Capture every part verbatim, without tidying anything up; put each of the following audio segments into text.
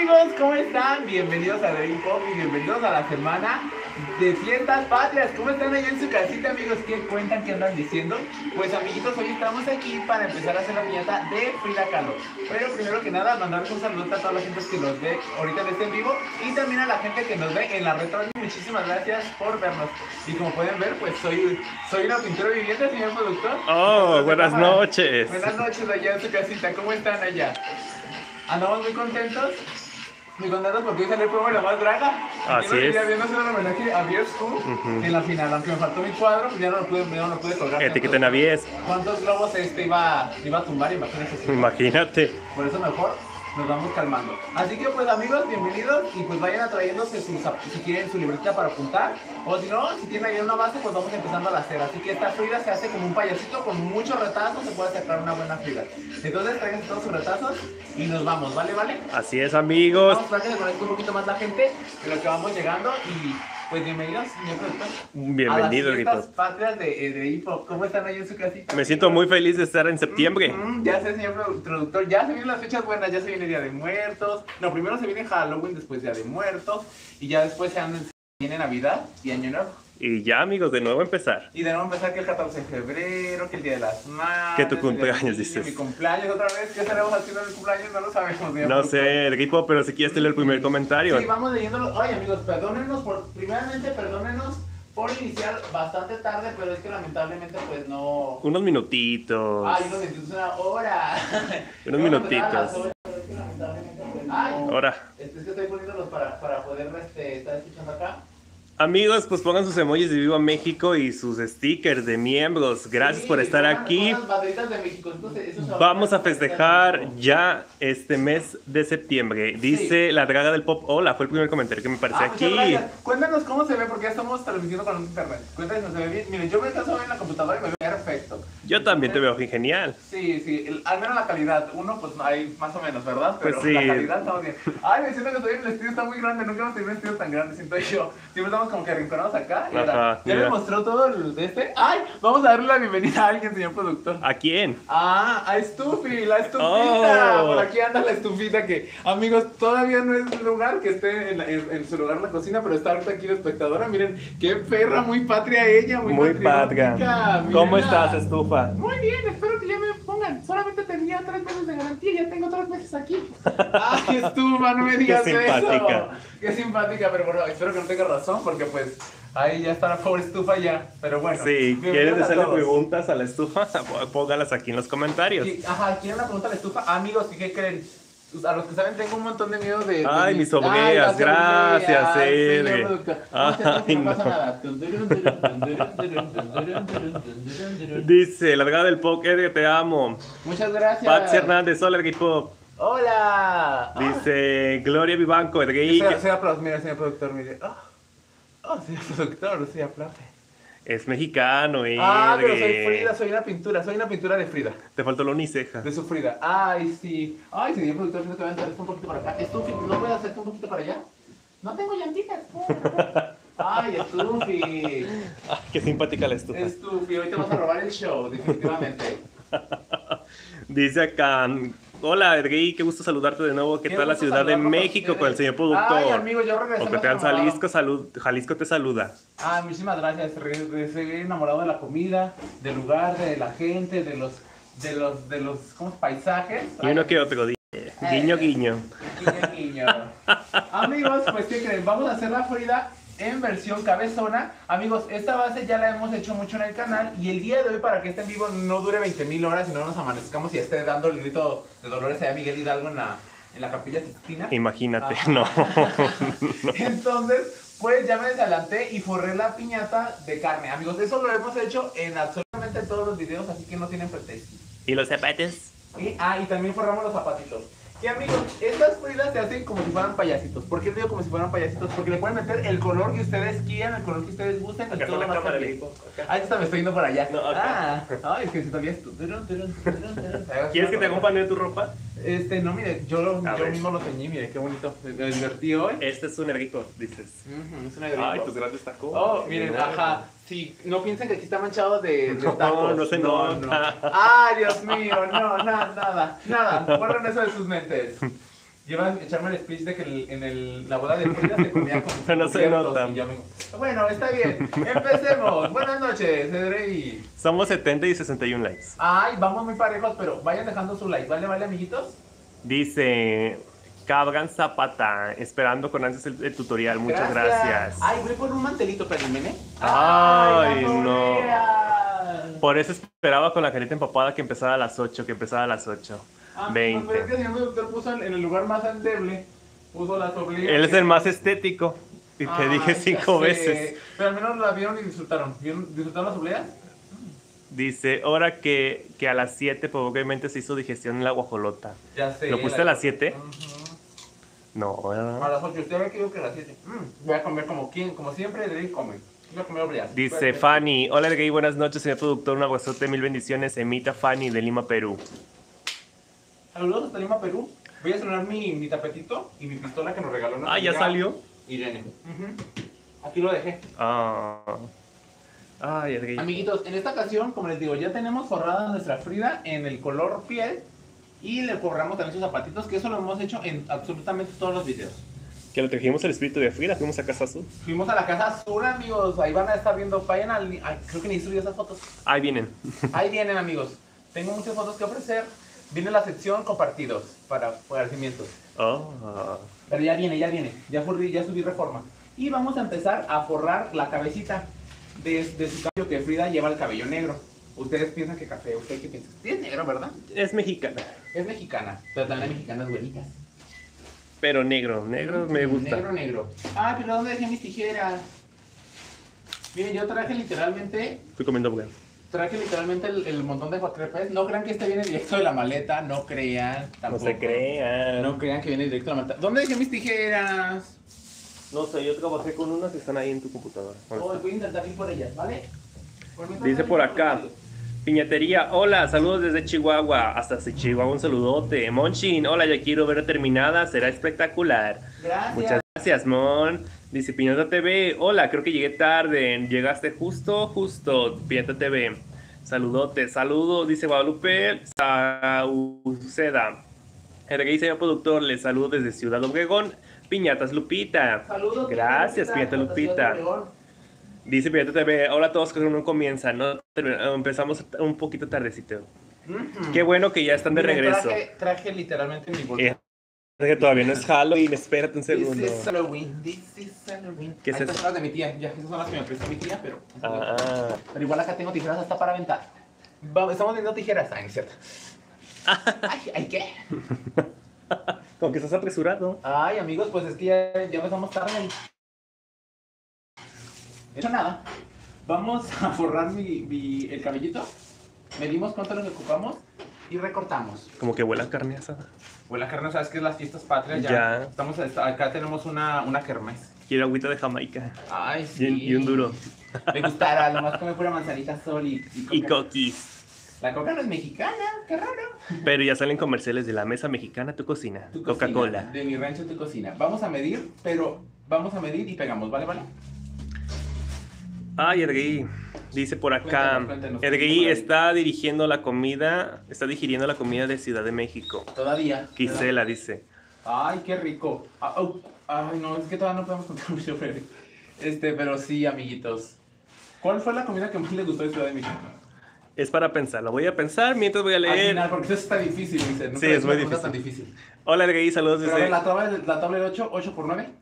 amigos, ¿cómo están? Bienvenidos a Dream Pop y bienvenidos a la semana de fiestas patrias. ¿Cómo están allá en su casita, amigos? ¿Qué cuentan? ¿Qué andan diciendo? Pues amiguitos, hoy estamos aquí para empezar a hacer la piñata de Frida Kahlo. Pero primero que nada, mandarles un saludo a toda la gente que nos ve ahorita en este en vivo y también a la gente que nos ve en la retro. Muchísimas gracias por vernos. Y como pueden ver, pues soy, soy una pintura viviente, señor productor. Oh, buenas noches. Buenas noches allá en su casita. ¿Cómo están allá? Andamos muy contentos, muy contentos porque hoy salió el programa de La Más Draga. Así es. Ya viendo hacer un homenaje a Biers School uh-huh. en la final, aunque me faltó mi cuadro, pues ya no lo pude, ya no lo pude colgar. Etiqueten a Bies. ¿Cuántos globos este iba, iba a tumbar? Imagínate. Imagínate. Por eso mejor nos vamos calmando. Así que pues amigos, bienvenidos y pues vayan atrayéndose sus, si quieren su libretita para apuntar o si no, si tienen ahí una base pues vamos empezando a hacer. Así que esta Frida se hace como un payasito con muchos retazos, se puede sacar una buena Frida. Entonces traigan todos sus retazos y nos vamos, ¿vale? ¿Vale? Así es, amigos. Vamos para que se conozca un poquito más la gente de lo que vamos llegando y pues bienvenidos, señor productor. Bienvenido, a las fiestas patrias de, de hip hop. ¿Cómo están ahí en su casita? Me siento muy feliz de estar en septiembre. Mm, mm, ya sé, señor productor, ya se vienen las fechas buenas, ya se viene Día de Muertos. No, primero se viene Halloween, después Día de Muertos y ya después se andan, viene Navidad y Año Nuevo. Y ya, amigos, de nuevo empezar. Y de nuevo empezar que el catorce de febrero, que el Día de las Madres. Que tu cumpleaños, niño, dices. Mi cumpleaños otra vez. ¿Qué estaremos haciendo en el cumpleaños? No lo sabemos. No sé, el equipo, pero si quieres leer el primer comentario. Sí, vamos leyéndolo. Ay, amigos, perdónenos por, primeramente, perdónenos por iniciar bastante tarde, pero es que lamentablemente, pues no. Unos minutitos. Ay, unos minutitos, una hora. Unos minutitos. Ay, ahora. Este, es que estoy poniéndolos para, para poder este, estar escuchando acá. Amigos, pues pongan sus emojis de Viva México y sus stickers de miembros. Gracias sí, por estar aquí. De México. Entonces, eso vamos a festejar ya este mes de septiembre. Dice sí. La Draga del Pop. Hola, fue el primer comentario que me aparece ah, aquí. Cuéntanos cómo se ve, porque ya estamos transmitiendo con internet. Cuéntanos, se ve bien. Miren, yo me caso en la computadora y me veo perfecto. Yo también te veo genial. Sí, sí, el, al menos la calidad. Uno, pues hay más o menos, ¿verdad? Pero pues sí. La calidad estamos bien. Ay, me siento que estoy en el estudio, está muy grande. Nunca hemos tenido un estudio tan grande, siento yo. Siempre estamos como que arrinconados acá. Y ahora, ya me mostró todo el de este. ¡Ay! Vamos a darle la bienvenida a alguien, señor productor. ¿A quién? Ah, a Stuffy, la estufita. Oh. Por aquí anda la estufita que, amigos, todavía no es el lugar que esté en, la, en, en su lugar la cocina, pero está ahorita aquí la espectadora. Miren, qué perra, muy patria ella, muy, muy patria. ¿Cómo estás, estufa? Muy bien, espero que ya me pongan. Solamente tenía tres meses de garantía, ya tengo tres meses aquí. Ay, estufa, no me digas qué simpática. Eso. Qué simpática, pero bueno, espero que no tenga razón, porque pues ahí ya está la pobre estufa ya, pero bueno. Sí, ¿quieres hacerle preguntas a la estufa? Póngalas aquí en los comentarios. Sí, ajá, ¿quieren una pregunta a la estufa? Ah, amigos, ¿qué creen? A los que saben, tengo un montón de miedo de... de Ay, mis, mis hormigas, gracias, Cedri. Ay, no pasa nada. Dice, la Draga del Pop, Edgar, te amo. Muchas gracias. Patsy Hernández, hola, equipo. Hola. Dice, Gloria Vivanco, Edgar. Señor productor, mire, señor productor, mire. Oh, oh señor productor, sí, aplaude. Es mexicano, eh. Ah, pero soy Frida, soy una pintura, soy una pintura de Frida. Te faltó la uniceja. De su Frida. Ay, sí. Ay, señor productor, siento que voy a entrar un poquito para acá. Stuffy, ¿no puedes hacerte un poquito para allá? No tengo llantitas. Ay, Stuffy. Ay, qué simpática la estufa. Stuffy, hoy te vas a robar el show, definitivamente. Dice acá, hola Edgui, qué gusto saludarte de nuevo. ¿Qué, ¿Qué tal la Ciudad de México con el señor productor? Ay, amigo, yo regresé. Ocotlán, Jalisco, salud, Jalisco te saluda. Ah, muchísimas gracias. Estoy enamorado de la comida, del lugar, de la gente, de los, de los, de los, ¿cómo? Paisajes. Y uno que otro, guiño, guiño. Guiño, guiño. Amigos, pues ¿qué creen? Vamos a hacer la Frida en versión cabezona. Amigos, esta base ya la hemos hecho mucho en el canal y el día de hoy, para que este en vivo no dure veinte mil horas y no nos amanezcamos y esté dando el grito de Dolores a Miguel Hidalgo en la, en la Capilla Sixtina. Imagínate, ah. no. no. Entonces, pues ya me desadelanté y forré la piñata de carne. Amigos, eso lo hemos hecho en absolutamente todos los videos, así que no tienen pretexto. ¿Y los zapatos? Y, ah, y también forramos los zapatitos. Y amigos, estas fridas se hacen como si fueran payasitos. ¿Por qué digo como si fueran payasitos? Porque le pueden meter el color que ustedes quieran, el color que ustedes gusten y todo lo más bien. Ah, esta me estoy yendo para allá. No, ah, ay, es que si todavía es tú. ¿Quieres que te acompañe tu ropa? Este, no, mire, yo, lo, yo mismo lo teñí, mire, qué bonito. Me divertí hoy. Este es un erguito, dices. Uh -huh, es un erguito. Ay, tus grandes tacos. Oh, miren, ajá. Sí, no piensen que aquí está manchado de, de tacos. No, no se nota. No, no. Ay, Dios mío, no, nada, nada, nada. Borren eso de sus mentes. Iba a echarme el speech de que el- en el, la boda de Frida se comía con Pero no se cubiertos nota. y yo me- Bueno, está bien. Empecemos. Buenas noches, Edrey. Somos setenta y sesenta y uno likes. Ay, vamos muy parejos, pero vayan dejando su like. ¿Vale, vale, amiguitos? Dice Cabran Zapata, esperando con ansias el, el tutorial. Muchas gracias. Ay, voy por un mantelito, Perimene. Ay, la no. correa. Por eso esperaba con la carita empapada que empezara a las ocho, que empezara a las ocho. Ah, veinte. Pero es que el señor doctor puso en en el lugar más endeble, puso las obleas. Él es el más estético. Y te Ay, dije ya cinco sé. veces. Pero al menos la vieron y disfrutaron. ¿Vieron- ¿Disfrutaron las obleas? Dice, ahora que, que a las siete probablemente se hizo digestión en la guajolota. Ya sé. ¿Lo pusiste a las siete? Ujú. No, A ¿verdad? las ocho. Usted había querido que a las siete. Mm, voy a comer como quien, como siempre, Drake come. Voy a comer obleas. Dice Fuerte. Fanny, hola Gay, buenas noches, señor productor, un abrazote, mil bendiciones, emita Fanny de Lima, Perú. Saludos hasta Lima, Perú. Voy a estrenar mi, mi tapetito y mi pistola que nos regaló nuestra Ah, ¿ya amiga salió? Irene. Ujú. Aquí lo dejé. Ah. Ay, Edgay. Amiguitos, en esta ocasión, como les digo, ya tenemos forrada nuestra Frida en el color piel y le forramos también sus zapatitos, que eso lo hemos hecho en absolutamente todos los videos. Que lo trajimos el espíritu de Frida, fuimos a Casa Azul. Fuimos a la casa azul, amigos, ahí van a estar viendo, vayan al... ay, creo que ni subí esas fotos. Ahí vienen. Ahí vienen, amigos. Tengo muchas fotos que ofrecer. Viene la sección compartidos para agradecimientos. Oh. Pero ya viene, ya viene. Ya, fui- ya subí reforma. Y vamos a empezar a forrar la cabecita de, de su cabello, que Frida lleva el cabello negro. Ustedes piensan que café, ¿usted qué piensa? Sí, es negro, ¿verdad? Es mexicana, Es mexicana, pero también hay mexicanas güeritas. pero negro, negro me gusta. Negro, negro. Ay, pero ¿dónde dejé mis tijeras? Miren, yo traje literalmente, Estoy comiendo burger. traje literalmente el, el montón de cuatrepes. No crean que este viene directo de la maleta, no crean. No Tampoco. se crean. No crean que viene directo de la maleta. ¿Dónde dejé mis tijeras? No sé, yo trabajé con unas que están ahí en tu computadora. Oh, voy a intentar ir por ellas, ¿vale? Por mientras Dice voy por los acá, videos. Piñatería, hola, saludos desde Chihuahua, hasta Chihuahua, un saludote. Monchin, hola, ya quiero ver terminada, será espectacular. Gracias. Muchas gracias, Mon. Dice Piñata T V, hola, creo que llegué tarde, llegaste justo, justo, Piñata T V. Saludote, saludo, dice Guadalupe Sauceda. El gay señor productor, les saludo desde Ciudad Obregón. Piñatas Lupita. Saludos. Gracias, Piñata Lupita. Dice Piñata T V, hola a todos, que no comienza, ¿no? Termina- Empezamos un poquito tardecito. Ujú. Qué bueno que ya están de Miren, regreso. Traje, traje literalmente mi bolsa. Eh, es que todavía no es Halloween, espérate un This segundo. is Halloween, this is Halloween. ¿Qué es Ahí eso? están las de mi tía, ya, esas son las que me prestó mi tía, pero... Ah, Pero igual acá tengo tijeras hasta para aventar. Vamos, estamos viendo tijeras. Ay, no es cierto. Ay, ay, ¿qué? como que estás apresurado. Ay, amigos, pues es que ya, ya empezamos tarde. Eso nada. Vamos a forrar mi, mi- el cabellito. Medimos cuánto nos ocupamos y recortamos. Como que huele a carne asada. Huele a carne, ¿sabes qué es las fiestas patrias? Ya. Ya. Estamos, acá tenemos una, una kermés. Quiero agüita de Jamaica. Ay, Y, sí. un- y un duro. Me gustará, nomás come pura manzanita sol y, y Y coca. cookies. La coca no es mexicana, qué raro. Pero ya salen comerciales de la mesa mexicana, tu cocina. Tu cocina, Coca-Cola. De mi rancho, tu cocina. Vamos a medir, pero vamos a medir y pegamos, ¿vale, vale? Ay, Edgui. Dice por acá. Cuéntanos, cuéntanos, Edgui cuéntanos. está dirigiendo la comida. Está digiriendo la comida de Ciudad de México. Todavía. Gisela dice. Ay, qué rico. Ah, au. Ay, no, es que todavía no podemos contar mucho, Freddy. Este, pero sí, amiguitos. ¿Cuál fue la comida que más les gustó de Ciudad de México? Es para pensar. Lo voy a pensar mientras voy a Al leer. final, porque eso está difícil, dice. Nunca Sí, he es hecho muy una pregunta tan difícil. difícil. Hola, Edgui. Saludos Pero a ver, desde. la tabla, de- la tabla de ocho, ocho por nueve.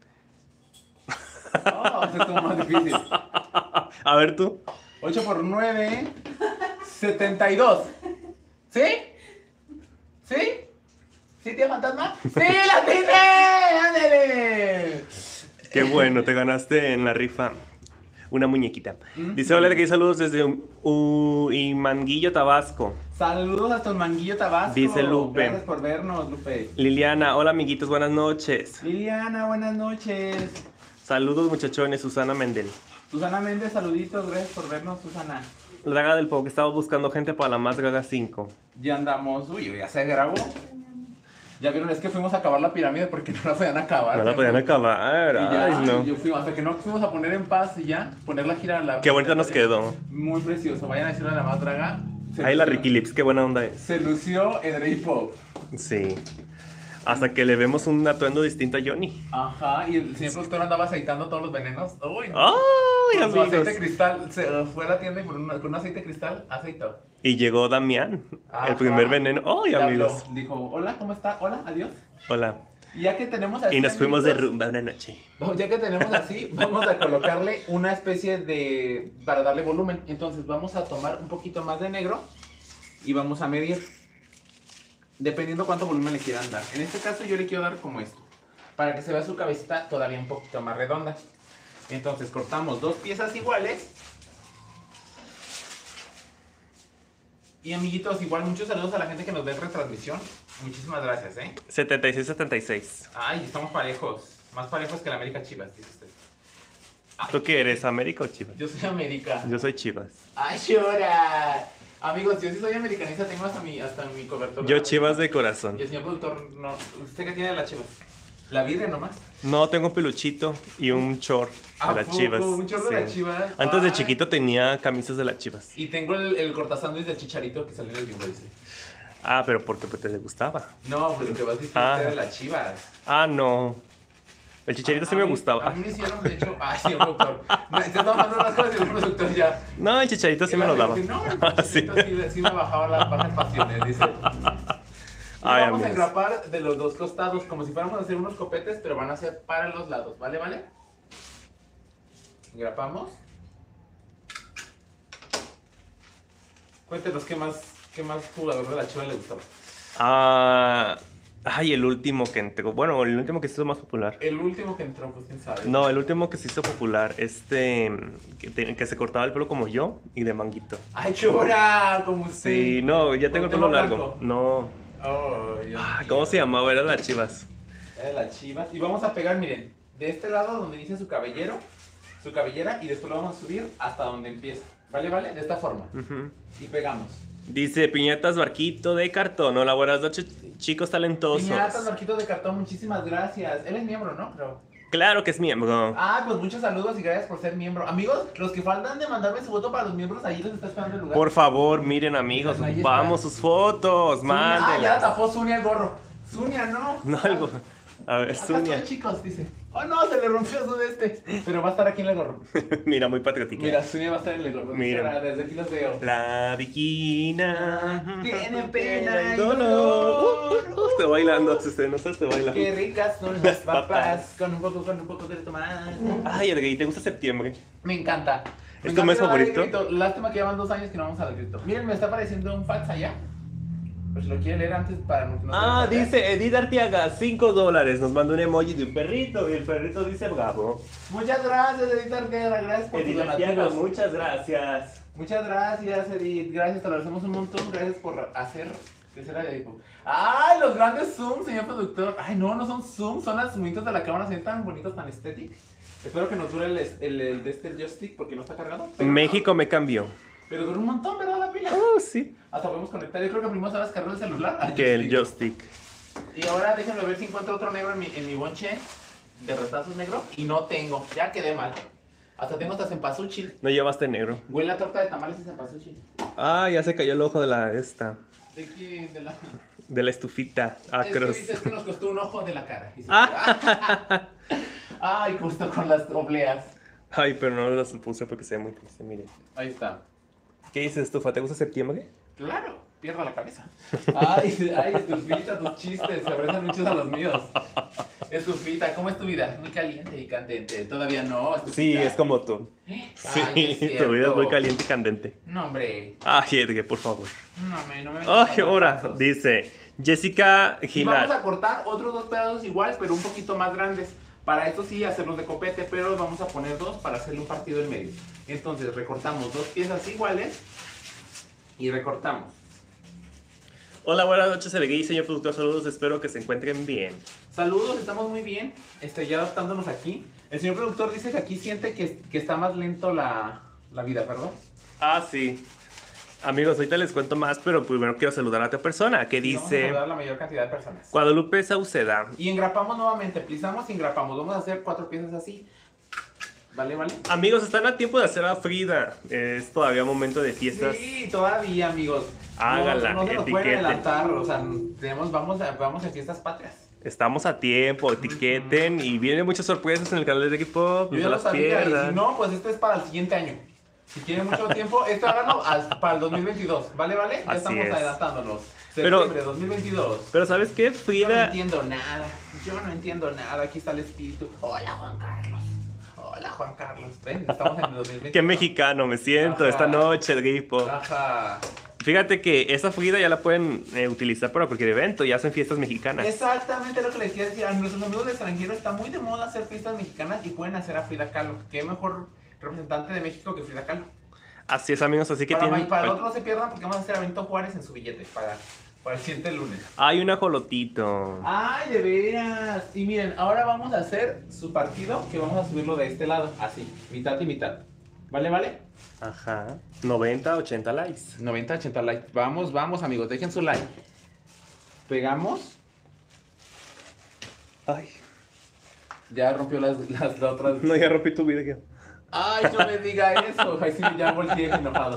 Oh, eso estuvo más difícil. A ver tú. ocho por nueve, setenta y dos. ¿Sí? ¿Sí? ¿Sí, tía fantasma? ¡Sí, la tiene! ¡Ándale! Qué bueno, te ganaste en la rifa una muñequita. Mm. Dice, hola, Edgui. Saludos desde Huimanguillo, Tabasco. Saludos hasta el Manguillo Tabasco. Dice Lupe. Gracias por vernos, Lupe. Liliana, hola, amiguitos. Buenas noches. Liliana, buenas noches. Saludos, muchachones. Susana Mendel. Susana Méndez, saluditos. Gracias por vernos, Susana. La Draga del Pop, estamos buscando gente para la más Draga cinco. Ya andamos. Uy, ya se grabó. Ya vieron, es que fuimos a acabar la pirámide porque no la podían acabar. No la podían acabar. Y ya, Ay, no. yo fui, hasta que no fuimos a poner en paz y ya, poner la gira a la... Qué bonita nos quedó. Muy precioso. Vayan a decirle a la más draga. Se Ahí la lució- Ricky Lips, qué buena onda es. Se lució Edrey Pop. Sí. Hasta que le vemos un atuendo distinto a Johnny. Ajá, y el señor productor andaba aceitando todos los venenos. Uy, no. ¡Ay, Con su amigos! aceite cristal, se fue a la tienda y con un, con un aceite cristal aceitó. Y llegó Damián, Ajá. el primer veneno. ¡Ay, Le habló, amigos! dijo, hola, ¿cómo está? Hola, adiós. Hola. Y ya que tenemos así, Y nos fuimos de amiguitos, rumba una noche. ya que tenemos así, vamos a colocarle una especie de, para darle volumen. Entonces vamos a tomar un poquito más de negro y vamos a medir, dependiendo cuánto volumen le quieran dar. En este caso yo le quiero dar como esto, para que se vea su cabecita todavía un poquito más redonda. Entonces cortamos dos piezas iguales. Y amiguitos, igual muchos saludos a la gente que nos ve en retransmisión. Muchísimas gracias, ¿eh? setenta y seis setenta y seis. Ay, estamos parejos. Más parejos que la América Chivas, dice usted. Ay, ¿Tú qué eres, América o Chivas? yo soy América. Yo soy Chivas. ¡Ay, llora! Amigos, yo sí soy americanista, tengo hasta mi, hasta mi cobertor. Yo Chivas de corazón. Y el señor productor, no. ¿Usted qué tiene de las Chivas? ¿La Virgen nomás? No, tengo un peluchito y un short ¿A de las poco? Chivas. ¿Un short de las Chivas? Antes de Ay. chiquito tenía camisas de las Chivas. Y tengo el, el cortasándwich del Chicharito que salió en el video, dice. Ah, pero porque pues, te gustaba. No, pues lo que vas a decir Ah. usted de las Chivas. Ah, no. El chicharito sí A me mí- gustaba. A mí me hicieron, de hecho. Ay, señor productor. No, se está mandando las cosas y el productor ya. No, el chicharito sí me lo daba. No, el Ah, sí. Chicharito sí, sí me bajaba las bajas pasiones, dice. Y Ay, vamos a amigos. engrapar de los dos costados, como si fuéramos a hacer unos copetes, pero van a ser para los lados, ¿vale? ¿Vale? Engrapamos. Cuéntenos qué más, qué más jugador de la Chiva le gustaba. Ah, ay, el último que entregó. Bueno, el último que se hizo más popular. El último que entró, pues quién sabe. No, el último que se hizo popular. Este. Que, te- que se cortaba el pelo como yo y de manguito. ¡Ay, chora! Como usted. Sí, no, ya tengo el Con pelo pelo largo. blanco. No. Oh, Dios Ah, mío. ¿cómo se llamaba? Era las Chivas. Era la Chivas. Y vamos a pegar, miren, de este lado donde dice su cabellero, su cabellera, y después lo vamos a subir hasta donde empieza. ¿Vale, vale? De esta forma. Ujú. Y pegamos. Dice Piñatas Barquito de cartón. Hola, buenas noches, chicos talentosos. Piñatas, Marquitos de Cartón, muchísimas gracias. Él es miembro, ¿no? Creo. Claro que es miembro. Ah, pues muchos saludos y gracias por ser miembro. Amigos, los que faltan de mandarme su voto para los miembros, ahí les está esperando el lugar. Por favor, miren, amigos, Ahí está. vamos sus fotos, Zunia- Ah, ya mándenlas. tapó Zunia el gorro. Zunia, no. No, algo. A ver, Acá Zunia. estoy, chicos, dice. Oh, no, se le rompió su de este. Pero va a estar aquí en el gorro. Mira, muy patriótica. Mira, Zunia va a estar en el gorro. Mira. Mira, desde aquí los veo. La viquina Tiene pena y dolor. dolor. Uh, uh, uh, estoy bailando, si usted no sabe, estoy bailando. Qué ricas son las papas. Con un poco, con un poco de tomate. Ay, el gay, ¿te gusta septiembre? Me encanta. Me ¿Es tu encanta mes ir al favorito? grito. Lástima que llevan dos años que no vamos al grito. Miren, me está apareciendo un fax allá. Pues lo quiere leer antes para no. no Ah, se me dice Edith Arteaga, cinco dólares. Nos mandó un emoji de un perrito y el perrito dice bravo. Muchas gracias, Edith Arquera. Gracias por tus Edith Arteaga, donativos. muchas gracias. Muchas gracias, Edith. Gracias, te lo agradecemos un montón. Gracias por hacer. ¿Qué será, Edith? ¡Ay, los grandes Zoom, señor productor! Ay, no, no son Zoom, son las zoomitas de la cámara, se ven tan bonitos, tan estéticos. Espero que nos dure el, el, el de este el joystick porque no está cargado. Pero, México me cambió. Pero dura un montón, ¿verdad, la pila? Oh, sí. Hasta podemos conectar. Yo creo que primero se va a descargar el celular. al Que el joystick. joystick. Y ahora déjenme ver si encuentro otro negro en mi, en mi bonche de retazos negro. Y no tengo, ya quedé mal. Hasta tengo hasta cempasúchil. No llevaste negro. Huele a torta de tamales y cempasúchil. Ah, ya se cayó el ojo de la esta. ¿De qué? De la... De la estufita. Ah, Es que cruz. dices que nos costó un ojo de la cara. Dice, Ah. Ay, justo con las obleas. Ay, pero no las puse porque se ve muy triste, mire. Ahí está. ¿Qué dices, estufa? ¿Te gusta septiembre? Claro, pierda la cabeza. Ay, ay, estufita, tus chistes se parecen muchos a los míos. Estufita, ¿cómo es tu vida? Muy caliente y candente. Todavía no, estufita. Sí, es como tú. Ay, Sí, es cierto. tu vida es muy caliente y candente. No, hombre. Ay, Edgar, por favor. No, me, no me Ay, ahora, dice Jessica Y vamos Gilar. a cortar otros dos pedazos igual, pero un poquito más grandes. Para esto sí, hacerlos de copete, pero vamos a poner dos para hacerle un partido en medio. Entonces recortamos dos piezas iguales y recortamos. Hola, buenas noches, Edgar, señor productor, saludos, espero que se encuentren bien. Saludos, estamos muy bien. Este, ya adaptándonos aquí. El señor productor dice que aquí siente que, que está más lento la, la vida, ¿verdad? Ah, sí. Amigos, ahorita les cuento más, pero primero quiero saludar a otra persona que Y vamos a dice saludar a la mayor cantidad de personas. Guadalupe Sauceda. Y engrapamos nuevamente, plisamos y engrapamos. Vamos a hacer cuatro piezas así. ¿Vale, vale? Amigos, están a tiempo de hacer a Frida. Es todavía momento de fiestas. Sí, todavía, amigos. Hágala, no, no se nos pueden etiquete. adelantar, o sea, tenemos, vamos, a, vamos a fiestas patrias. Estamos a tiempo, etiqueten y vienen muchas sorpresas en el canal de Ricky Pop. Yo No ya se lo las sabía, y si pierdan. no, pues este es para el siguiente año. Si quieren mucho tiempo, esto háganlo al- para el dos mil veintidós, ¿vale, vale? Ya Así estamos es. adelantándonos. Pero- Septiembre dos mil veintidós. Pero ¿sabes qué, Yo no Frida? entiendo nada, yo no entiendo nada, aquí está el espíritu. Hola, Juan Carlos. Hola, Juan Carlos. Ven, estamos en el dos mil veintidós. Qué mexicano me siento Ajá. esta noche, el Ricky Pop. Ajá. Fíjate que esa Frida ya la pueden eh, utilizar para cualquier evento, ya hacen fiestas mexicanas. Exactamente lo que les quiero decir. A nuestros amigos del extranjero está muy de moda hacer fiestas mexicanas y pueden hacer a Frida Kahlo. Qué mejor representante de México que Frida Kahlo. Así es, amigos, así que Para, tienen... para el otro no se pierdan porque vamos a hacer a Benito Juárez en su billete para, para el siguiente lunes. Hay un ajolotito. Ay, de veras. Y miren, ahora vamos a hacer su partido que vamos a subirlo de este lado, así, mitad y mitad. ¿Vale, vale? Ajá. noventa, ochenta likes. noventa, ochenta likes. Vamos, vamos, amigos, dejen su like. Pegamos. Ay. Ya rompió las, las, las otras. No, ya rompí tu video. Ay, no me diga eso. Ay, sí, ya volteé enojado.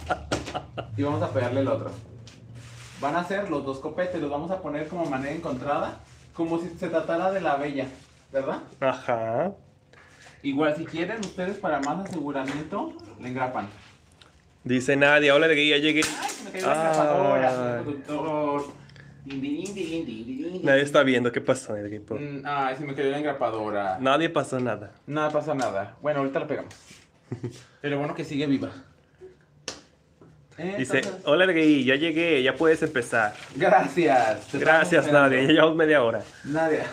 Y vamos a pegarle el otro. Van a ser los dos copetes, los vamos a poner como manera encontrada, como si se tratara de la bella, ¿verdad? Ajá. Igual, si quieren ustedes para más aseguramiento, le engrapan. Dice Nadia, hola, ya llegué. Ay, se me cayó la engrapadora, Ay. señor productor. Din, din, din, din, din, din. Nadie está viendo qué pasó en el equipo. Mm, Ay, se me cayó la engrapadora. Nadie pasó nada. Nada pasa nada. Bueno, ahorita la pegamos. Pero bueno que sigue viva. Dice, Entonces, hola, Ergui, ya llegué, ya puedes empezar. gracias. Te Gracias, estamos Nadia, ya esperando. llevamos media hora. Nadia.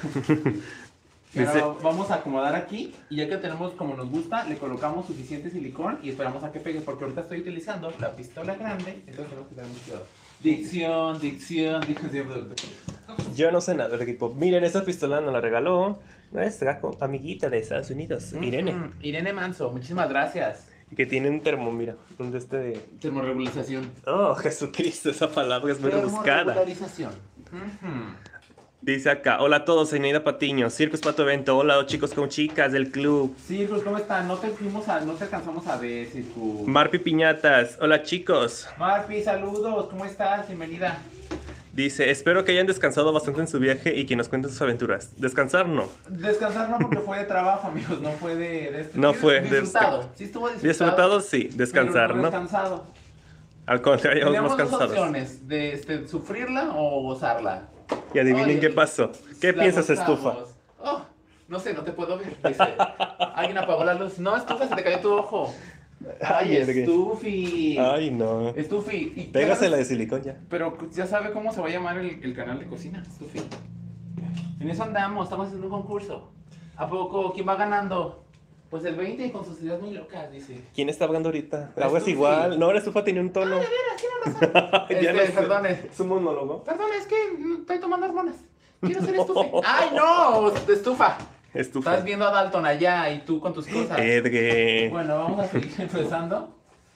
Y Dice- ahora vamos a acomodar aquí y ya que tenemos como nos gusta, le colocamos suficiente silicón y esperamos a que pegue porque ahorita estoy utilizando la pistola grande, entonces tenemos que tener mucho cuidado. Dicción, dicción, dicción. Yo no sé nada del equipo. Miren, esa pistola nos la regaló nuestra co- amiguita de Estados Unidos, Irene. Mm, Irene Manso, muchísimas gracias. Que tiene un termo, mira, un de este de... Termorregularización. Oh, Jesucristo, esa palabra es muy rebuscada. Termorregularización. Ujú. Dice acá, hola a todos, soy Neida Patiño, Circus Pato Evento, hola chicos con chicas del club. Circus, ¿cómo están? No te fuimos a, no te alcanzamos a ver, Circus. Marpi Piñatas, hola chicos. Marpi, saludos, ¿cómo estás? Bienvenida. Dice, espero que hayan descansado bastante en su viaje y que nos cuenten sus aventuras. Descansar no. Descansar no porque fue de trabajo, amigos, no fue de... de No fue de disfrutado. Sí estuvo disfrutado. Disfrutado sí, descansar, pero ¿no? Descansado. Al contrario, Tenemos más dos cansados. opciones, de este, sufrirla o gozarla. Y adivinen Ay, qué pasó. ¿Qué la piensas, gozamos. estufa? Oh, no sé, no te puedo ver. Dice, alguien apagó la luz. No, estufa, se te cayó tu ojo. Ay, Ergue. Estufi. Ay, no. Estufi. ¿Y qué Pégasela de haces? silicón ya. Pero ya sabe cómo se va a llamar el, el canal de cocina, Estufi. En eso andamos, estamos haciendo un concurso. ¿A poco? ¿Quién va ganando? Pues el veinte con sus ideas muy locas, dice. ¿Quién está hablando ahorita? La La voz es Estufi. igual. No, la estufa tenía un tono. De veras, tiene razón. Ya Este, no sé. perdone. Es un monólogo. Perdón, es que mm, estoy tomando hormonas. Quiero ser estufa. ¡Ay, no! Estufa. Estufa. Estás viendo a Dalton allá y tú con tus cosas. Edge. Bueno, vamos a seguir empezando.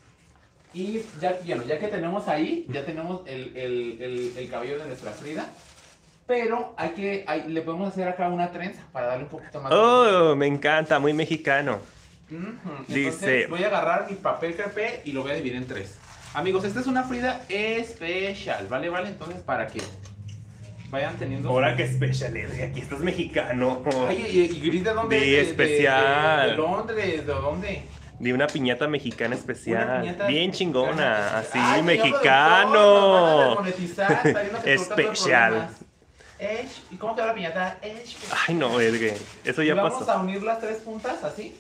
Y ya, bueno, ya que tenemos ahí, ya tenemos el, el, el, el cabello de nuestra Frida. Pero hay que, hay- le podemos hacer acá una trenza para darle un poquito más de... Oh, me encanta, muy mexicano. Ujú. Entonces, Dice- voy a agarrar mi papel crepé y lo voy a dividir en tres. Amigos, esta es una Frida especial, ¿vale? ¿Vale? Entonces, para que vayan teniendo... Ahora que especial, Edge, aquí estás mexicano. Ay, ¿y, y Gris de dónde? De De- de- especial. De, de Londres, ¿de dónde? De una piñata mexicana Una especial. piñata Bien mexicana chingona. Así, especial. Ay, señor productor, nos van mexicano. a desmonetizar, está viendo que tú estás dando Especial. problemas. Edge, ¿y cómo queda la piñata? Edge. Ay, no, Edge. Eso Y ya vamos pasó. a unir las tres puntas así.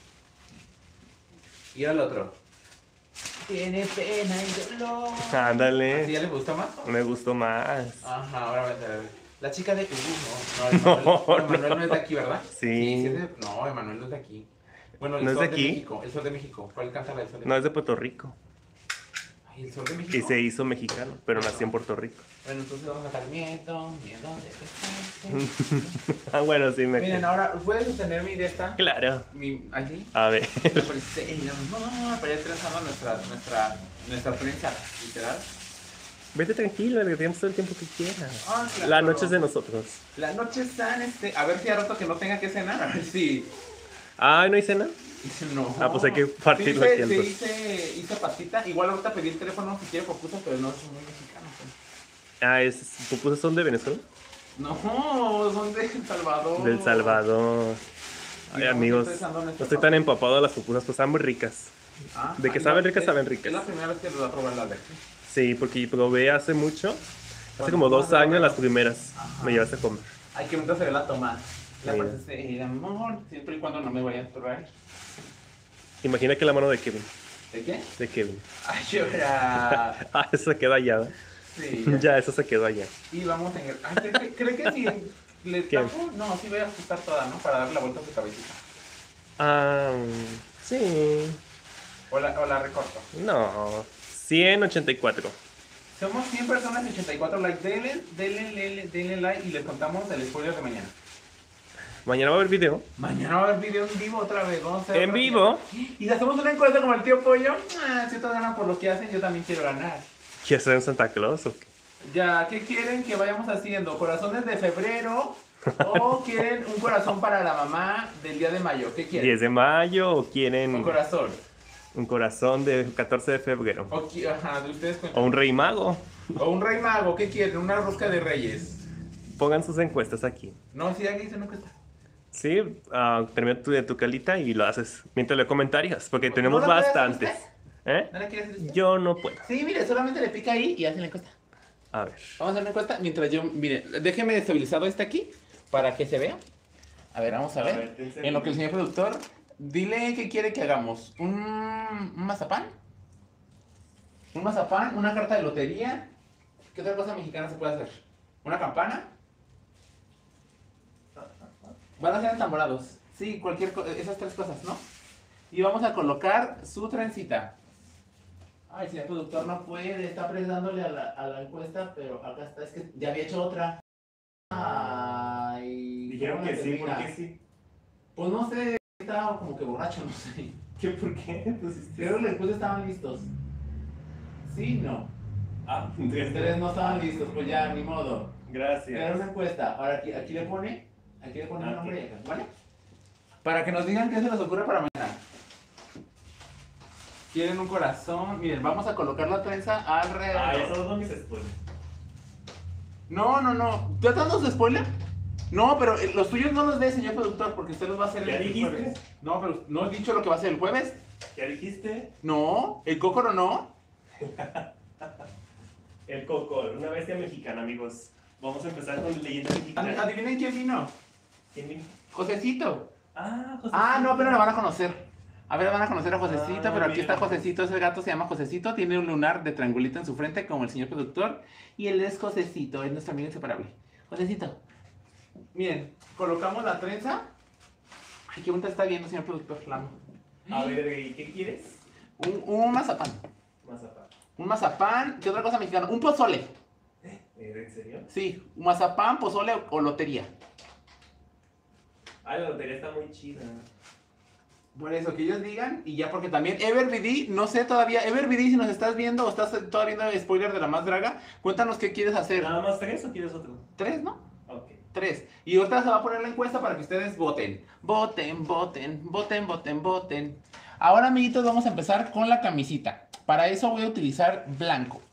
Y al otro. Tiene pena y dolor. ¿Así Ándale. ya le gusta más? Me gustó más. Ajá, ahora voy a hacer. La chica de. Uh, no, no, Emanuel no, Emanuel no es de aquí, ¿verdad? Sí. es de- no, Emanuel no es de aquí. Bueno, el ¿No es sol de aquí? México. El sol de México. ¿Cuál canta la del sol de No, México? es de Puerto Rico. Ay, el sol de México. Y se hizo mexicano, pero nació en Puerto Rico. Bueno, entonces vamos a sacar miedo, miedo de pesarse. Ah, bueno, sí me Miren, ahora, ¿puedes sostener mi de esta? Claro. Mi, allí. A ver. La policía, el amor, para ir trenzando nuestra, nuestra, nuestra trenza, literal. Vete tranquilo, Edge, tenemos todo el tiempo que quieras. Ah, claro. La noche es de nosotros. La noche está, este, a ver si a rato que no tenga que cenar, a ver si... Ay, ¿no hay cena? Dice, no. Ah, pues hay que partirlo Sí, aquí, hice, entonces. sí, hice, hice pastita, igual ahorita pedí el teléfono si quiere popusa, pero no es muy mexicano. pues. Ah, es, ¿pupusas son de Venezuela? No, son de El Salvador. Del Salvador. Ay, Digamos, amigos, estoy usando no nuestro estoy tan empapado de las pupusas, pues están muy ricas. Ah, De que ah, saben no, ricas, es- saben Es ricas. la primera vez que les voy a probar la de aquí. Sí, porque probé hace mucho, hace Bueno, como dos vamos a años probarlo. las primeras. Ajá. Me llevaste a comer. Ay, que nunca se ve la toma. La Sí. parte es de amor, siempre y cuando no me vayan a probar. Imagina que la mano de Kevin. ¿De qué? De Kevin. Ay, llora. Ah, eso se quedó allá. Sí. Ya, eso se quedó allá. Y vamos en el. Ay, ¿cree que, cree que si le ¿Qué? tapo? No, sí voy a ajustar toda, ¿no? Para darle la vuelta a su cabecita. Ah, sí. O la, o la recorto. No. ciento ochenta y cuatro. Somos cien personas y ochenta y cuatro likes. Denle, denle, denle, denle like y les contamos el spoiler de mañana. Mañana va a haber video. Mañana va a haber video en vivo otra vez. Vamos a hacer En otra vivo. fiesta. Y si hacemos una encuesta como el tío Pollo. Ah, si todos ganan por lo que hacen, yo también quiero ganar. ¿Quieres ser un Santa Claus o qué? Ya, ¿qué quieren que vayamos haciendo? ¿Corazones de febrero? ¿O quieren un corazón para la mamá del día de mayo? ¿Qué quieren? ¿diez de mayo o quieren Un corazón. un corazón de catorce de febrero? O, qui- ajá, de ustedes ¿O cuentan. un rey mago? O un rey mago, ¿qué quieren? Una rosca de reyes. Pongan sus encuestas aquí. No, si alguien dice una encuesta. Sí, ah, termina tu, de tu calita y lo haces mientras le comentarios, porque ¿No tenemos la puede hacer bastantes. usted? ¿Eh? ¿No la quiere hacer usted? Yo no puedo. Sí, mire, solamente le pica ahí y hace la encuesta. A ver. Vamos a hacer una encuesta mientras yo, mire, déjeme estabilizado este aquí para que se vea. A ver, vamos a A ver. ver, te enseño. En lo que el señor productor, dile qué quiere que hagamos. ¿Un, un mazapán? ¿Un mazapán? ¿Una carta de lotería? ¿Qué otra cosa mexicana se puede hacer? ¿Una campana? Van a ser entamborados. Sí, cualquier cosa, esas tres cosas, ¿no? Y vamos a colocar su trencita. Ay, señor productor no puede, está apretándole a la, a la encuesta, pero acá está, es que ya había hecho otra. Ay. ¿cómo la termina? sí? Pues no sé, estaba como que borracho, no sé. ¿Qué por qué? Creo que los encuestas estaban listos. Sí, no. Ah, Ustedes no estaban listos, pues ya, ni modo. Era Gracias. una encuesta. Ahora aquí, aquí le pone, aquí le pone el Aquí. nombre y acá, ¿vale? Para que nos digan qué se les ocurre para mañana. Quieren un corazón. Miren, vamos a colocar la trenza alrededor. Ah, esos son mis spoilers. No, no, no. ¿Tú estás dando su spoiler? No, pero eh, los tuyos no los ve, señor productor, porque usted los va a hacer ¿Ya el dijiste? jueves. No, pero ¿no has dicho lo que va a ser el jueves? ¿Ya dijiste? No, el cócoro no. El Cocor, una bestia mexicana, amigos. Vamos a empezar con leyenda Ad- mexicana. Adivinen quién vino. ¿Quién viene? Josecito. Ah, José. Ah, no, pero lo van a conocer. A ver, van a conocer a Josecito, Ah, pero aquí mira. está Josecito. Ese gato se llama Josecito. Tiene un lunar de triangulito en su frente, como el señor productor. Y él es Josecito, es nuestro amigo inseparable. Josecito. Miren, colocamos la trenza. Ay, qué bonita está viendo, señor productor. La amo. A ver, ¿y qué quieres? Un, un mazapán. Mazapán. Un mazapán. ¿Qué otra cosa mexicana? Un pozole. ¿En serio? Sí, un mazapán, pozole o, o lotería. Ah, la lotería está muy chida. Por eso, que ellos digan, y ya porque también Everbd, no sé todavía, Everbd, si nos estás viendo o estás todavía viendo el spoiler de la más draga, cuéntanos qué quieres hacer. ¿Nada más tres o quieres otro? Tres, ¿no? Ok. Tres. Y ahorita se va a poner la encuesta para que ustedes voten. Voten, voten, voten, voten, voten. Ahora, amiguitos, vamos a empezar con la camisita. Para eso voy a utilizar blanco.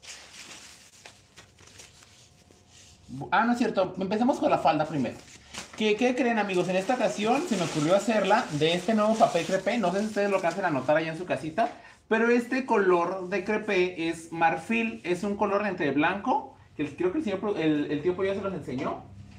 Ah, no es cierto, empecemos con la falda primero. ¿Qué, ¿Qué creen, amigos? En esta ocasión se me ocurrió hacerla de este nuevo papel crepé. No sé si ustedes lo alcancen a notar allá en su casita. Pero este color de crepé es marfil. Es un color entre blanco. Que el- creo que el, señor, pro- el, el tío Pollo ya se los enseñó.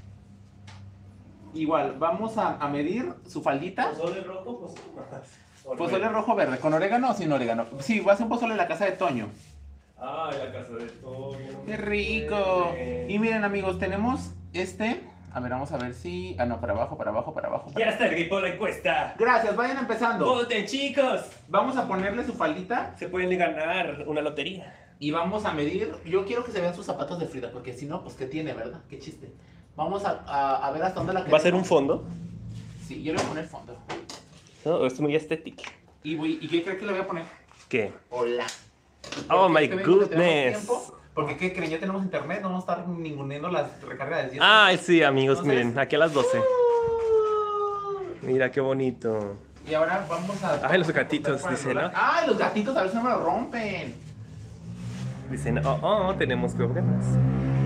Igual, vamos a, a medir su faldita. ¿Pozole rojo? Pues más. Pozole rojo verde. ¿Con orégano o sin orégano? Sí, voy a hacer un pozole en la casa de Toño. Ah, la casa de Toño. ¡Qué rico! Y miren, amigos, tenemos este. A ver, vamos a ver si... Ah, no, para abajo, para abajo, para abajo. para- Ya está el por la encuesta. Gracias, vayan empezando. ¡Voten, chicos! Vamos a ponerle su faldita Se pueden ganar una lotería. y vamos a medir. Yo quiero que se vean sus zapatos de Frida, porque si no, pues, ¿qué tiene, verdad? Qué chiste. Vamos a, a, a ver hasta dónde la ¿Va a ser un queremos. fondo? Sí, yo le voy a poner fondo. No, es muy estético. ¿Y, voy, ¿y qué cree que le voy a poner? ¿Qué? Hola. Oh Porque my este vengo que tenemos goodness. tiempo, Porque, ¿qué creen? Ya tenemos internet, no vamos a estar ninguneando las recargas de diez. Ay, sí, amigos, Entonces- miren, aquí a las doce. Mira qué bonito. Y ahora vamos a... Ay, los gatitos, para el dice, ¿no? celular. Ay, los gatitos, a ver si no me lo rompen. Dicen, oh, oh, tenemos problemas.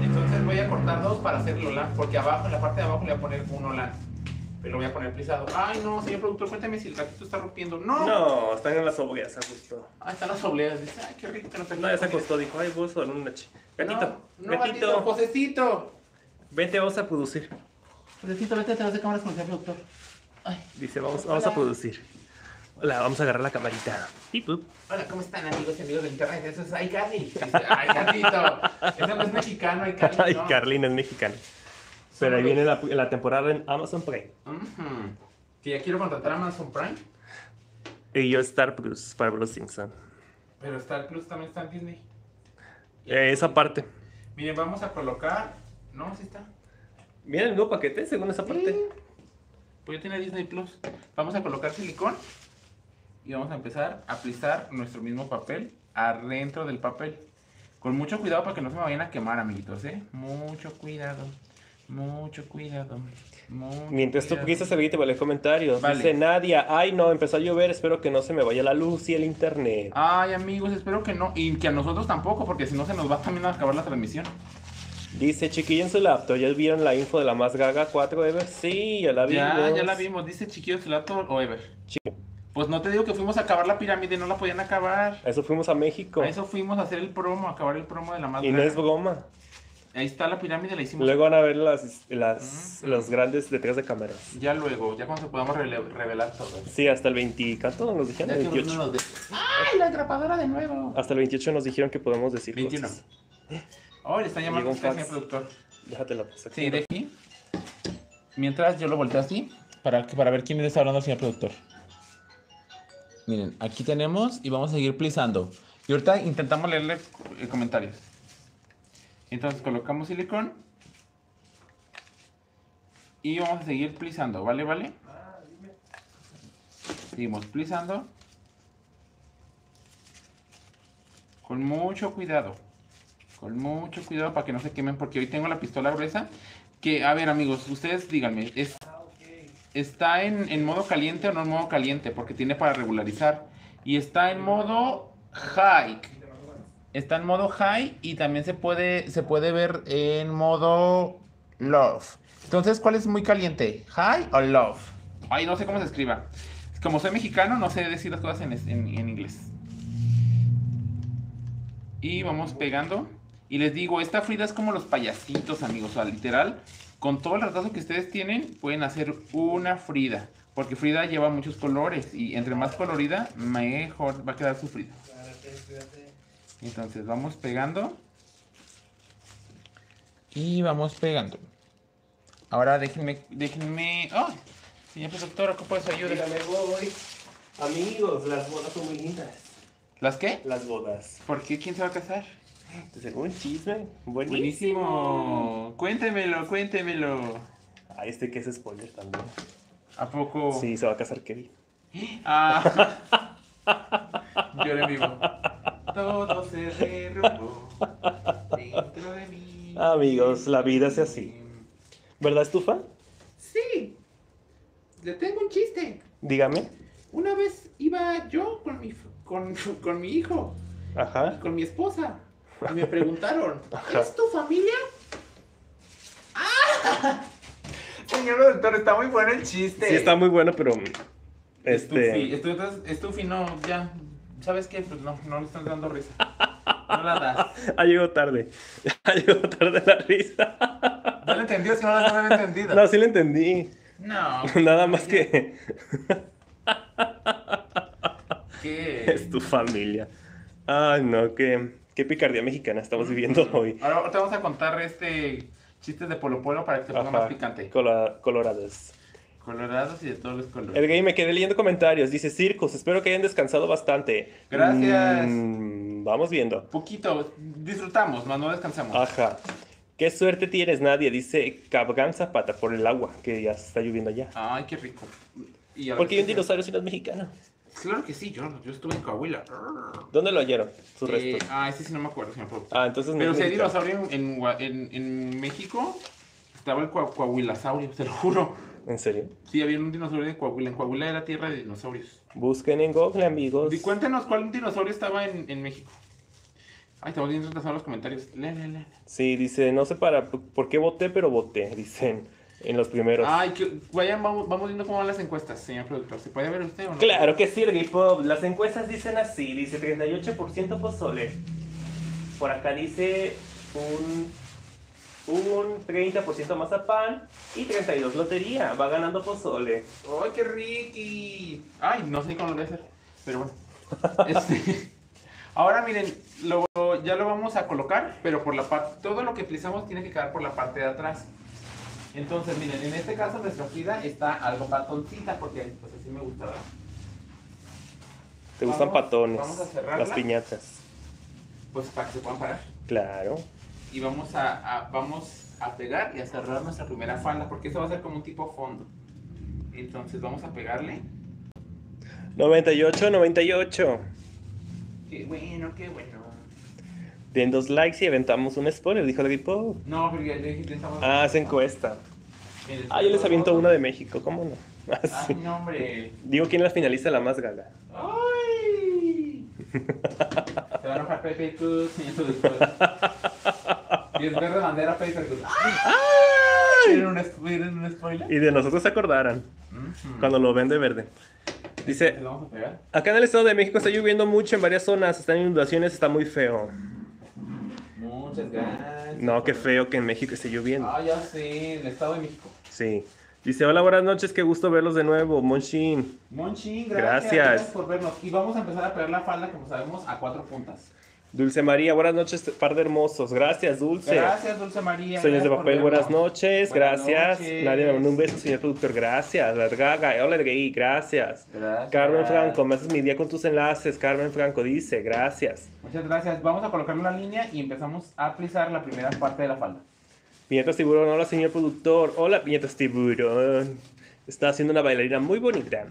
Entonces voy a cortar dos para hacer el Olan, porque abajo, en la parte de abajo le voy a poner un Olan. Pero lo voy a poner plisado. Ay, no, señor productor, cuéntame si el gatito está rompiendo. ¡No! No, están en las obleas, se acostó. Ah, están las obleas. Dice, ay, qué rico que no te No, ya se acostó, dijo, ay, vos en una ch... Gatito, No, no, gatito, gatito, posecito. vente, vamos a producir. Posecito, vete atrás de cámaras con el señor productor. Ay. Dice, vamos, vamos a producir. Hola, vamos a agarrar la camarita. Pip, pup. Hola, ¿cómo están, amigos y amigos de internet? Eso es iCarly. Dice, ay, gatito. Eso no es mexicano, iCarly. Ay, no. Carlina es mexicana. Pero ahí viene la, la temporada en Amazon Prime. Uh-huh. Que ya quiero contratar a Amazon Prime. Y yo Star Plus para Bruce Simpson. Pero Star Plus también está en Disney. Eh, esa parte. Miren, vamos a colocar. No, sí está. Viene el nuevo paquete según esa parte. Sí. Pues ya tiene Disney Plus. Vamos a colocar silicón. Y vamos a empezar a plisar nuestro mismo papel adentro del papel. Con mucho cuidado para que no se me vayan a quemar, amiguitos, ¿eh? Mucho cuidado. Mucho cuidado. Mucho Mientras tú cuidado. pisas el te vale comentarios. Vale. Dice Nadia, ay no, empezó a llover, espero que no se me vaya la luz y el internet. Ay, amigos, espero que no. Y que a nosotros tampoco, porque si no se nos va también a acabar la transmisión. Dice Chiquilla en su laptop, ¿ya vieron la info de la más gaga cuatro Ever? Sí, ya la vimos. Ya, ya la vimos. Dice Chiquillo Filato o Ever. Chico. Pues no te digo que fuimos a acabar la pirámide, no la podían acabar. A eso fuimos a México. A eso fuimos a hacer el promo, a acabar el promo de la más Y no gaga. es broma. Ahí está la pirámide, la hicimos. Luego van a ver las, las, los grandes detrás de cámaras. Ya luego, ya cuando podamos rele- revelar todo. Sí, hasta el veinte, ¿cuánto nos dijeron? Ya El que veintiocho. uno nos de- ¡Ay, la atrapadora de nuevo! Hasta el veintiocho nos dijeron que podemos decir veintiuno. cosas. Oh, le está llamando Llegó un usted, fax. señor productor. Déjatelo pues aquí. Sí, de aquí. Mientras yo lo volteo así, para, para ver quién le está hablando al señor productor. Miren, aquí tenemos y vamos a seguir plisando. Y ahorita intentamos leerle eh, comentarios. Entonces colocamos silicón. Y vamos a seguir plisando, ¿vale? ¿Vale? Seguimos plisando. Con mucho cuidado. Con mucho cuidado para que no se quemen, porque hoy tengo la pistola gruesa. Que, a ver, amigos, ustedes díganme, ¿es, ¿está en, en modo caliente o no en modo caliente? Porque tiene para regularizar. Y está en modo high. Está en modo high y también se puede, se puede ver en modo love. Entonces, ¿cuál es muy caliente? ¿High o love? Ay, no sé cómo se escriba. Como soy mexicano, no sé decir las cosas en, en, en inglés. Y vamos pegando. Y les digo, esta Frida es como los payasitos, amigos. O sea, literal, con todo el retraso que ustedes tienen, pueden hacer una Frida. Porque Frida lleva muchos colores. Y entre más colorida, mejor va a quedar su Frida. Entonces, vamos pegando. Y vamos pegando. Ahora déjenme, déjenme... ¡Oh! Señor productor, ocupo su ayuda. Dígame, voy. Amigos, las bodas son muy lindas. ¿Las qué? Las bodas. ¿Por qué? ¿Quién se va a casar? Según chisme, buenísimo. Buenísimo. Cuéntemelo, cuéntemelo. Ah, este que es spoiler también. ¿A poco? Sí, se va a casar Kevin. Ah. Lloré en vivo. Todo se derrumbó dentro de mí. Amigos, la vida es así. ¿Verdad, Estufa? Sí. Le tengo un chiste. Dígame. Una vez iba yo con mi, con, con mi hijo, Ajá. con mi esposa, y me preguntaron, Ajá. ¿es tu familia? ¡Ah! Señor doctor, está muy bueno el chiste. Sí, está muy bueno, pero... Estufi, Este... estu- entonces, Estufi, no, ya, ¿sabes qué? Pues no, no le están dando risa. No la das. Ah, llegó tarde. Ah, llegó tarde la risa. ¿No lo entendió? Si no lo había entendido. No, sí lo entendí. No. Nada más que... ¿Qué? Es tu familia. Ay, no, qué, qué picardía mexicana estamos viviendo hoy. Ahora, ahora te vamos a contar este chistes de Polo Polo para que te ponga Ajá, más picante. colo- colorados. Colorados y de todos los colores. El gay me quedé leyendo comentarios. Dice Circus, espero que hayan descansado bastante. Gracias. Mm, vamos viendo. Poquito, disfrutamos, más no descansamos. Ajá. ¿Qué suerte tienes, Nadia? Dice Cabgán Zapata por el agua, que ya está lloviendo allá. Ay, qué rico. Y a Porque hay un ver- dinosaurio si no es mexicano. Claro que sí, yo, yo estuve en Coahuila. ¿Dónde lo hallaron? Sus Eh, restos. ah, ese sí no me acuerdo, señor productor. Ah, entonces no Pero es si hay mexicano. dinosaurio en, en, Gua- en- en México, estaba el Coa- Coahuilasaurio, te lo juro. ¿En serio? Sí, había un dinosaurio de Coahuila. En Coahuila era tierra de dinosaurios. Busquen en Google, amigos. Di- Cuéntanos cuál dinosaurio estaba en, en México. Ay, estamos viendo retrasados los comentarios. Lee, lee, lee. Sí, dice, no sé para por qué voté, pero voté, dicen en los primeros. Ay, que vayan, vamos, vamos viendo cómo van las encuestas, señor productor. ¿Se puede ver usted o no? Claro que sí, el Pop. Las encuestas dicen así, dice treinta y ocho por ciento pozole. Por acá dice un, un treinta por ciento mazapán y treinta y dos lotería. Va ganando pozole. ¡Ay, qué riqui! Ay, no sé cómo lo voy a hacer, pero bueno. Este, ahora miren, lo, ya lo vamos a colocar, pero por la parte, todo lo que utilizamos tiene que quedar por la parte de atrás. Entonces, miren, en este caso nuestra Frida está algo patoncita porque pues así me gusta, ¿verdad? ¿Te gustan Vamos- patones? vamos a cerrarla. Las piñatas. Pues para que se puedan parar. Claro. Y vamos a, a- vamos a pegar y a cerrar nuestra primera falda porque eso va a ser como un tipo fondo. Entonces vamos a pegarle. noventa y ocho, noventa y ocho. Qué bueno, qué bueno. Den dos likes y aventamos un spoiler, dijo el Pop. No, pero ya le dije que estamos... Ah, se encuesta. Miren, Ah, yo les aviento todo- una de México, ¿cómo no? Ah, sí. Ay, no, hombre. Digo, ¿quién es la finalista la más gaga? ¡Ay! Se va a enojar Pepe Cruz, señor productor. Y es verde bandera Pepe Cruz. ¿Quieren un, spo- ¿Quieren un spoiler? Y de nosotros se acordaran Ujú. cuando lo ven de verde. Dice, Entonces, vamos a pegar. acá en el Estado de México está lloviendo mucho en varias zonas, están inundaciones, está muy feo. Muchas gracias. No, qué feo que en México esté lloviendo. Ah, ya sé, en el Estado de México. Sí. Dice, hola, buenas noches, qué gusto verlos de nuevo, Monshin. Monchín, Gracias. gracias. Gracias por vernos. Y vamos a empezar a pegar la falda, como sabemos, a cuatro puntas. Dulce María, buenas noches, par de hermosos. Gracias, Dulce. Gracias, Dulce María. Sueños de gracias por papel, buenas vernos. noches, Buenas gracias. noches. Nadie me mandó un beso, señor productor, gracias. La gaga, hola, Ergueí, gracias. Gracias. Carmen Franco, me haces mi día con tus enlaces. Carmen Franco dice, gracias. Muchas gracias. Vamos a colocar una línea y empezamos a alisar la primera parte de la falda. Piñatas Tiburón, hola, señor productor. Hola, Piñatas Tiburón. Está haciendo una bailarina muy bonita.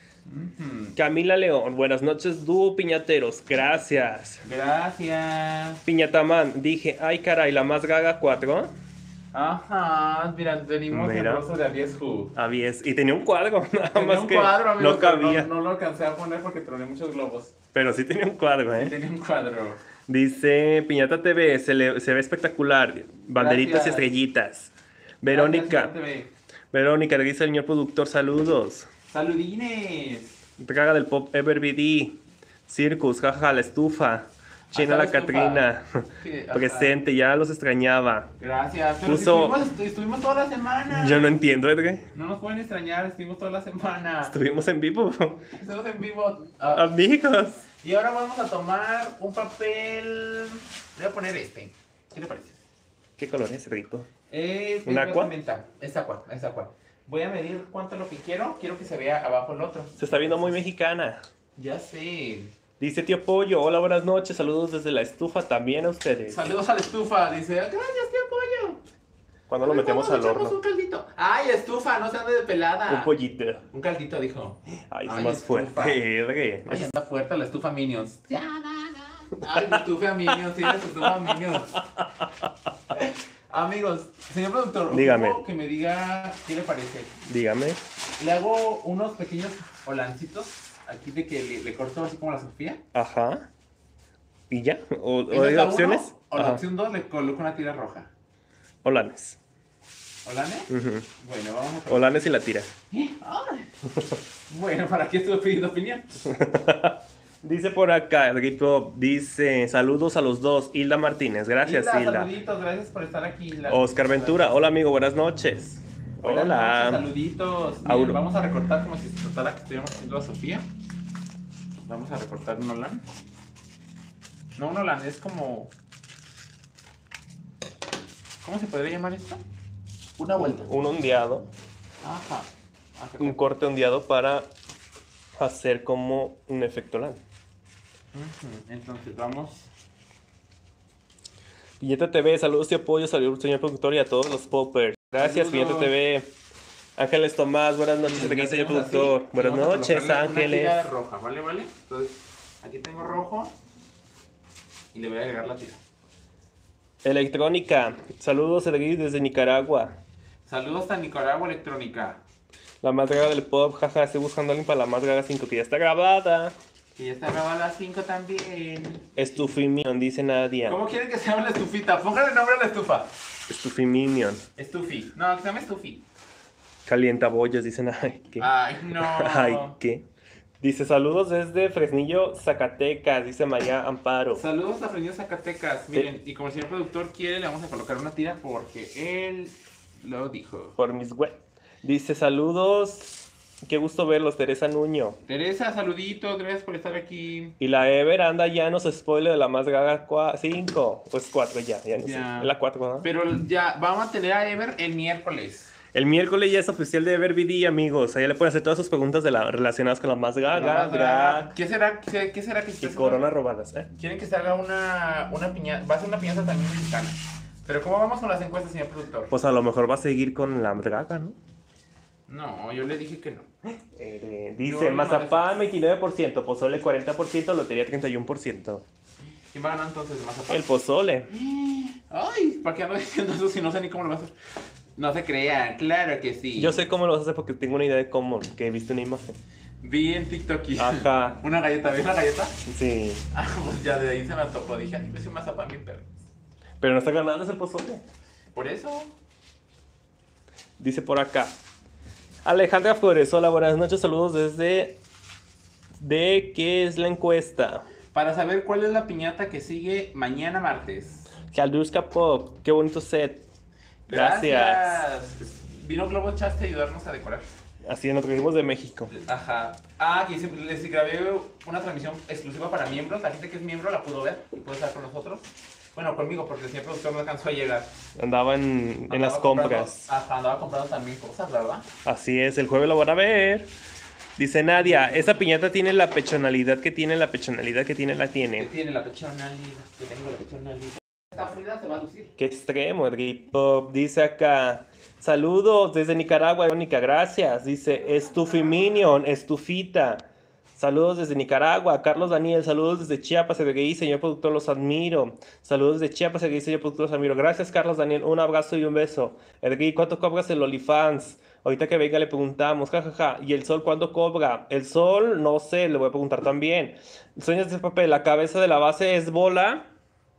Ujú. Camila León, buenas noches, dúo piñateros, gracias. Gracias. Piñataman, dije, ay caray, la más gaga cuatro. Ajá, mira, venimos en Mira. rostro de Aries Who. Habías, y tenía un cuadro, nada Tenía más un que cuadro, amigos, no pero cabía. No, no lo alcancé a poner porque troné muchos globos. Pero sí tenía un cuadro, ¿eh? Tenía un cuadro. Dice Piñata T V, se, le- se ve espectacular. Banderitas Gracias. y estrellitas. Verónica, Gracias, T V. Verónica, le dice el señor productor, saludos. Saludines. Traga del pop Ever B D. Circus, jaja, la estufa. China Hasta la la estufa. Catrina. Sí, ajá. Presente, ya los extrañaba. Gracias. Pero si Puso- estuvimos, estuvimos toda la semana. Yo no entiendo, Edgar. No nos pueden extrañar, estuvimos toda la semana. Estuvimos en vivo. Estamos en vivo. Ah, Amigos. y ahora vamos a tomar un papel. Le voy a poner este. ¿Qué le parece? ¿Qué color es, Rico? Es ¿Un aqua? menta. Es aqua, es aqua. Voy a medir cuánto es lo que quiero. Quiero que se vea abajo el otro. Se está viendo muy mexicana. Ya sé. Dice tío Pollo, hola, buenas noches, saludos desde la estufa también a ustedes. Saludos a la estufa. Dice, gracias, tío Pollo. Cuando lo Ay, metemos vamos, al echamos horno. un caldito. Ay, estufa, no se ande de pelada. Un pollito. Un caldito, dijo. Ay, es Ay, más estufa. fuerte, Edgar. Ay, anda fuerte la estufa Minions. Ay, la estufa Minions, sí, la estufa Minions. Amigos, señor productor, Dígame. ocupo que me diga qué le parece. Dígame. Le hago unos pequeños holancitos aquí de que le, le corto así como la Sofía. Ajá. ¿Y ya? ¿O, o ¿Esa hay es la opciones? uno? O la Ajá. opción dos le coloco una tira roja. Olanes. ¿Holane? Ujú. Bueno, vamos a... Olanes y la tira. Ay. Bueno, ¿para qué estuve pidiendo opinión? Dice por acá, el Pop, dice, saludos a los dos, Hilda Martínez. Gracias, Hilda, Hilda. saluditos, gracias por estar aquí. Hilda. Oscar Ventura, hola amigo, buenas noches. Buenas Hola. noches, saluditos. Miren, Auro. vamos a recortar como si se tratara que estuviéramos haciendo a Sofía. Vamos a recortar un Olan. No, un Olan, es como... ¿Cómo se podría llamar esto? Una vuelta. Un ondeado, Ajá. Ajá. un corte ondeado para hacer como un efecto LAN. Ujú, entonces vamos... Piñeta T V, saludos y apoyo, saludos señor productor y a todos los poppers. Gracias, Saludos. Piñeta T V. Ángeles Tomás, buenas noches, Ya aquí señor tenemos así, productor. y Buenas vamos a noches, colocarle una Ángeles. tira roja, ¿vale? ¿Vale? Entonces, aquí tengo rojo y le voy a agregar la tira. Electrónica, saludos Edgar desde Nicaragua. Saludos a Nicaragua Electrónica. La más gaga del pop, jaja, estoy buscando a alguien para la más gaga cinco que ya está grabada. Que ya está grabado a las cinco también. Estufiminion, dice Nadia. ¿Cómo quieren que se llame la estufita? Póngale nombre a la estufa. Estufiminion. Estufi. No, que se llame Estufi. Calientabollas, dicen. Ay, ¿qué? Ay, no. Ay, ¿qué? Dice, saludos desde Fresnillo, Zacatecas, dice María Amparo. Saludos a Fresnillo Zacatecas. Miren, y como el señor productor quiere, le vamos a colocar una tira porque él lo dijo. Por mis web. Dice, saludos, qué gusto verlos, Teresa Nuño. Teresa, saluditos, gracias por estar aquí. Y la Ever anda ya nos spoiler de la más gaga cinco. Pues cuatro ya, ya no Ya. sé. Es la cuatro, ¿no? Pero ya vamos a tener a Ever el miércoles. El miércoles ya es oficial de Ever B D, amigos. Allá le pueden hacer todas sus preguntas de la, relacionadas con la más gaga, La más drag drag. ¿Qué será, qué, qué será que y se coronas robadas, ¿eh? Quieren que se haga una, una piñata, va a ser una piñata también mexicana. Pero ¿cómo vamos con las encuestas, señor productor? Pues a lo mejor va a seguir con la gaga, ¿no? No, yo le dije que no. Eh, Yo dice, le mazapán veintinueve por ciento, pozole cuarenta por ciento, lotería treinta y uno por ciento. ¿Quién va a ganar entonces más aparte? El pozole. Ay, ¿para qué ando diciendo eso si no sé ni cómo lo vas a hacer? No se crean, claro que sí. Yo sé cómo lo vas a hacer porque tengo una idea de cómo, que he visto una imagen. Vi en TikTok y Ajá. una galleta, ¿ves la galleta? Sí. Ah, pues ya de ahí se me tocó. Dije, ay, pues un mazapán bien perro. Pero no está ganando, es el pozole. Por eso. Dice por acá. Alejandra Flores, hola, buenas noches, saludos desde... ¿De qué es la encuesta? Para saber cuál es la piñata que sigue mañana martes. Calduska Pop, qué bonito set. Gracias. Gracias. Vino Globo Chaste a ayudarnos a decorar. Así nos trajimos de México. Ajá. Ah, que siempre les grabé una transmisión exclusiva para miembros. La gente que es miembro la pudo ver y puede estar con nosotros. Bueno, conmigo, porque el señor productor no alcanzó a llegar. Andaba en, en Andaba las comprando- compras. Ajá, andaba comprando también cosas, ¿verdad? Así es, el jueves lo van a ver. Dice Nadia, esa piñata tiene la pechonalidad que tiene, la pechonalidad que tiene, la Que tiene. tiene la pechonalidad, que tengo la pechonalidad. Esta Frida se va a lucir. Qué extremo, el Pop. Dice acá, saludos desde Nicaragua, Verónica, gracias. Dice, Estufiminion, estufita. Saludos desde Nicaragua. Carlos Daniel, saludos desde Chiapas, Edgui, señor productor, los admiro. Saludos desde Chiapas, Edgui, señor productor, los admiro. Gracias, Carlos Daniel, un abrazo y un beso. Edgui, ¿cuánto cobras el OnlyFans? Ahorita que venga le preguntamos, jajaja. ¿Y el sol cuándo cobra? El sol, no sé, le voy a preguntar también. Sueños de papel, la cabeza de la base es bola.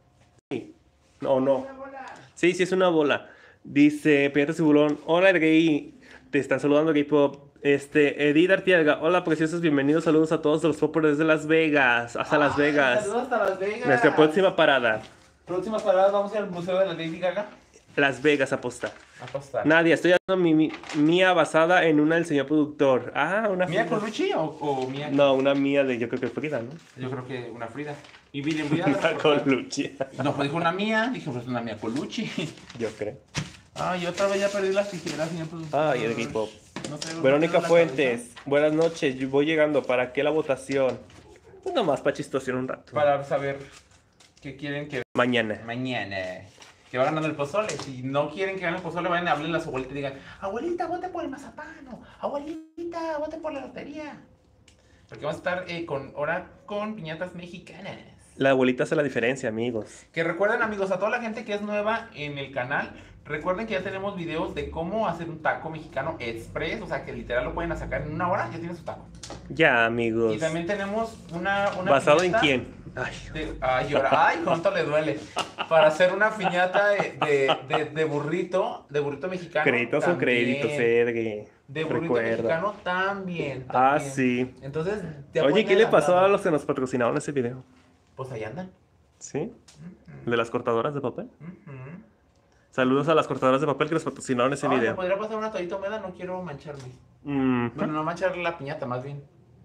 Sí. No, no. Sí, sí, es una bola. Dice Piedra Tiburón, hola Edgui, te están saludando Gay Pop. Este, Edith Artiaga, hola preciosos, bienvenidos, saludos a todos los poppers desde Las Vegas, hasta Las Ay, Vegas. Saludos hasta Las Vegas. Nuestra próxima parada, Próximas paradas, vamos al museo de la Lady Gaga. Las Vegas, aposta. A apostar. Nadia, estoy dando mi, mi- mía basada en una del señor productor. Ah, una ¿Mía Frida. Colucci o, o Mía? No, una mía de, yo creo que Frida, ¿no? Yo creo que una Frida. Y miren, Frida. Una Colucci, No, pues dijo una mía. Dije, pues una Mía Colucci. yo creo. Ay, otra vez ya perdí las tijeras, señor productor. Ay, el Gay Pop. No traigo- Verónica no traigo la Fuentes, buenas noches, yo voy llegando, ¿para qué la votación? Pues nomás para chistosear un rato. cabeza Para saber qué quieren que Mañana. mañana. Que va ganando el pozole. Si no quieren que gane el pozole, vayan a hablarle a su abuelita y digan, abuelita, vote por el mazapano. Abuelita, vote por la lotería. Porque vamos a estar eh, con, ahora con piñatas mexicanas. La abuelita hace la diferencia, amigos. Que recuerden, amigos, a toda la gente que es nueva en el canal, recuerden que ya tenemos videos de cómo hacer un taco mexicano express, o sea que literal lo pueden sacar en una hora, ya tiene su taco. Ya, amigos. Y también tenemos una, una ¿Basado en piñata quién? Ay, de- ay, llora, ay, cuánto le duele. Para hacer una piñata de, de, de, de burrito, de burrito mexicano. créditos son también. créditos, Edgui. De burrito Recuerdo. mexicano también, Ah, también. sí. Entonces, te Oye, ¿qué le apoyan pasó a andando. los que nos patrocinaron ese video? Pues ahí andan. ¿Sí? ¿De las cortadoras de papel? Ujú. Saludos a las cortadoras de papel que nos patrocinaron ese Ay, ¿me video. podría pasar una toallita húmeda? No quiero mancharme. Mm, Bueno, no manchar la piñata, más bien.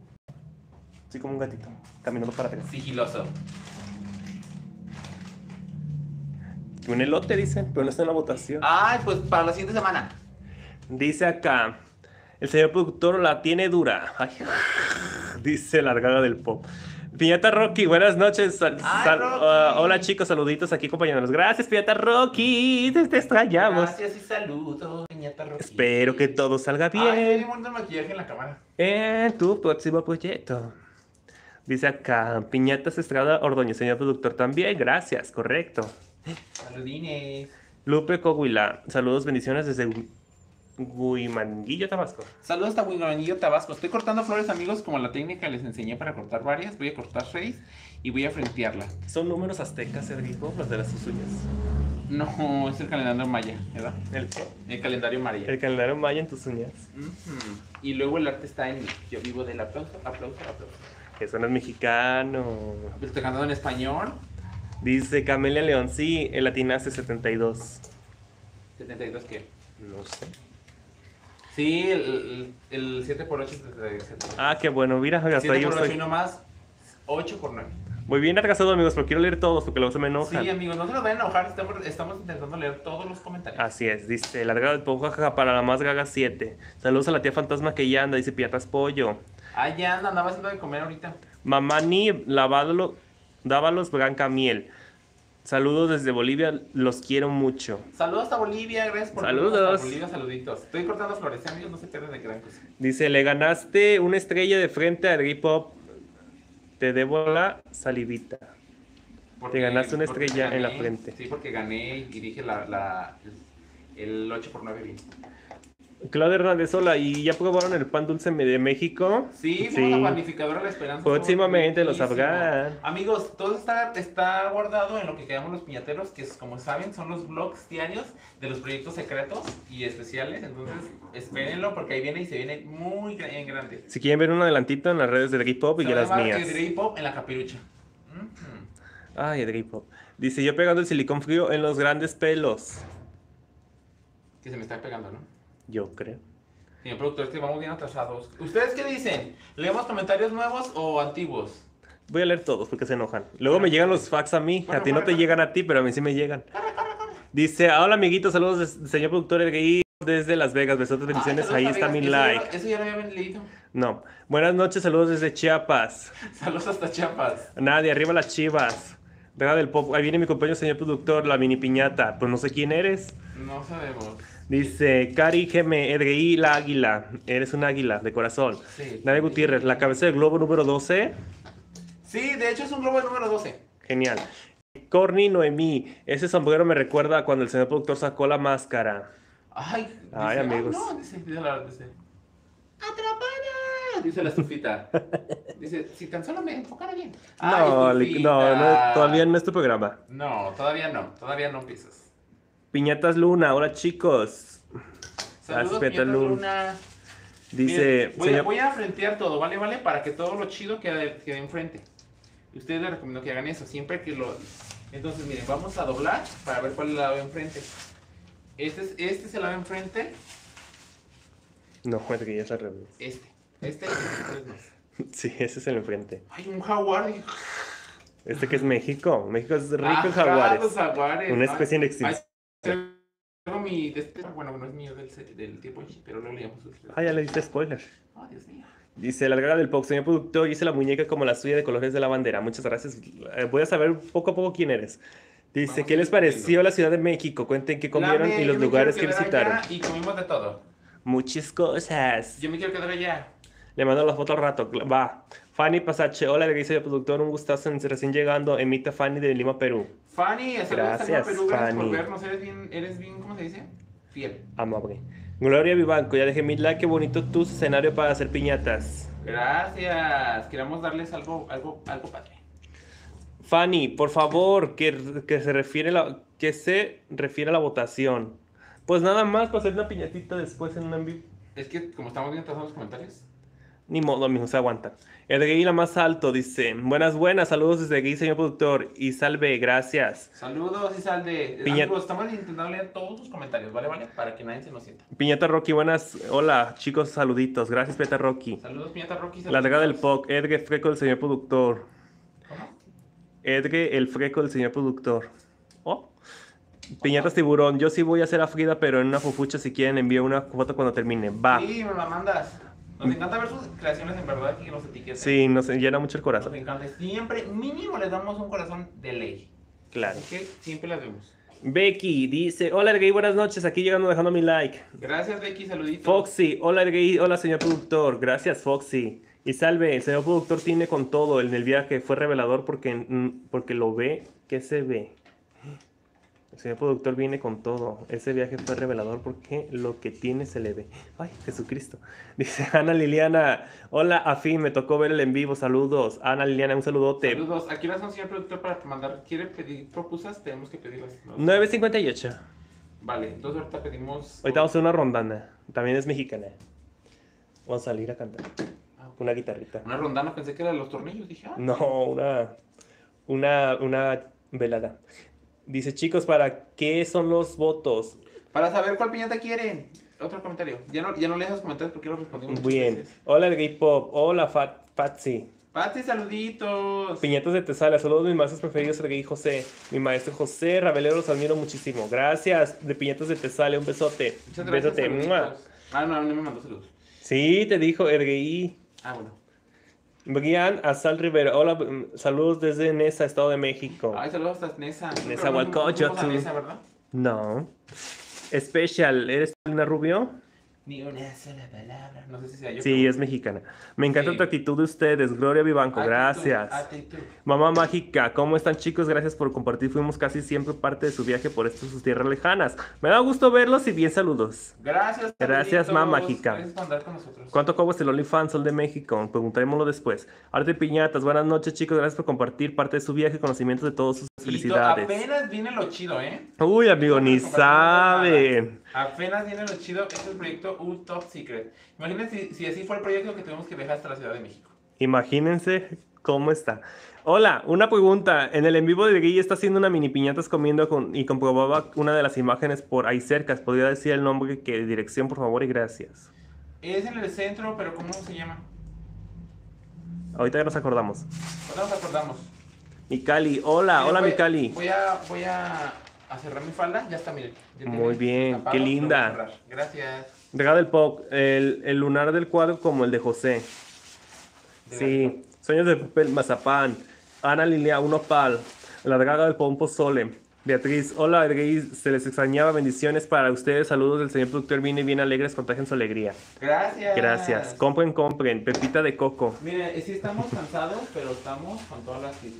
sí, como un gatito, caminando para atrás. Sigiloso. Un elote, dicen, pero no está en la votación. Ay, pues para la siguiente semana. Dice acá, el señor productor la tiene dura. Ay, dice Largada del Pop. Piñata Rocky, buenas noches. Sal- Ay, sal- Rocky. uh, hola chicos, saluditos aquí acompañándonos. Gracias, Piñata Rocky, te, te extrañamos. Gracias y saludos, piñata Rocky. Espero que todo salga Ay, tiene bien bonito el maquillaje en la cámara. en tu próximo proyecto. Dice acá, Piñatas Estrada Ordóñez, señor productor también. Gracias, correcto. Saludines. Lupe Coahuila, saludos, bendiciones desde Guimanguillo, Tabasco. Saludos hasta Huimanguillo, Tabasco. Estoy cortando flores, amigos, como la técnica les enseñé para cortar varias. Voy a cortar seis y voy a frentearla. ¿Son números aztecas, Edrico, los de las sus uñas? No, es el calendario maya, ¿verdad? ¿El qué? El calendario maya. El calendario maya en tus uñas. Ujú. Y luego el arte está en mí. Yo vivo del aplauso, aplauso, aplauso. Eso no es mexicano. Estoy cantando en español. Dice Camelia León, sí, el latinaste setenta y dos. ¿setenta y dos qué? No sé. Sí, el, el, el siete por ocho es setenta y siete. Ah, qué bueno, mira, hasta siete yo por ocho y estoy no más, ocho por nueve. muy bien atrasado, amigos, pero quiero leer todos porque luego se me enojan. Sí, amigos, no se nos vayan a enojar, estamos, estamos intentando leer todos los comentarios. Así es, dice, la gaga del pollo, jajaja, para la más gaga siete. Saludos a la tía fantasma que ya anda, dice Piatas Pollo. Ah, ya anda, andaba haciendo de comer ahorita. Mamani, lavádalo, dávalos blanca miel. Saludos desde Bolivia, los quiero mucho. Saludos hasta Bolivia, gracias por Saludos. vernos hasta Bolivia, saluditos. Estoy cortando flores, amigos, no se pierdan de gran cosa. Dice, le ganaste una estrella de frente a Hip Hop. Te debo la salivita. Porque- Te ganaste una porque estrella en la gané, frente. Sí, porque gané y dije la, la, el ocho por nueve bien. Claudia Hernández, hola, ¿y ya probaron el pan dulce de México? Sí, fuimos a Panificadora La Esperanza. Próximamente lo Riquísimo. sabrán. Amigos, todo está, está guardado en lo que quedamos los piñateros, que es, como saben, son los vlogs diarios de los proyectos secretos y especiales. Entonces, espérenlo porque ahí viene y se viene muy gra- en grande. Si quieren ver un adelantito en las redes de Hip Hop y Se de va a las llamar mías. El Grey Pop en la capirucha. Ujú. Ay, el Hip Hop. Dice, yo pegando el silicón frío en los grandes pelos. Que se me está pegando, ¿no? Yo creo. Señor productor, es que vamos bien atrasados. ¿Ustedes qué dicen? ¿Leemos comentarios nuevos o antiguos? Voy a leer todos porque se enojan. Luego me llegan los fax a mí. Corre, A ti no corre, te corre. llegan a ti, pero a mí sí me llegan. Dice, hola amiguitos, saludos de- señor productor Erguí desde Las Vegas. Besotes, bendiciones. Ah, Ahí saludos, está mi amigas. Eso ya like. lo- Eso ya lo había leído. No. Buenas noches, saludos desde Chiapas. Saludos hasta Chiapas. Nadie, arriba las chivas. Venga del pop. Ahí viene mi compañero señor productor, la mini piñata. Pues no sé quién eres. No sabemos. Dice, Cari Geme, R I, la águila. Eres un águila de corazón. Sí. Nadia Gutiérrez, la cabeza del globo número doce. Sí, de hecho es un globo de número doce. Genial. Corny Noemí, ese sombrero me recuerda a cuando el señor productor sacó la máscara. Ay, Ay, dice, amigos. no, dice, dice la dice. ¡Atrapada! Dice la estufita. Dice, si tan solo me enfocara bien. Ay, No, li- no, no, estufita. todavía no es tu programa. No, todavía no, todavía no empiezas. Piñatas Luna, hola chicos. Saludos, Piñata Piñata Luna. Luna. Dice, Miren, voy, a, señor- voy a frentear todo, ¿vale? ¿Vale? Para que todo lo chido quede, quede enfrente. Y ustedes les recomiendo que hagan eso, siempre que lo... Entonces, miren, vamos a doblar para ver cuál es el lado de enfrente. Este es, este es el lado de enfrente, No, es que ya es al revés. este. Este, este no. Sí, ese es el enfrente. Hay un jaguar. y- Este que es México. México es rico en Ajá, jaguares. los jaguares. Una Ay, especie en ay, extinción. tengo mi... de este- bueno, no es mío del, del tiempo, pero luego le llamo su... Ah, ya le diste spoiler. Oh, Dios mío. Dice, la gaga del pop, señor productor, hice la muñeca como la suya de colores de la bandera. Muchas gracias. Eh, voy a saber poco a poco quién eres. Dice, Vamos ¿qué a les ir pareció viendo. la Ciudad de México? Cuenten qué comieron Lame, y los yo me lugares que quiero quedar visitaron. allá y comimos de todo. Muchas cosas. Yo me quiero quedar allá. Le mando la foto al rato. Va. Fanny Pasache, hola, le dice el productor, un gustazo en recién llegando. Emita Fanny de Lima, Perú. Fanny, saludos a Gracias, Lima, Perú, gracias por Fanny. vernos. Eres bien, eres bien, ¿cómo se dice? Fiel. Amable. Gloria Vivanco, ya dejé mi like, qué bonito tu escenario para hacer piñatas. Gracias. Queremos darles algo, algo, algo padre. Fanny, por favor, que, que se refiere la, que se refiere a la votación. Pues nada más para hacer una piñatita después en un en vivo. Es que como estamos viendo todos los comentarios. Ni modo, amigos, se aguantan. El gay la más alto dice, buenas, buenas, saludos desde aquí, señor productor. Y salve, gracias. Saludos y sal de... Piña- Amigos, estamos intentando leer todos tus comentarios, ¿vale? ¿Vale? Para que nadie se nos sienta. Piñata Rocky, buenas, hola, chicos, saluditos. Gracias, Piñata Rocky. Saludos, Piñata Rocky. La saludos. regla del P O C, Edge Freco, el señor productor. ¿Cómo? Edge el Freco, el señor productor. Oh. Piñatas tiburón, yo sí voy a hacer a Frida, pero en una fufucha, si quieren, envío una foto cuando termine. Va. Sí, me la mandas. Nos encanta ver sus creaciones en verdad y que nos etiqueten. Sí, nos llena mucho el Nos corazón. encanta. Siempre, mínimo, les damos un corazón de ley. Claro. Así que siempre las vemos. Becky dice, hola Ergay, buenas noches, aquí llegando dejando mi like. Gracias, Becky, saluditos. Foxy, hola Ergay, hola señor productor, gracias Foxy. Y salve, el señor productor tiene con todo en el viaje, fue revelador porque, mm, porque lo ve, ¿qué se ve? El señor productor viene con todo. Ese viaje fue revelador porque lo que tiene se le ve. Ay, Jesucristo. Dice Ana Liliana. Hola, Afi, me tocó ver el en vivo. Saludos. Ana Liliana, un saludote. Saludos. Aquí las señor productor para mandar. ¿Quiere pedir propusas? Tenemos que pedirlas. ¿no? nueve cincuenta y ocho. Vale, entonces ahorita pedimos. Ahorita vamos a hacer una rondana. También es mexicana. Vamos a salir a cantar. Una guitarrita. Una rondana, pensé que era de los tornillos. Dije, ah. No, una. Una. Una velada. Dice, chicos, ¿para qué son los votos? Para saber cuál piñata quieren. Otro comentario. Ya no, ya no leas los comentarios porque los respondimos. Bien. Veces. Hola, el gay pop. Hola, Fat, Patsy. Patsy, saluditos. Piñatas de Tesalia. Saludos, mis maestros preferidos, el gay José. Mi maestro José Rabelero, los admiro muchísimo. Gracias, de Piñatas de Tesalia. Un besote. Muchas gracias. Besote. ¡Mua! Ah, no, no me mandó saludos. Sí, te dijo, el gay. Ah, bueno. Guian Azal Rivera. Hola, saludos desde Nesa, Estado de México. Ay, saludos hasta Nesa. Nesa Hualcoyo, tú. Nesa, ¿verdad? No. Special, ¿eres Paulina Rubio? Ni una sola palabra. No sé si sea yo. Sí, es mexicana. Me encanta Sí. tu actitud de ustedes. Gloria Vivanco, Actitud, gracias. actitud. Mamá Mágica, ¿cómo están, chicos? Gracias por compartir. Fuimos casi siempre parte de su viaje por estas sus tierras lejanas. Me da gusto verlos y bien saludos. Gracias. Gracias, saluditos. Mamá Mágica. Gracias por andar con nosotros. ¿Cuánto cobras el OnlyFans Sol de México? Preguntarémoslo después. Arte Piñatas, buenas noches, chicos. Gracias por compartir parte de su viaje, conocimientos de todos sus Y to- felicidades. apenas viene lo chido, ¿eh? Uy, amigo, ni saben. Apenas viene lo chido. Este es el proyecto U Top Secret. Imagínense si, si así fue el proyecto que tuvimos que dejar hasta la Ciudad de México. Imagínense cómo está. Hola, una pregunta. En el en vivo de Guille está haciendo una mini piñatas comiendo con, y comprobaba una de las imágenes por ahí cerca. ¿Podría decir el nombre, que dirección, por favor, y gracias? Es en el centro, pero ¿cómo se llama? Ahorita ya nos acordamos. ¿Cuándo nos acordamos? Mikali, hola, Miren, hola voy- Mikali. Voy a, voy a, a cerrar mi falda. Ya está, miren. Ya tiene Muy bien, tapado, qué lo voy a linda. cerrar. Gracias. Regalo del pop, el, el lunar del cuadro como el de José. Sí, sueños de papel, mazapán. Ana Lilia, un opal. La regala del pop, un pozole. Beatriz, hola, Ergui, se les extrañaba, bendiciones para ustedes, saludos del señor productor, viene bien alegres, contagien su alegría. Gracias. Gracias, compren, compren, pepita de coco. Miren, eh, sí estamos cansados, pero estamos con todas las actitud.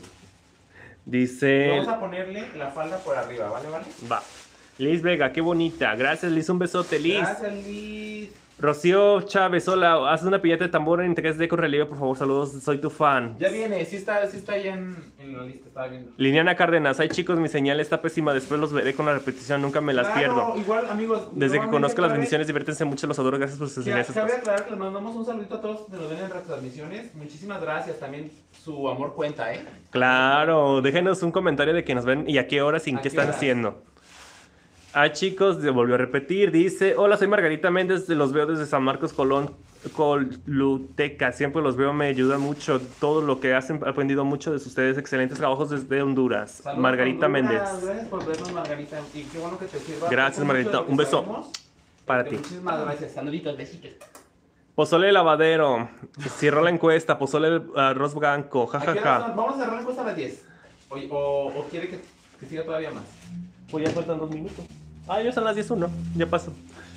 Dice, Vamos a ponerle la falda por arriba, ¿vale? ¿Vale? va. Liz Vega, qué bonita, gracias Liz, un besote Liz. Gracias, Liz. Rocío Chávez, hola, haz una piñata de tambor en tres D con relieve, por favor, saludos, soy tu fan. Ya viene, sí está, sí está ya en, en la lista, estaba viendo. Liliana Cárdenas, ay chicos, mi señal está pésima, después los veré con la repetición, nunca me las Claro, pierdo. igual, amigos. Desde que nuevamente, conozco las cabe- bendiciones, diviértense mucho, los adoro, gracias por sus ca- enseñanzas. Cabe aclarar que les mandamos un saludito a todos que nos ven en retransmisiones. Muchísimas gracias, también su amor cuenta, ¿eh? Claro, déjenos un comentario de que nos ven y a qué horas y en ¿A qué qué están horas? haciendo. Ah, chicos, se volvió a repetir, dice, hola, soy Margarita Méndez, los veo desde San Marcos, Colón, Coluteca, siempre los veo, me ayudan mucho, todo lo que hacen, he aprendido mucho de ustedes, excelentes trabajos desde Honduras. Saludos, Margarita Honduras, Méndez, Gracias por vernos, Margarita. Y qué bueno que te sirva. Gracias, Mucho Margarita. de lo que Un beso sabemos. para Este, ti. Muchísimas gracias. Saluditos, besitos. Pozole lavadero, cierra la encuesta, pozole arroz blanco, ¿A qué hora jajaja. son? Vamos a cerrar la encuesta a las diez. O, o, o quiere que, que siga todavía más. Pues ya faltan dos minutos. Ah, ya son las diez uno, ya pasó.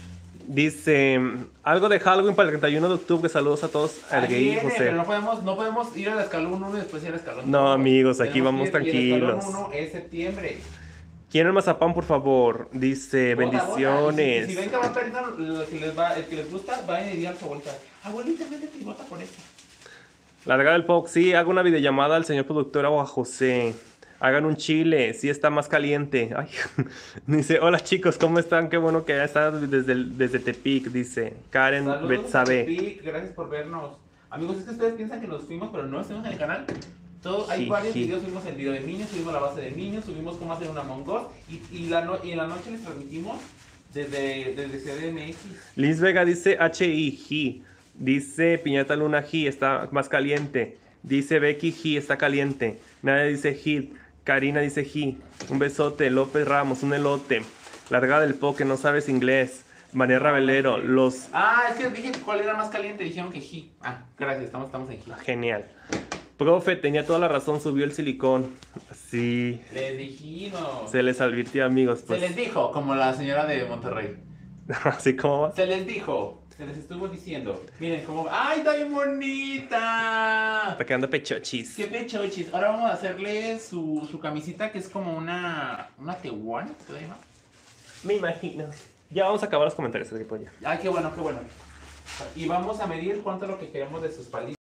Dice, algo de Halloween para el treinta y uno de octubre, saludos a todos, al Ahí gay viene, José. pero no podemos, no podemos ir al escalón uno y después ir al escalón No, dos. amigos, aquí Tenemos vamos que ir- y el tranquilos. escalón uno es septiembre. ¿Quieren mazapán, por favor? Dice, Bota, bota. bendiciones. Y Si, si ven que va perdiendo, el que les va, el que les gusta, va a ir a su vuelta. Abuelita, vende y vota por esto. Larga del Poc, sí, hago una videollamada al señor productor o a José. Hagan un chile, sí está más caliente. Ay. Dice, hola chicos, ¿cómo están? Qué bueno que ya están desde, el- desde Tepic, dice Karen Saludos, Betsabe. Tepic, gracias por vernos. Amigos, es que ustedes piensan que nos fuimos, pero no estamos en el canal. Todo, hay Sí, varios sí. videos, subimos el video de niños, subimos la base de niños, subimos cómo hacer una Among Us y, y, la no- y en la noche les transmitimos desde, desde C D M X. Liz Vega dice H I, Ji. Dice Piñata Luna, Ji, está más caliente. Dice Becky, Ji, está caliente. Nadie dice Ji. Karina dice Ji. Un besote. López Ramos, un elote. Larga del Po, que no sabes inglés. María Rabelero, los... Ah, es que dije cuál era más caliente, dijeron que G. Ah, gracias, estamos, estamos en G. Genial. Profe, tenía toda la razón, subió el silicón. Sí, Les dijimos. se les advirtió, amigos. Se Pues, les dijo, como la señora de Monterrey. así como va. Se les dijo, se les estuvo diciendo. Miren cómo. ¡Ay, está bien bonita! Está quedando pechochis. Qué pechochis. Ahora vamos a hacerle su, su camisita, que es como una, una tehuana, ¿se llama? Me imagino. Ya vamos a acabar los comentarios, equipo ya. Ay, qué bueno, qué bueno. Y vamos a medir cuánto es lo que queremos de sus palitos.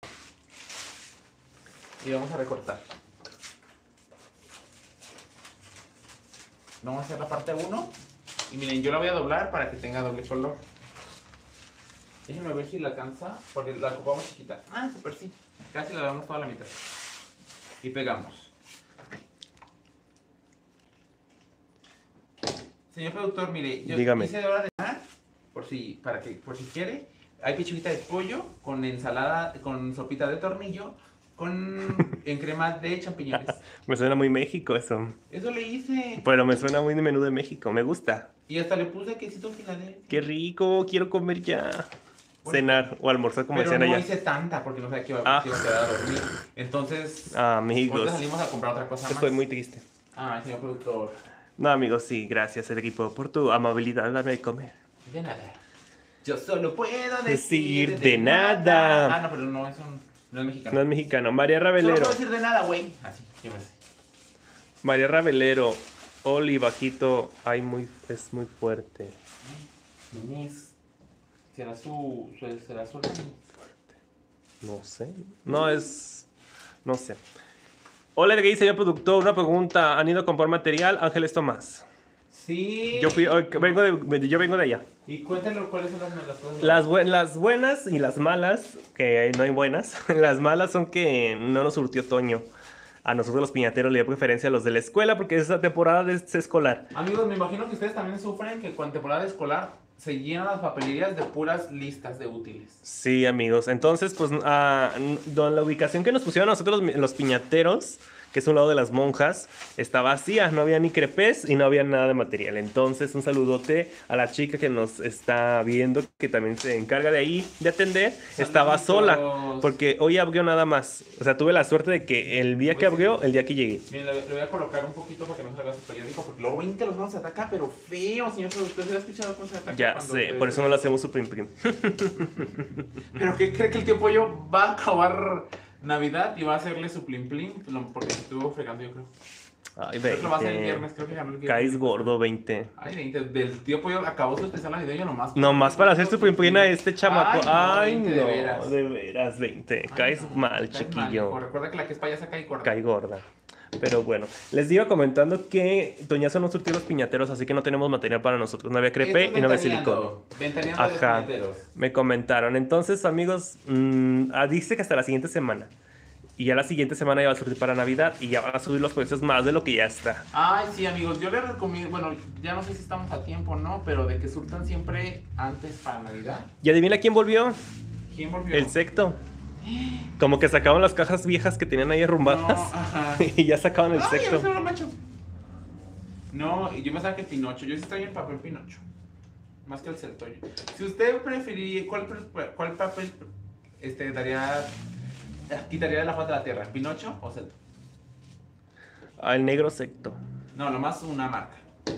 Y vamos a recortar. Vamos a hacer la parte uno. Y miren, yo la voy a doblar para que tenga doble color. Déjenme ver si la alcanza, porque la ocupamos chiquita. Ah, super sí. Casi la damos toda la mitad. Y pegamos. Señor productor, mire, yo Dígame. hice de hora de mar, por si, para que, por si quiere. Hay pechuguita de pollo con ensalada, con sopita de tornillo, con en crema de champiñones. Me suena muy México eso. Eso le hice. Pero me suena muy de menú de México. Me gusta. Y hasta le puse quesito Filadelfia. Qué rico. Quiero comer ya. Bueno, cenar o almorzar como pero decían no allá. hice tanta porque no sabía que iba, Ah. que iba a quedar a dormir. Entonces, Amigos. ahorita salimos a comprar otra cosa más. Estoy muy triste. Ah, señor productor. No, amigos, sí. Gracias, el equipo, por tu amabilidad de darme de comer. De nada. Yo solo puedo Decir decir, de nada. Ah, no, pero no es un. No es mexicano. No es mexicano. María Solo Ravelero. puedo decir de nada, güey. Así, yo me sé. María Ravelero. Oli, bajito. Ay, muy, es muy fuerte. Inés. ¿Será su. su- ¿Será su hermano? No sé. No es. No sé. Hola, el gay, señor productor. Una pregunta. ¿Han ido a comprar material? Ángeles Tomás. Sí. Yo, fui, oh, vengo de, yo vengo de allá. Y cuéntanos cuáles son las, las cosas. Las, buen- las buenas y las malas, que no hay buenas. Las malas son que no nos surtió Toño. A nosotros los piñateros le dio preferencia a los de la escuela porque es la temporada de este escolar. Amigos, me imagino que ustedes también sufren que con temporada escolar se llenan las papelerías de puras listas de útiles. Sí, amigos. Entonces, pues, ah, n- don- la ubicación que nos pusieron a nosotros los, los piñateros, que es un lado de las monjas, está vacía. No había ni crepes y no había nada de material. Entonces, un saludote a la chica que nos está viendo, que también se encarga de ahí de atender. Estaba sola, porque hoy abrió nada más. O sea, tuve la suerte de que el día que abrió, el día que llegué. Miren, le, le voy a colocar un poquito para que no salga su periódico, porque luego ven que los vamos a atacar, pero feo, señor productor. ¿Se ha escuchado cómo se ataca? Ya cuando sé, ustedes- por eso no lo hacemos super prim. ¿Pero qué cree que el tío Pollo va a acabar Navidad y va a hacerle su plim plim? Lo- Porque se estuvo fregando, yo creo. Ay, Creo que lo va a hacer el veinte. viernes, creo que ganó el viernes. Caes gordo, veinte. Ay, veinte, del tío Pollo acabó su especial navideño nomás. Nomás para hacer su prim prim a este chamaco. Ay, Ay, no, no, veinte, de veras. de veras, veinte. Ay, Caes no, mal, caes chiquillo. mal. Recuerda que la que es payasa cae gorda. Cae gorda. Pero bueno, les iba comentando que Toñazo no surtió los piñateros, así que no tenemos material para nosotros. No había crepe Esto es y no había ventaneando, silicona. Ventaneando de los Ajá. piñateros. Me comentaron. Entonces, amigos, mm, ah, dice que hasta la siguiente semana. Y ya la siguiente semana ya va a surtir para Navidad y ya van a subir los precios más de lo que ya está. Ay, sí, amigos, yo les recomiendo, bueno, ya no sé si estamos a tiempo o no, pero de que surtan siempre antes para Navidad. ¿Y adivina quién volvió? ¿Quién volvió? El secto. Como que sacaban las cajas viejas que tenían ahí No, arrumbadas ajá. y ya sacaban el Ay, ya secto. me salió macho. No, y yo pensaba que Pinocho, yo sí estoy en papel Pinocho. Más que el Celto. Si usted preferiría, ¿cuál, pre- cuál papel este, daría, quitaría de la faz de la tierra? ¿Pinocho o Celto? Ah, el negro secto. No, nomás una marca.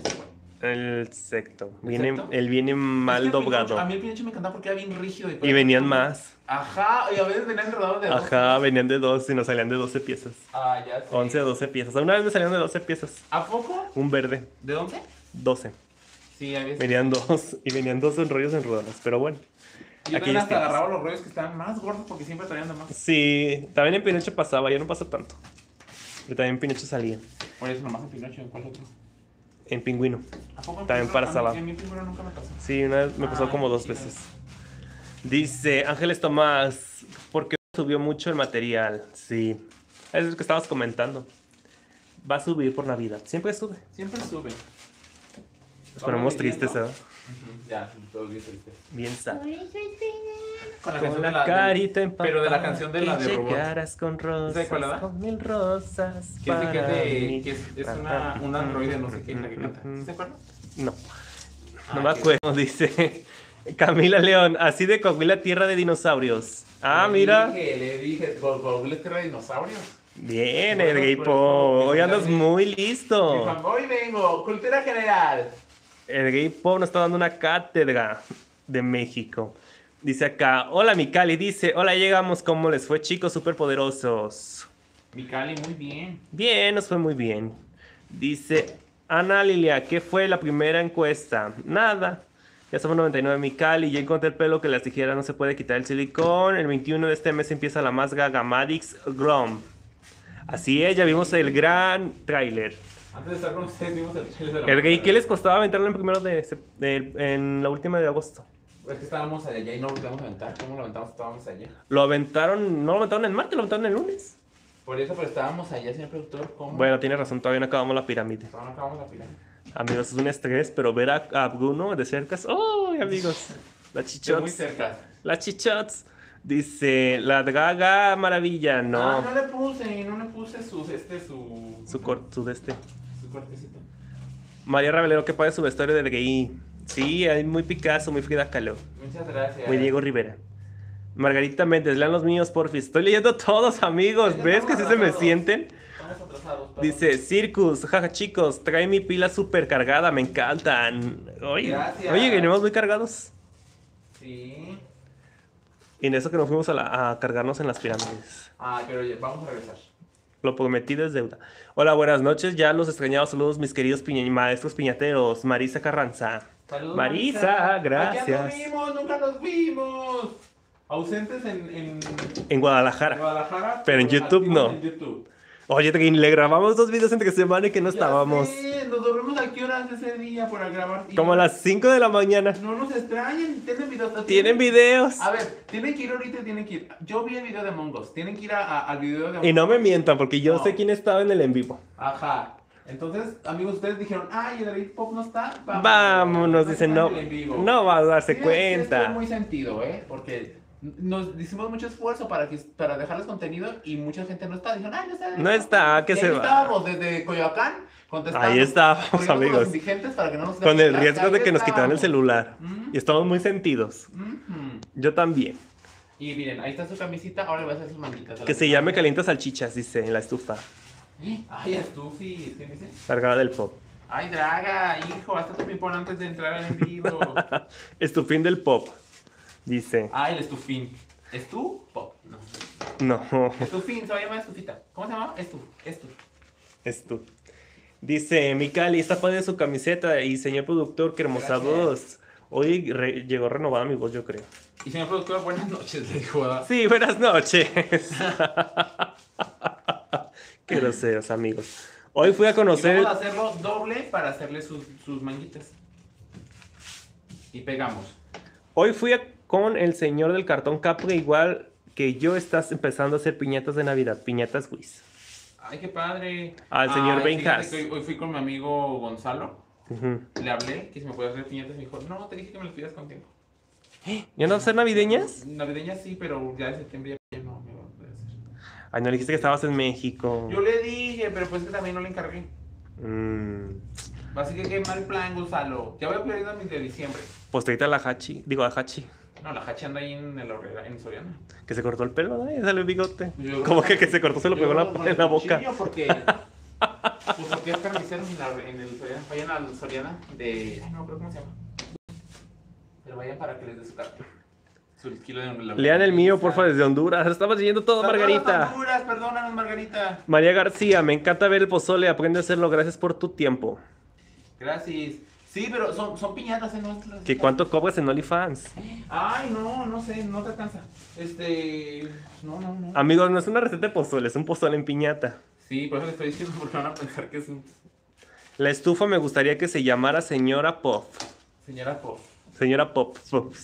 El secto. ¿El Viene, secto? él viene mal Es que el doblado. Pinocho- a mí el Pinocho me encantaba porque era bien rígido. Y venían más. Ajá, y a veces venían enredados de dos. Ajá, venían de dos y nos salían de doce piezas. Ah, ya sé. once a doce piezas. Una vez me salieron de doce piezas. ¿A poco? Un verde. ¿De dónde? doce. Sí, a veces. Venían dos. Y venían dos en rollos en rodajas. Pero bueno. Yo Aquí también hasta estamos. agarraba los rollos que estaban más gordos porque siempre traían de más. Sí, también en Pinocho pasaba. Ya no pasa tanto. Pero también en Pinocho salía. Por eso nomás en Pinocho, ¿en cuál otro? En Pingüino. ¿A poco en También Pingüino? para A mí- Saba. A mí en Pingüino nunca me pasó. Sí, una vez me pasó Ay, como dos chido. veces. Dice Ángeles Tomás, ¿por qué subió mucho el material? Sí, es lo que estabas comentando. Va a subir por Navidad. Siempre sube. Siempre sube. Nos ponemos tristes, ¿eh? Ujú, ya, todos bien tristes. Bien sad. Con la Con canción la de la... carita empapada. pero de la canción de la que de Robot. llegaras con rosas, cuál, verdad? con mil rosas Que es de, que es, para de, mí. que es, es una, un androide, no sé qué, la que canta. ¿Sí se acuerdan? No, no Ah, me qué- acuerdo, dice Camila León. Así de Coahuila, tierra de dinosaurios. Ah, Le mira. dije, le dije, Google es tierra de dinosaurios. Bien, Bueno, el gay pues, po. no, Hoy que andas también- muy Y listo. Juan, hoy vengo, cultura general. El gay pop nos está dando una cátedra de México. Dice acá, hola mi Cali, dice, hola llegamos, ¿cómo les fue chicos superpoderosos? Mi Cali, muy bien. Bien, nos fue muy bien. Dice Ana Lilia, ¿qué fue la primera encuesta? Nada. Ya somos noventa y nueve mi Cali, ya encontré el pelo que las tijeras no se puede quitar el silicón. El veintiuno de este mes empieza la más Gagamadix Grom. Así es, ya vimos el gran tráiler. Antes de estar con ustedes, vimos el trailer de la El gay, mujer. ¿qué les costaba aventarlo en primero de, sep- de- en la última de agosto? Es que estábamos allá y no lo podíamos aventar. ¿Cómo lo aventamos? Estábamos allá. Lo aventaron, no lo aventaron el martes, lo aventaron el lunes. Por eso, pero estábamos allá, señor productor. ¿Cómo? Bueno, tiene razón, todavía no acabamos la pirámide. Todavía no acabamos la pirámide. Amigos, es un estrés, pero ver a, a Bruno de cerca es... ¡Oh, amigos! La Estoy chichots. muy cerca. La chichots. Dice, la draga maravilla. No. Ah, no le puse, no le puse su, este, su... Su, cor- su de este. Su cortecito. María Ravelero, que pague su vestuario de gay. Sí, hay muy Picasso, muy Frida Kahlo. Muchas gracias. Muy Diego Rivera. Margarita Méndez, lean los míos, porfis. Estoy leyendo todos, amigos. Ya ¿Ves estamos que sí se me atrasados. sienten? Estamos atrasados. perdón. Dice, Circus, jaja chicos, trae mi pila super cargada, me encantan. Oye, Gracias. oye, venimos muy cargados. Sí. Y en eso que nos fuimos a, la- a cargarnos en las pirámides. Ah, pero ya, vamos a regresar. Lo prometido es deuda. Hola, buenas noches. Ya los extrañados saludos, mis queridos piña- maestros piñateros. Marisa Carranza. Saludos, Marisa, Aquí gracias. anduvimos, nunca los vimos. Ausentes en, en, En Guadalajara. en Guadalajara. Pero en YouTube activos no. En YouTube. Oye, Trin, le grabamos dos videos entre semana y que no Ya estábamos. sé, nos dormimos a qué horas ese día para grabar. Y Como a las cinco de la mañana. No nos extrañen, tienen videos. Tienen videos. A ver, tienen que ir ahorita, tienen que ir. Yo vi el video de Among Us, tienen que ir a- a- al video de Among Y no me Us. mientan, porque yo No. sé quién estaba en el en vivo. Ajá. Entonces, amigos, ustedes dijeron, ay, el David Pop no está. Vámonos, dicen, no, Están en el en vivo. no va a darse Sí, sí, esto cuenta. es muy sentido, ¿eh? Porque nos hicimos mucho esfuerzo para, que, para dejarles contenido y mucha gente no está. Dijeron, ay, no está. No está, que Y se ahí va. estábamos desde Coyoacán contestando. Ahí estábamos, corriendo con amigos. los indigentes para que no nos Con el ya- riesgo ya de que nos quitaran el estábamos. celular. Mm. Y estamos muy sentidos. Ujú. Yo también. Y miren, ahí está su camisita, ahora le voy a hacer sus manguitas. Que se llame Calienta Salchichas, dice en la estufa. Ay, Estufi, ¿qué dice? Cargada del pop. Ay, Draga, hijo, hasta tu pipón antes de entrar al en vivo. Estufín del pop. Dice. Ay, el estufín. ¿Estu? Pop. No. No, Estufín, se va a llamar estufita. ¿Cómo se llama? Estu. Estu. es tú. Dice, Micali, está padre su camiseta y señor productor, qué hermosa Gracias. voz. Hoy re- llegó renovada mi voz, yo creo. Y señor productor, buenas noches, le dijo. ¿verdad? Sí, buenas noches. Qué groseros, amigos. Hoy fui a Y conocer... vamos a hacerlo doble para hacerle sus, sus manguitas. Y pegamos. Hoy fui a- con el señor del cartón Capri, igual que yo, estás empezando a hacer piñatas de Navidad, piñatas Wiz. Ay, qué padre. Al señor Ay, fíjate Benjas. que Hoy, hoy fui con mi amigo Gonzalo. Ujú. Le hablé que si me podía hacer piñatas. Me dijo, no, te dije que me las pidas contigo. ¿Ya no vas a hacer navideñas? Navideñas sí, pero ya de septiembre ya no me va a poder hacer. Ay, no le dijiste que estabas en México. Yo le dije, pero pues que también no le encargué. Mm. Así que qué mal plan, Gonzalo. Ya voy a pedir a mis de diciembre. Pues te a la Hachi, digo a Hachi, No, la hacha anda ahí en el Horrera, en Soriana. que se cortó el pelo, ¿no? Y sale el bigote. Yo- Como que que se cortó, se lo yo pegó en la, con en el la boca. cuchillo Porque, pues porque es carnicero en, la- en el Soriana. Vayan al Soriana de... Ay, no creo cómo se llama. Pero vayan para que les dé su carta. Su kilo de la- Lean el mío, porfa, desde Honduras. Estabas leyendo todo, Saludos, Margarita. Honduras, perdónanos, Margarita. María García, me encanta ver el pozole, aprende a hacerlo, gracias por tu tiempo. Gracias. Sí, pero son, son piñatas, ¿eh? No es las- ¿Que cuánto cobras en OnlyFans? Ay, no, no sé, no te alcanza. Este... No, no, no. Amigos, no es una receta de pozole, es un pozole en piñata. Sí, por eso le estoy diciendo porque van a pensar que es un... La estufa me gustaría que se llamara Señora Pop. Señora Pop. Señora Pop. Pop.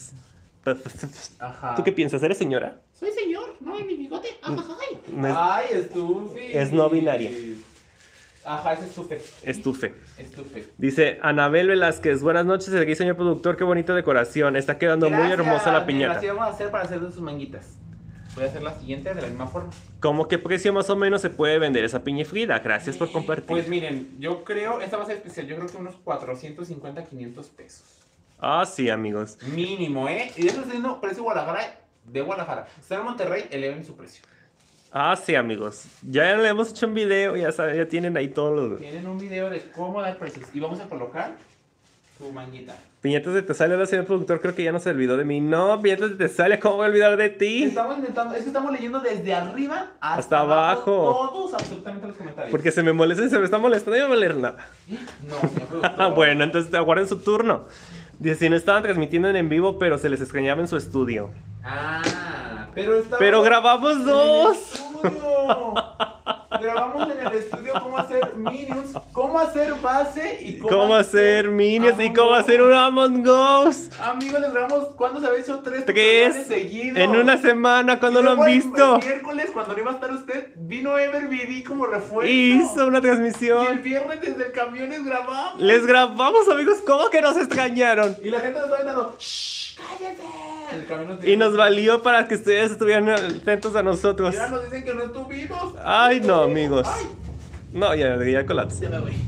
Ajá. ¿Tú qué piensas? ¿Eres señora? Soy señor, ¿no? En mi bigote. Ajá, ay. No es- Ay, estufe. es no binaria. Ajá, es estufe. Estufe. Estufe. Dice Anabel Velázquez, buenas noches, aquí señor productor, qué bonita decoración, está quedando muy Gracias, hermosa la mira, piñata. Así vamos a hacer para hacer de sus manguitas. Voy a hacer la siguiente de la misma forma. ¿Cómo qué precio más o menos se puede vender esa piña Frida? Gracias por compartir. Pues miren, yo creo, esta va a ser especial, yo creo que unos cuatrocientos cincuenta, quinientos pesos. Ah, sí, amigos. Mínimo, ¿eh? Y eso es siendo precio Guadalajara, de Guadalajara. Está en Monterrey, eleven su precio. Ah, sí, amigos. Ya le hemos hecho un video, ya saben, ya tienen ahí todos los... Tienen un video de cómo dar precios. Y vamos a colocar su manguita. Piñatas de Tesalia, la señor productor, creo que ya no se olvidó de mí. No, Piñatas de Tesalia, ¿cómo voy a olvidar de ti? Estamos intentando, es que estamos leyendo desde arriba hasta, Hasta abajo. Todos, absolutamente los comentarios. Porque se me molesta y se me está molestando y no voy a leer nada. No, señor productor. Ah, bueno, entonces aguarden su turno. Dice, si no estaban transmitiendo en, en vivo, pero se les extrañaba en su estudio. Ah, pero estamos Pero grabamos en el dos. estudio. Grabamos en el estudio cómo hacer minions, cómo hacer base y cómo, ¿Cómo hacer minions y Among cómo Us. hacer un Among Us? Amigos, les grabamos, ¿cuándo se había hecho tres? Tres tutoriales seguidos? en una semana, cuando Y lo han luego el- visto. El miércoles, cuando no iba a estar usted, vino Everbd como refuerzo. Hizo una Y el transmisión. viernes desde el camión les grabamos. Les grabamos, amigos, ¿cómo que nos extrañaron? Y la gente nos estaba gritando, ¡shh! ¡Cállate! El camión nos Y nos dijo, valió para que ustedes estuvieran atentos a nosotros. y ahora nos dicen que no estuvimos. Ay, no, amigos. Ay, No, ya, ya colapsé. ya me voy.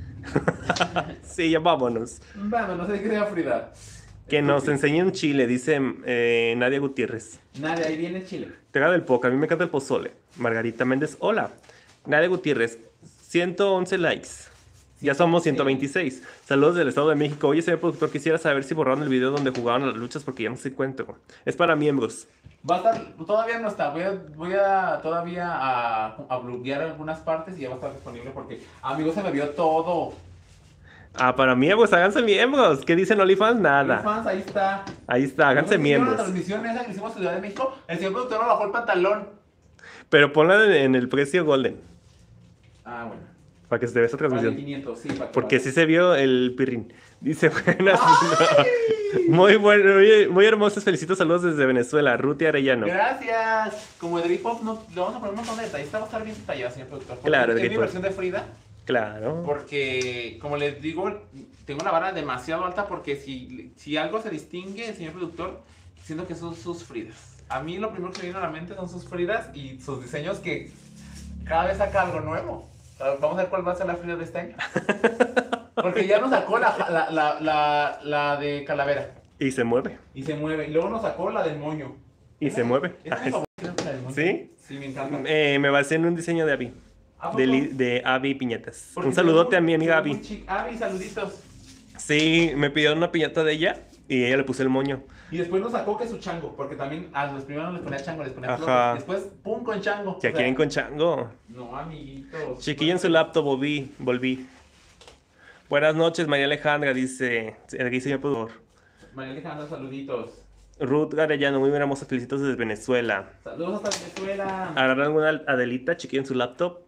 Sí, ya vámonos. Vámonos, hay que ir a Frida. Que nos enseñe un chile, dice eh, Nadia Gutiérrez. Nadie, ahí viene Chile. Tega del Poca, a mí me encanta el pozole. Margarita Méndez, hola. Nadia Gutiérrez, ciento once likes. Ya somos ciento veintiséis. Saludos del Estado de México. Oye, señor productor, quisiera saber si borraron el video donde jugaban a las luchas porque ya no se encuentro. Es para miembros. Va a estar, todavía no está, voy a, voy a todavía a, a bloquear algunas partes y ya va a estar disponible porque, amigos, se me vio todo. Ah, para miembros, háganse miembros. ¿Qué dicen OnlyFans? Nada. Fans, ahí está. Ahí está, háganse ¿No vieron miembros. la transmisión esa que hicimos en Ciudad de México? El señor productor me bajó el pantalón. Pero ponla en, en el precio golden. Ah, bueno. Para que se vea esa Vale, transmisión. quinientos, sí, para que Porque vaya. sí se vio el pirrín. Dice, buenas. ¡Ay! Muy bueno, muy, muy hermosos. Felicito, saludos desde Venezuela. Ruti Arellano. Gracias. Como de Hip Hop, no, le vamos a poner un montón de detalles. Esta va a estar bien detallada, señor productor. Porque Claro, es de mi Hip Hop. versión de Frida. Claro. Porque, como les digo, tengo una vara demasiado alta porque si, si algo se distingue, señor productor, siento que son sus Fridas. A mí lo primero que me viene a la mente son sus Fridas y sus diseños que cada vez saca algo nuevo. Vamos a ver cuál va a ser la Frida de este año. Porque ya nos sacó la, la, la, la, la de Calavera Y se mueve. y se mueve. Y luego nos sacó la del moño. Y se mueve. ¿Es mi favorita, la del moño? ¿Sí? Sí, me encanta. Eh, me basé en un diseño de Abby. ¿A poco? De, Li- de Abby Piñatas. Porque Un se ve saludote muy- a mi amiga se ve muy Abby. chic. Abby, saluditos. Sí, me pidieron una piñata de ella y ella le puse el moño. Y después nos sacó que su chango, porque también a los primeros les ponía chango, les ponía Ajá. flores. Después, pum, con chango. Ya O sea, quieren con chango. No, amiguitos. Chiquilla en su laptop, volví. volví. Buenas noches, María Alejandra, dice el gay señor productor. María Alejandra, saluditos. Ruth Arellano, muy hermosa, felicitos desde Venezuela. Saludos hasta Venezuela. ¿Harán alguna Adelita, chiquilla en su laptop?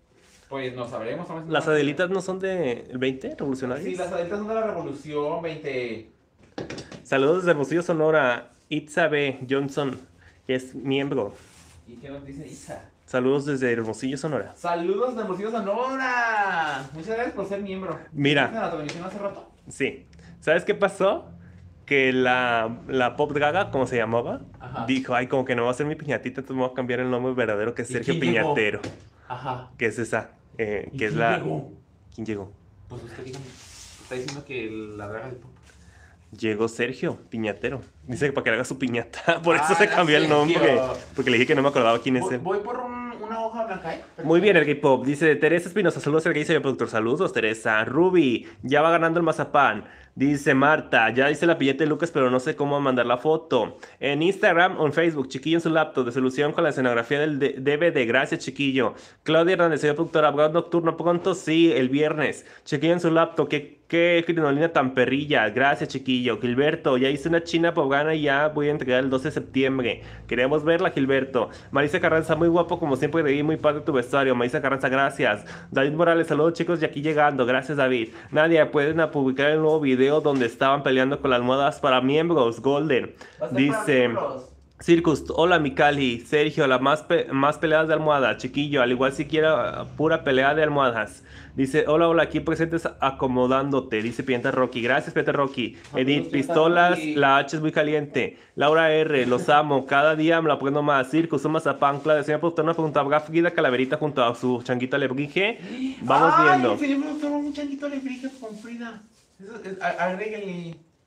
Pues no sabremos. ¿no? ¿Las Adelitas no son de el veinte, revolucionarias? Sí, las Adelitas son de la Revolución veinte. Saludos desde Hermosillo, Sonora. Itza B. Johnson, que es miembro. ¿Y qué nos dice Isa? Saludos desde Hermosillo, Sonora. Saludos de Hermosillo, Sonora. Muchas gracias por ser miembro. Mira. ¿Viste la transmisión hace rato? Sí. ¿Sabes qué pasó? Que la, la Pop Gaga, como se llamaba, Ajá. dijo, ay, como que no va a ser mi piñatita, entonces me voy a cambiar el nombre verdadero, que es ¿Y Sergio quién llegó? Piñatero. Ajá. Que es esa, eh, ¿Y que es quién la... llegó? ¿Quién llegó? Pues usted dígame. Está diciendo que la draga del pop. Llegó Sergio Piñatero. Dice que para que le haga su piñata, por eso Ah, se cambió el Sergio. nombre. Porque le dije que no me acordaba quién es Voy, él. voy por un- una hoja blanca, ¿eh? Muy bien, el gay pop. Dice Teresa Espinosa, saludos al gay señor productor. Saludos, Teresa. Ruby, ya va ganando el mazapán. Dice Marta, ya hice la pilleta de Lucas, pero no sé cómo mandar la foto. En Instagram o en Facebook, chiquillo en su laptop, de solución con la escenografía del D- D V D. Gracias, chiquillo. Claudia Hernández, señor productor, abogado nocturno, pronto sí, el viernes. Chiquillo en su laptop, qué, qué crinolina tan perrilla. Gracias, chiquillo. Gilberto, ya hice una china pobgana y ya voy a entregar el doce de septiembre. Queremos verla, Gilberto. Marisa Carranza, muy guapo, como siempre, de muy padre tu vestuario. Marisa Carranza, gracias. David Morales, saludos, chicos, y aquí llegando. Gracias, David. Nadia, pueden a publicar el nuevo video donde estaban peleando con las almohadas para miembros, Golden. Va a ser para Dice miembros. Circus, hola Micali, Sergio, la más, pe- más peleadas de almohada, chiquillo, al igual si quiera uh, pura pelea de almohadas. Dice, hola, hola, aquí presentes acomodándote, dice Pienta Rocky. Gracias, Pienta Rocky. Edith, pistolas, la H es muy caliente. Laura R, los amo, cada día me la aprendo más. Circus, un mazapán, Claudia, señor productor, una pregunta, ¿habrá Frida Calaverita junto a su changuita Lebrige? Vamos Ay, viendo. el señor productor, un changuito alebrije con Frida. Eso es- a- agréguenle.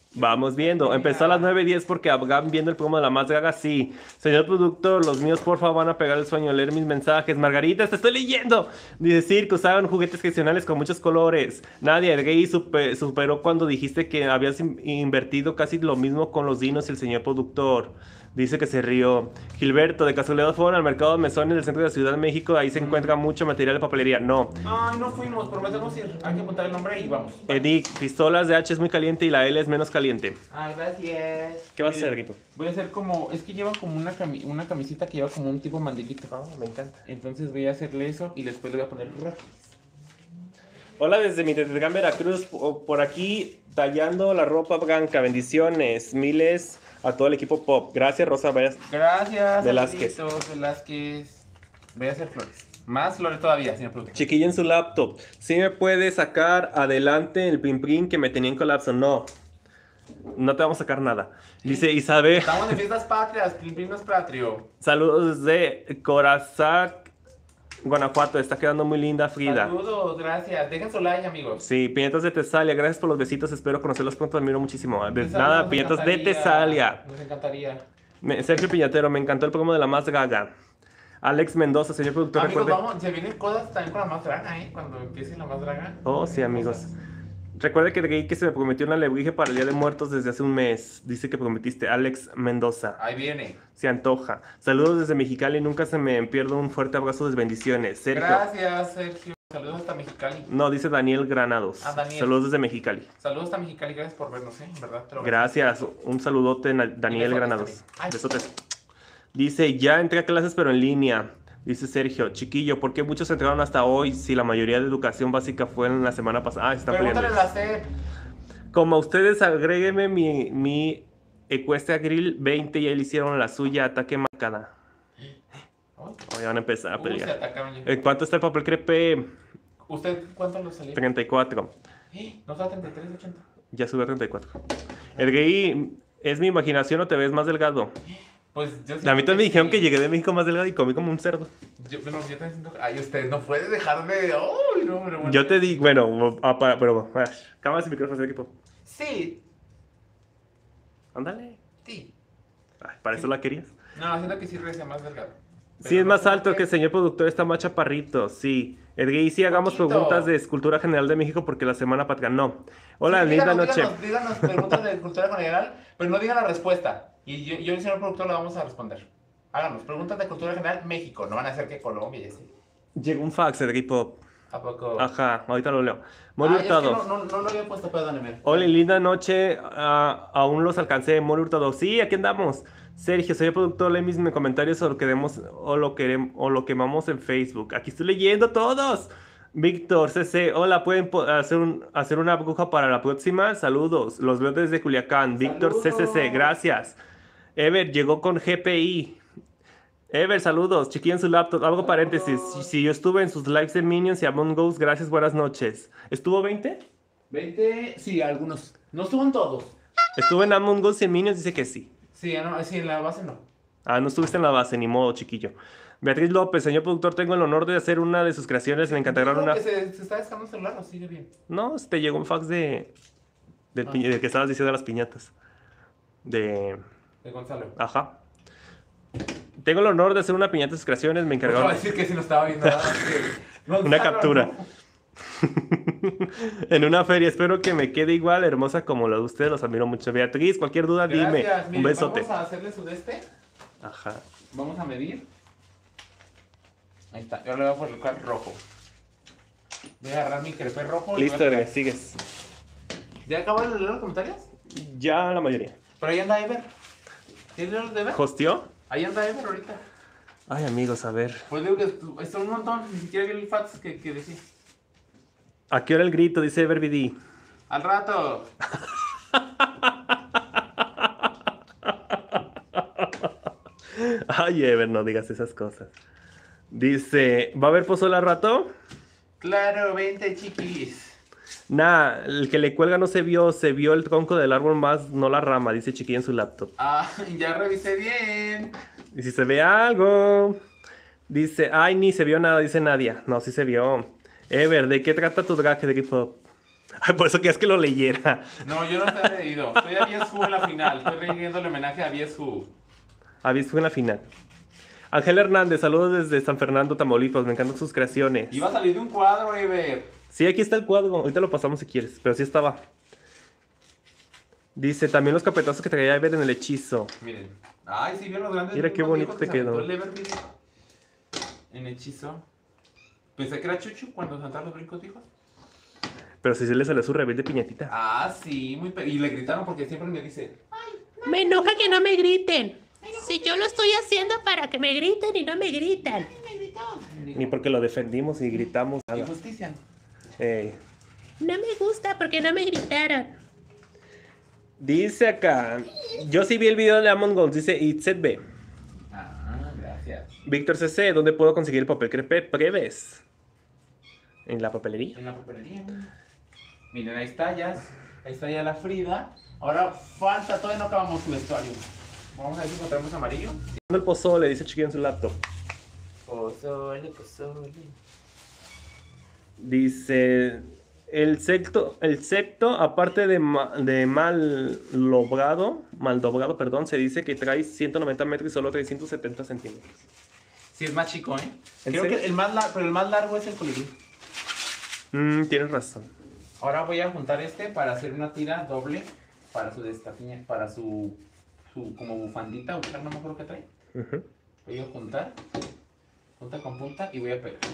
Vamos viendo. Empezó a las nueve y diez porque van viendo el programa de La Más Gaga. Sí. Señor productor, los míos porfa van a pegar el sueño, leer mis mensajes. Margarita, te estoy leyendo. Dice Circus, hagan juguetes gestionales con muchos colores. Nadia, el gay super, superó cuando dijiste que habías in- invertido casi lo mismo con los dinos y el señor productor. Dice que se rió. Gilberto, de casualidad fueron al mercado de mesones del centro de la Ciudad de México. Ahí se encuentra mucho material de papelería. No. Ay, no fuimos, prometemos ir. Hay que apuntar el nombre y vamos. Edic, pistolas de H es muy caliente y la L es menos caliente. Ah, gracias. ¿Qué vas a hacer, Rito? Voy a hacer como, es que lleva como una, cami- una camisita que lleva como un tipo mandilito. Ah, me encanta. Entonces voy a hacerle eso y después le voy a poner rojo. Hola desde mi Tetragán, Veracruz, po- por aquí tallando la ropa blanca. Bendiciones, miles a todo el equipo pop. Gracias, Rosa Velázquez. Gracias, Velázquez. Alfredito Velázquez. Voy a hacer flores. Más flores todavía, señor productor. Chiquilla en su laptop. ¿Sí me puede sacar adelante el pin pin que me tenía en colapso? No. No te vamos a sacar nada. Dice Isabel. Estamos en fiestas patrias, Plimpinas Patrio. Saludos de Corazac, Guanajuato. Está quedando muy linda, Frida. Saludos, gracias. Dejen su like, amigos. Sí, Piñatas de Tesalia, gracias por los besitos, espero conocerlos pronto, admiro muchísimo. De Nos nada, Piñatas de encantaría, Tesalia. Nos encantaría. Me- Sergio Piñatero, me encantó el programa de La Más Gaga. Alex Mendoza, señor productor, Amigos, recuerde... vamos, se vienen cosas también con la más draga, ¿eh? Cuando empiece la más draga. Oh, sí, amigos. Recuerde que creí que se me prometió una alebrije para el Día de Muertos desde hace un mes. Dice que prometiste, Alex Mendoza. Ahí viene. Se antoja. Saludos desde Mexicali, nunca se me pierdo un fuerte abrazo de bendiciones. Sergio. Gracias, Sergio. Saludos hasta Mexicali. No, dice Daniel Granados. Ah, Daniel. Saludos desde Mexicali. Saludos hasta Mexicali, gracias por vernos, ¿eh? En verdad, te lo Gracias, un saludote, Na- Daniel besotes Granados. también. Ay. Besotes. Dice, ya entré a clases pero en línea. Dice Sergio, chiquillo, ¿por qué muchos entraron hasta hoy si la mayoría de educación básica fue en la semana pasada? Ah, se están Pregúntale a peleando. la C E P. Como a ustedes, agrégueme mi, mi Ecuestra Grill veinte y ahí le hicieron la suya, ataque marcada. Hoy van a empezar a Uy, se pelear. atacaron ya. ¿En cuánto está el papel crepe? ¿Usted cuánto le salió? treinta y cuatro. ¿Eh? ¿No está treinta y tres ochenta? Ya sube a treinta y cuatro. El gay, ¿es mi imaginación o te ves más delgado? Pues yo A mí siento también me dijeron sí. que llegué de México más delgado y comí como un cerdo. Yo, bueno, yo también siento que... Ay, usted no puede dejarme... Ay, no, pero bueno. Yo te digo, bueno, ah, para- pero, ah, cámara ese micrófono, equipo. Sí, Ándale. sí. Ay, para eso la querías. No, siento que sí recia más delgado. Sí, Pero es no más sé alto por que el qué. señor productor, está más chaparrito, sí. El gay, sí, hagamos Poquito. preguntas de escultura general de México porque la semana patria no. Hola, Sí, linda díganos, noche. Díganos, díganos preguntas de cultura general, pero no digan la respuesta. Y yo, yo y el señor productor le vamos a responder. Háganos preguntas de cultura general México. No van a ser que Colombia y así. Llegó un fax, el equipo. ¿A poco? Ajá, ahorita lo leo. Mori Ay, es que Hurtado. no, no, no lo había puesto, perdóneme. Hola, linda noche. Ah, aún los alcancé. Mori Hurtado. Sí, aquí andamos. Sergio, soy el productor. Lee mis comentarios o lo queremos o lo queremos o lo quemamos en Facebook. Aquí estoy leyendo todos. Víctor, C C, hola, ¿pueden po- hacer, un, hacer una bruja para la próxima? Saludos, los veo desde Culiacán. Víctor, C C C, Saludos. gracias. Ever llegó con G P I. Ever, saludos, chiquilla en su laptop. Algo paréntesis, si, si yo estuve en sus lives de Minions y Among Us, gracias, buenas noches. ¿Estuvo veinte? veinte, sí, algunos. No estuvo en todos. ¿Estuvo en Among Us y en Minions? Dice que sí. Sí, no, sí, en la base no. Ah, no estuviste en la base, ni modo, chiquillo. Beatriz López, señor productor, tengo el honor de hacer una de sus creaciones. Me encantará Dijo una... que se, se está descargando el celular, ¿o sigue bien? No, te llegó un fax de... Del, Ah. pi- del que estabas diciendo de las piñatas. De... De Gonzalo. Ajá. Tengo el honor de hacer una piñata de sus creaciones. Me No va a encargaron decir que si no estaba viendo nada. que- Gonzalo, una captura. no. En una feria. Espero que me quede igual, hermosa como la de ustedes. Los admiro mucho. Beatriz, cualquier duda, dime. Gracias. Un Miren, besote. vamos a hacerle su de este. Ajá. Vamos a medir. Ahí está. Yo le voy a colocar rojo. Voy a agarrar mi crepe rojo. y Listo, voy a- Ere, sigues. ¿Ya acabó de leer los comentarios? Ya la mayoría. Pero ahí anda Ever. ¿Tienes los de Ever? ¿Hostió? Ahí anda Ever ahorita. Ay, amigos, a ver. Pues digo que estu- está un montón. Ni siquiera vi el fax que, que decía. ¿A qué hora el grito? Dice Everbd. Al rato. Ay, Ever, no digas esas cosas. Dice, ¿va a haber pozole al rato? Claro, vente chiquis. Nah, el que le cuelga no se vio, se vio el tronco del árbol más, no la rama, dice chiquilla en su laptop. Ah, ya revisé bien. Y si se ve algo, dice, ay, ni se vio nada, dice Nadia. No, sí se vio. Ever, ¿de qué trata tu drag de K-pop? Ay, por eso querías que lo leyera. No, yo no estoy leído. Estoy a Bies Who en la final. Estoy leyendo el homenaje a Bies Who. Habías fue en la final. Ángel Hernández, saludos desde San Fernando, Tamaulipas. Me encantan sus creaciones. Iba a salir de un cuadro, Ever. Sí, aquí está el cuadro. Ahorita lo pasamos si quieres. Pero sí estaba. Dice, también los capetazos que traía Ever en el hechizo. Miren. Ay, sí, vieron los grandes. Mira qué bonito brincos te que se quedó. aventó el Ever, miren. En hechizo. Pensé que era Chuchu cuando saltaron los brincos, dijo. Pero sí se le salió su rebelde piñatita. Ah, sí, muy pe... Y le gritaron porque siempre me dice. Me enoja que no me griten. Si yo lo estoy haciendo para que me griten y no me gritan. Ni porque lo defendimos y gritamos nada. Injusticia. Ey. No me gusta porque no me gritaron. Dice acá, yo sí vi el video de Among Us, dice Itzet B. Ah, gracias. Víctor C C, ¿dónde puedo conseguir el papel crepe breves? En la papelería. En la papelería. Miren, ahí está ya. Ahí está ya la Frida. Ahora falta, todavía no acabamos su vestuario. Vamos a ver si encontramos amarillo. El pozole, dice Chiquillo en su laptop. Pozole, pozole. Dice, el secto, el secto aparte de, ma- de mal logrado, mal dobrado, perdón, se dice que trae ciento noventa metros y solo trae ciento setenta centímetros. Sí, es más chico, ¿eh? ¿En Creo serio? que el más, lar- pero el más largo es el colibrí. Mm, tienes razón. Ahora voy a juntar este para hacer una tira doble para su destapiña, para su, su como bufandita o no me acuerdo qué trae. Ujú. Voy a juntar, punta con punta y voy a pegar.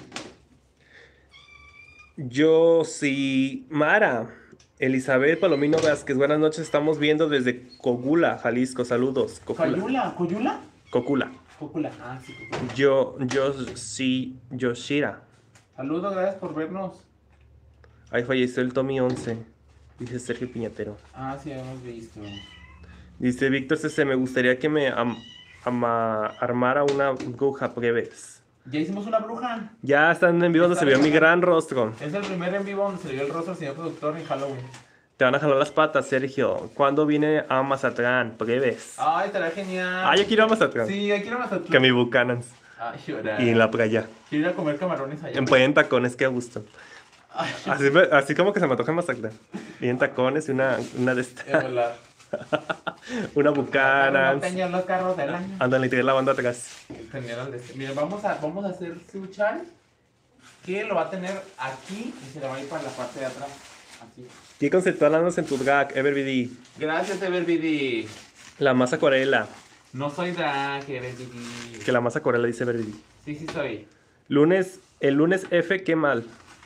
Yo sí, Mara, Elizabeth Palomino Vázquez, buenas noches, estamos viendo desde Cogula, Jalisco, saludos. Cocula. ¿Coyula? ¿Coyula? Cocula. Cúcula. Ah, sí, cúcula. Yo, yo sí, Yoshira. Saludos, gracias por vernos. Ahí falleció el Tommy once, dice Sergio Piñatero. Ah, sí, habíamos visto. Dice Víctor C C, me gustaría que me am- ama- armara una bruja breves. Ya hicimos una bruja. Ya están en vivo donde se vio mi gran rostro. Es el primer en vivo donde se le vio el rostro al señor productor en Halloween. Te van a jalar las patas, Sergio. ¿Cuándo viene a Mazatlán? Breves. Ay, estará genial. Ah, yo quiero ir a Mazatlán. Sí, aquí quiero Mazatlán. Que mi Buchanan's. Ay, llorar. Y en la playa. Quiero ir a comer camarones allá. En, pues, en tacones, qué gusto. Ay, Así, me- así como que se me antoja en Mazatlán. Y en tacones y una, una de es estas. volar. Una No Buchanan's. tenía los carros del año. Ándale, y te la banda atrás. General de este. Miren, vamos a, vamos a hacer su chal. Que lo va a tener aquí y se le va a ir para la parte de atrás. Así. ¿Qué conceptualándonos en tu drag, Everbd? Gracias, Everbd. La masa acuarela. No soy drag, Everbd. Que la masa acuarela dice Everbd. Sí, sí soy. Lunes, el lunes F, qué mal.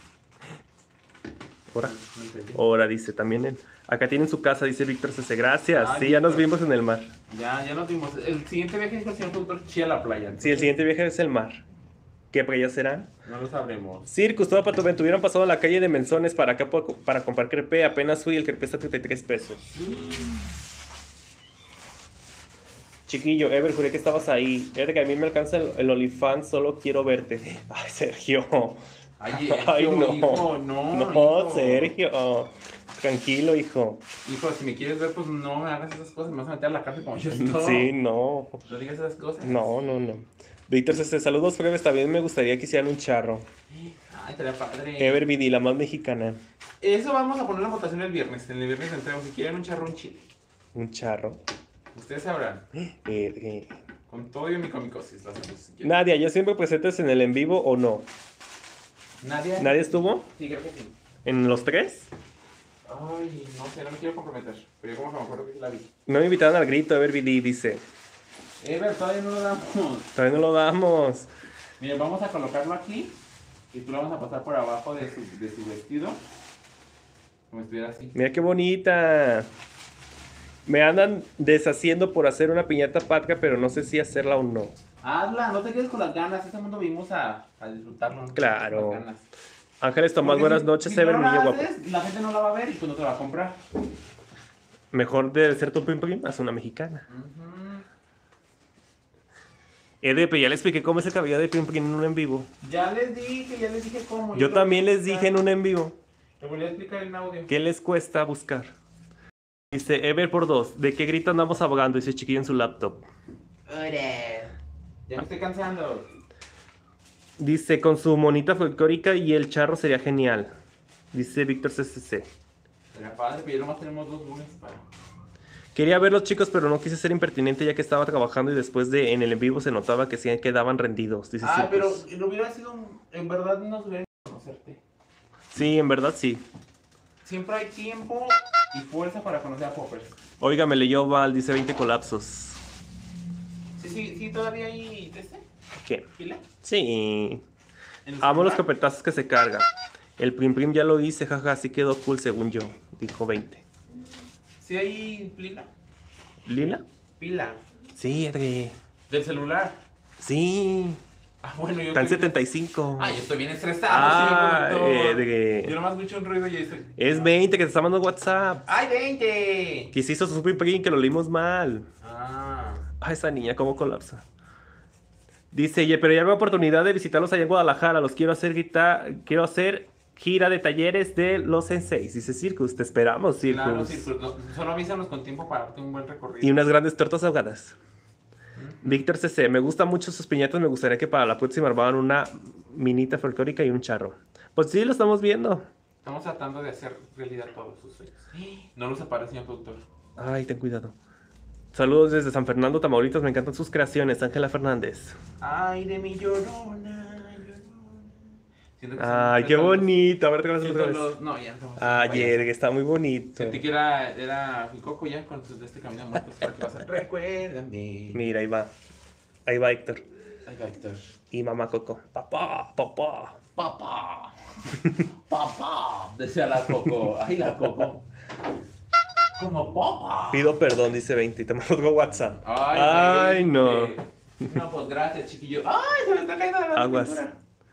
Ahora, No entendí. ahora dice también. él. Acá tienen su casa, dice Víctor C C. Gracias. Ay, Sí, ya nos Víctor. vimos en el mar. Ya, ya nos vimos. El siguiente viaje es con el señor productor Chía a la playa. Sí, el siguiente viaje es el mar. ¿Qué playas serán? No lo sabremos. Circus, todo para tu ven. Tuvieron pasado a la calle de Menzones para acá por- para comprar crepe. Apenas fui, el crepe está a treinta y tres pesos. Chiquillo, Ever, juré que estabas ahí. Fíjate que a mí me alcanza el, el OnlyFans, solo quiero verte. Ay, Sergio. Ay, Ay, hijo, no. hijo, no. No, hijo. Sergio. Tranquilo, hijo. Hijo, si me quieres ver, pues no me hagas esas cosas. Me vas a meter a la cárcel como yo estoy. Sí, no. No digas esas cosas. No, no, no. Víctor C C, saludos breves. También me gustaría que hicieran un charro. Ay, estaría padre. Ever B D, la más mexicana. Eso vamos a poner la votación el viernes. En el viernes entremos. Si quieren un charrón chile. Un charro. Ustedes sabrán. Eh, eh. Con todo y mi comicosis. Lo hacemos si quieren. Nadia, ¿ya siempre presentes en el en vivo o no? ¿Nadie? ¿Nadie estuvo? Sí, creo que sí. ¿En los tres? Ay, no sé, no me quiero comprometer. Pero yo como que me acuerdo que la vi. No me invitaron al grito, Ever B D, dice. Ever, todavía no lo damos. Todavía no lo damos. Miren, vamos a colocarlo aquí. Y tú lo vas a pasar por abajo de su, de su vestido. Como si estuviera así. Mira qué bonita. Me andan deshaciendo por hacer una piñata patria, pero no sé si hacerla o no. Hazla, no te quedes con las ganas. Este mundo vinimos a, a disfrutarlo. ¿no? Claro. Con las ganas. Ángeles Tomás, Porque buenas si- noches, si Ever, no niño la guapo. haces, la gente no la va a ver y pues no te la va a comprar. Mejor de ser tu pim pim, haz una mexicana. Ujú. E D P, ya les expliqué cómo es el cabello de pim pim en un en vivo. Ya les dije, ya les dije cómo. Yo te también voy a les dije explicar. en un en vivo. Te voy a explicar en audio. ¿Qué les cuesta buscar? Dice Ever por dos. ¿De qué grito andamos hablando? Dice Chiquillo en su laptop. Ya me estoy cansando. Dice con su monita folclórica y el charro sería genial. Dice Víctor C C C. Sería padre, pero ya nomás tenemos dos lunes para... Quería verlos, chicos, pero no quise ser impertinente ya que estaba trabajando y después de en el en vivo se notaba que sí quedaban rendidos. Dice Ah, pero Circus. no hubiera sido... un- En verdad no nos hubiera conocerte. Sí, en verdad sí. Siempre hay tiempo y fuerza para conocer a Poppers. Oiga, me leyó Val, dice veinte colapsos. Sí, sí, sí, todavía hay... ¿Este? ¿Qué? ¿Pila? Sí. ¿En el Amo los celular? carpetazos que se carga. El prim prim ya lo hice, jaja, así quedó cool según yo. Dijo veinte. ¿Sí hay pila? ¿Lila? Pila. Sí, Edri. ¿Del celular? Sí. Ah, bueno, yo Está en estoy... setenta y cinco. Ah, yo estoy bien estresado, Ah, señor productor. Edri. Yo nomás escucho un ruido y ya estoy... Es veinte que te está mandando WhatsApp. ¡Ay, veinte! Que se hizo su prim prim que lo leímos mal. Ah... Ay, esa niña, cómo colapsa. Dice, "Ye, pero ya hay oportunidad de visitarlos allá en Guadalajara. Los quiero hacer guitar, quiero hacer gira de talleres de los senseis." Dice Circus, te esperamos, Circus. Claro, sí, pues no, solo avísanos con tiempo para darte un buen recorrido. Y unas grandes tortas ahogadas. Víctor C C, me gustan mucho sus piñatas. Me gustaría que para la próxima armaran una minita folclórica y un charro. Pues sí, lo estamos viendo. Estamos tratando de hacer realidad todos sus sueños. No los aparece, señor productor. Ay, ten cuidado. Saludos desde San Fernando, Tamaulipas. Me encantan sus creaciones. Ángela Fernández. Ay, de mi llorona, llorona. Siento que Ay, son- qué son los- bonito. A ver, te siento otra vez. los- No, ya no. Ayer, que está muy bonito. Sentí que era, era Ficoco ya con sus de este camino de muertos para que vas a... Recuérdame. Mira, ahí va. Ahí va Héctor. Ay, Héctor. Y mamá Coco. Papá, papá. Papá. Papá. Decía la Coco. Ay, la Coco. Como papá. Pido perdón, dice veinte. Y te mando otro WhatsApp. Ay, Ay, güey, no. eh, No, pues gracias, chiquillo. Ay, se me está cayendo la Aguas. pintura.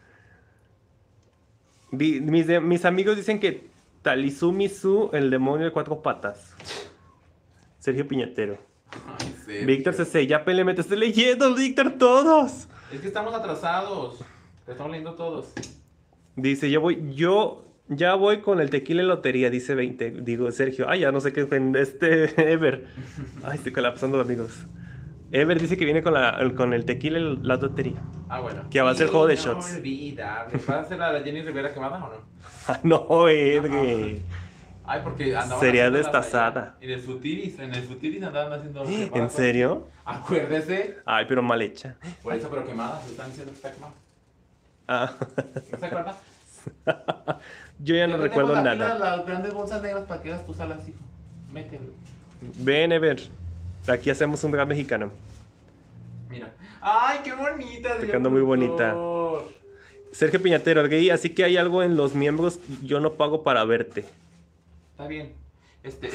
Di- mis, de- mis amigos dicen que Talizu Misu, el demonio de cuatro patas. Sergio Piñatero. Ay, Sergio. Víctor C C, ya pele, me te estoy leyendo, Víctor, todos. Es que estamos atrasados. Te estamos leyendo todos. Dice, yo voy, yo ya voy con el tequila en lotería, dice veinte. Digo, Sergio, ay, ya no sé qué, en este, Ever. Ay, estoy colapsando, amigos. Ever dice que viene con, la, con el tequila en la lotería. Ah, bueno. Que va a ser juego de shots. Inolvidable. ¿Va a ser la de Jenny Rivera quemada o no? Ah, no, Edgar. Ay, porque andaban Sería haciéndolas destazada. allá. En el Futiris, en el Futiris andaban haciendo quemadas. ¿En serio? Acuérdese. Ay, pero mal hecha. Por eso, pero quemadas. Están diciendo que está quemada. Ah. ¿No se acuerda? Yo ya no Yo recuerdo tengo aquí nada. Las, las grandes bolsas negras para que hagas tus alas, hijo. Mételo. Ven, Ever. Aquí hacemos un drag mexicano. Mira. ¡Ay, qué bonita! Te señor quedó muy bonita. productor! Sergio Piñatero, el gay, así que hay algo en los miembros. Yo no pago para verte. Está bien. Este.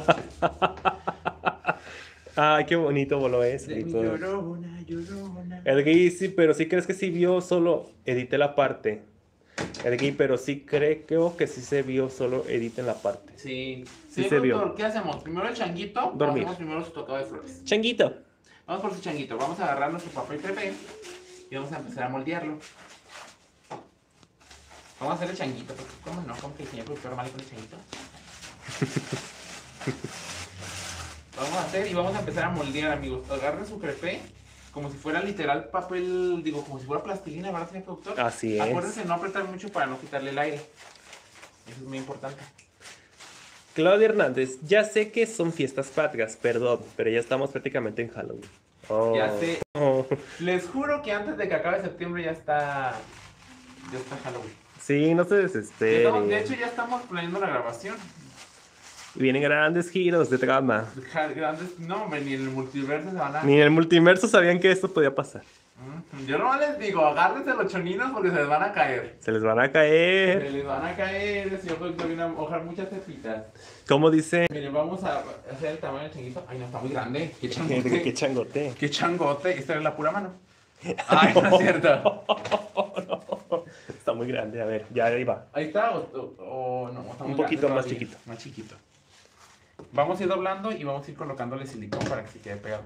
Ay, qué bonito voló eso. De y mi todo. llorona, llorona. El gay, sí, pero sí crees que sí vio, solo edité la parte. El gay, pero sí creo que sí se vio, solo editen la parte. Sí. Sí Sí, se vio. doctor, ¿qué hacemos? Primero el changuito. Dormir. O hacemos primero su tocado de flores. Changuito. Vamos por su changuito. Vamos a agarrar nuestro papel crepé y vamos a empezar a moldearlo. Vamos a hacer el changuito. Porque, ¿cómo no? ¿Cómo que el señor productor mal con el changuito? Vamos a hacer y vamos a empezar a moldear, amigos. Agarren su crepé como si fuera literal papel, digo, como si fuera plastilina, ¿verdad, señor productor? Así es. Acuérdense de no apretar mucho para no quitarle el aire. Eso es muy importante. Claudia Hernández, ya sé que son fiestas patrias, perdón, pero ya estamos prácticamente en Halloween. Oh. Ya sé. Oh. Les juro que antes de que acabe septiembre ya está. Ya está Halloween. Sí, no se Ya desesperen. estamos- de hecho, ya estamos planeando la grabación. Vienen grandes giros de trama. Ja- Grandes. No, hombre, ni en el multiverso se van a. Ni en el multiverso sabían que esto podía pasar. Mm, Yo no les digo, agárrense los choninos porque se les van a caer. Se les van a Se caer. les van a caer, el señor productor viene a mojar muchas cepitas. ¿Cómo dice? Miren, vamos a hacer el tamaño del changuito. Ay, no, está muy grande. Qué Qué, changote. qué changote. Qué changote. Esta es la pura mano. Ay, no es cierto. Está muy grande, a ver, ya ahí va. Ahí está, o, o- o no, está muy Un poquito grande más todavía. chiquito. Más chiquito. Vamos a ir doblando y vamos a ir colocándole silicón para que se quede pegado.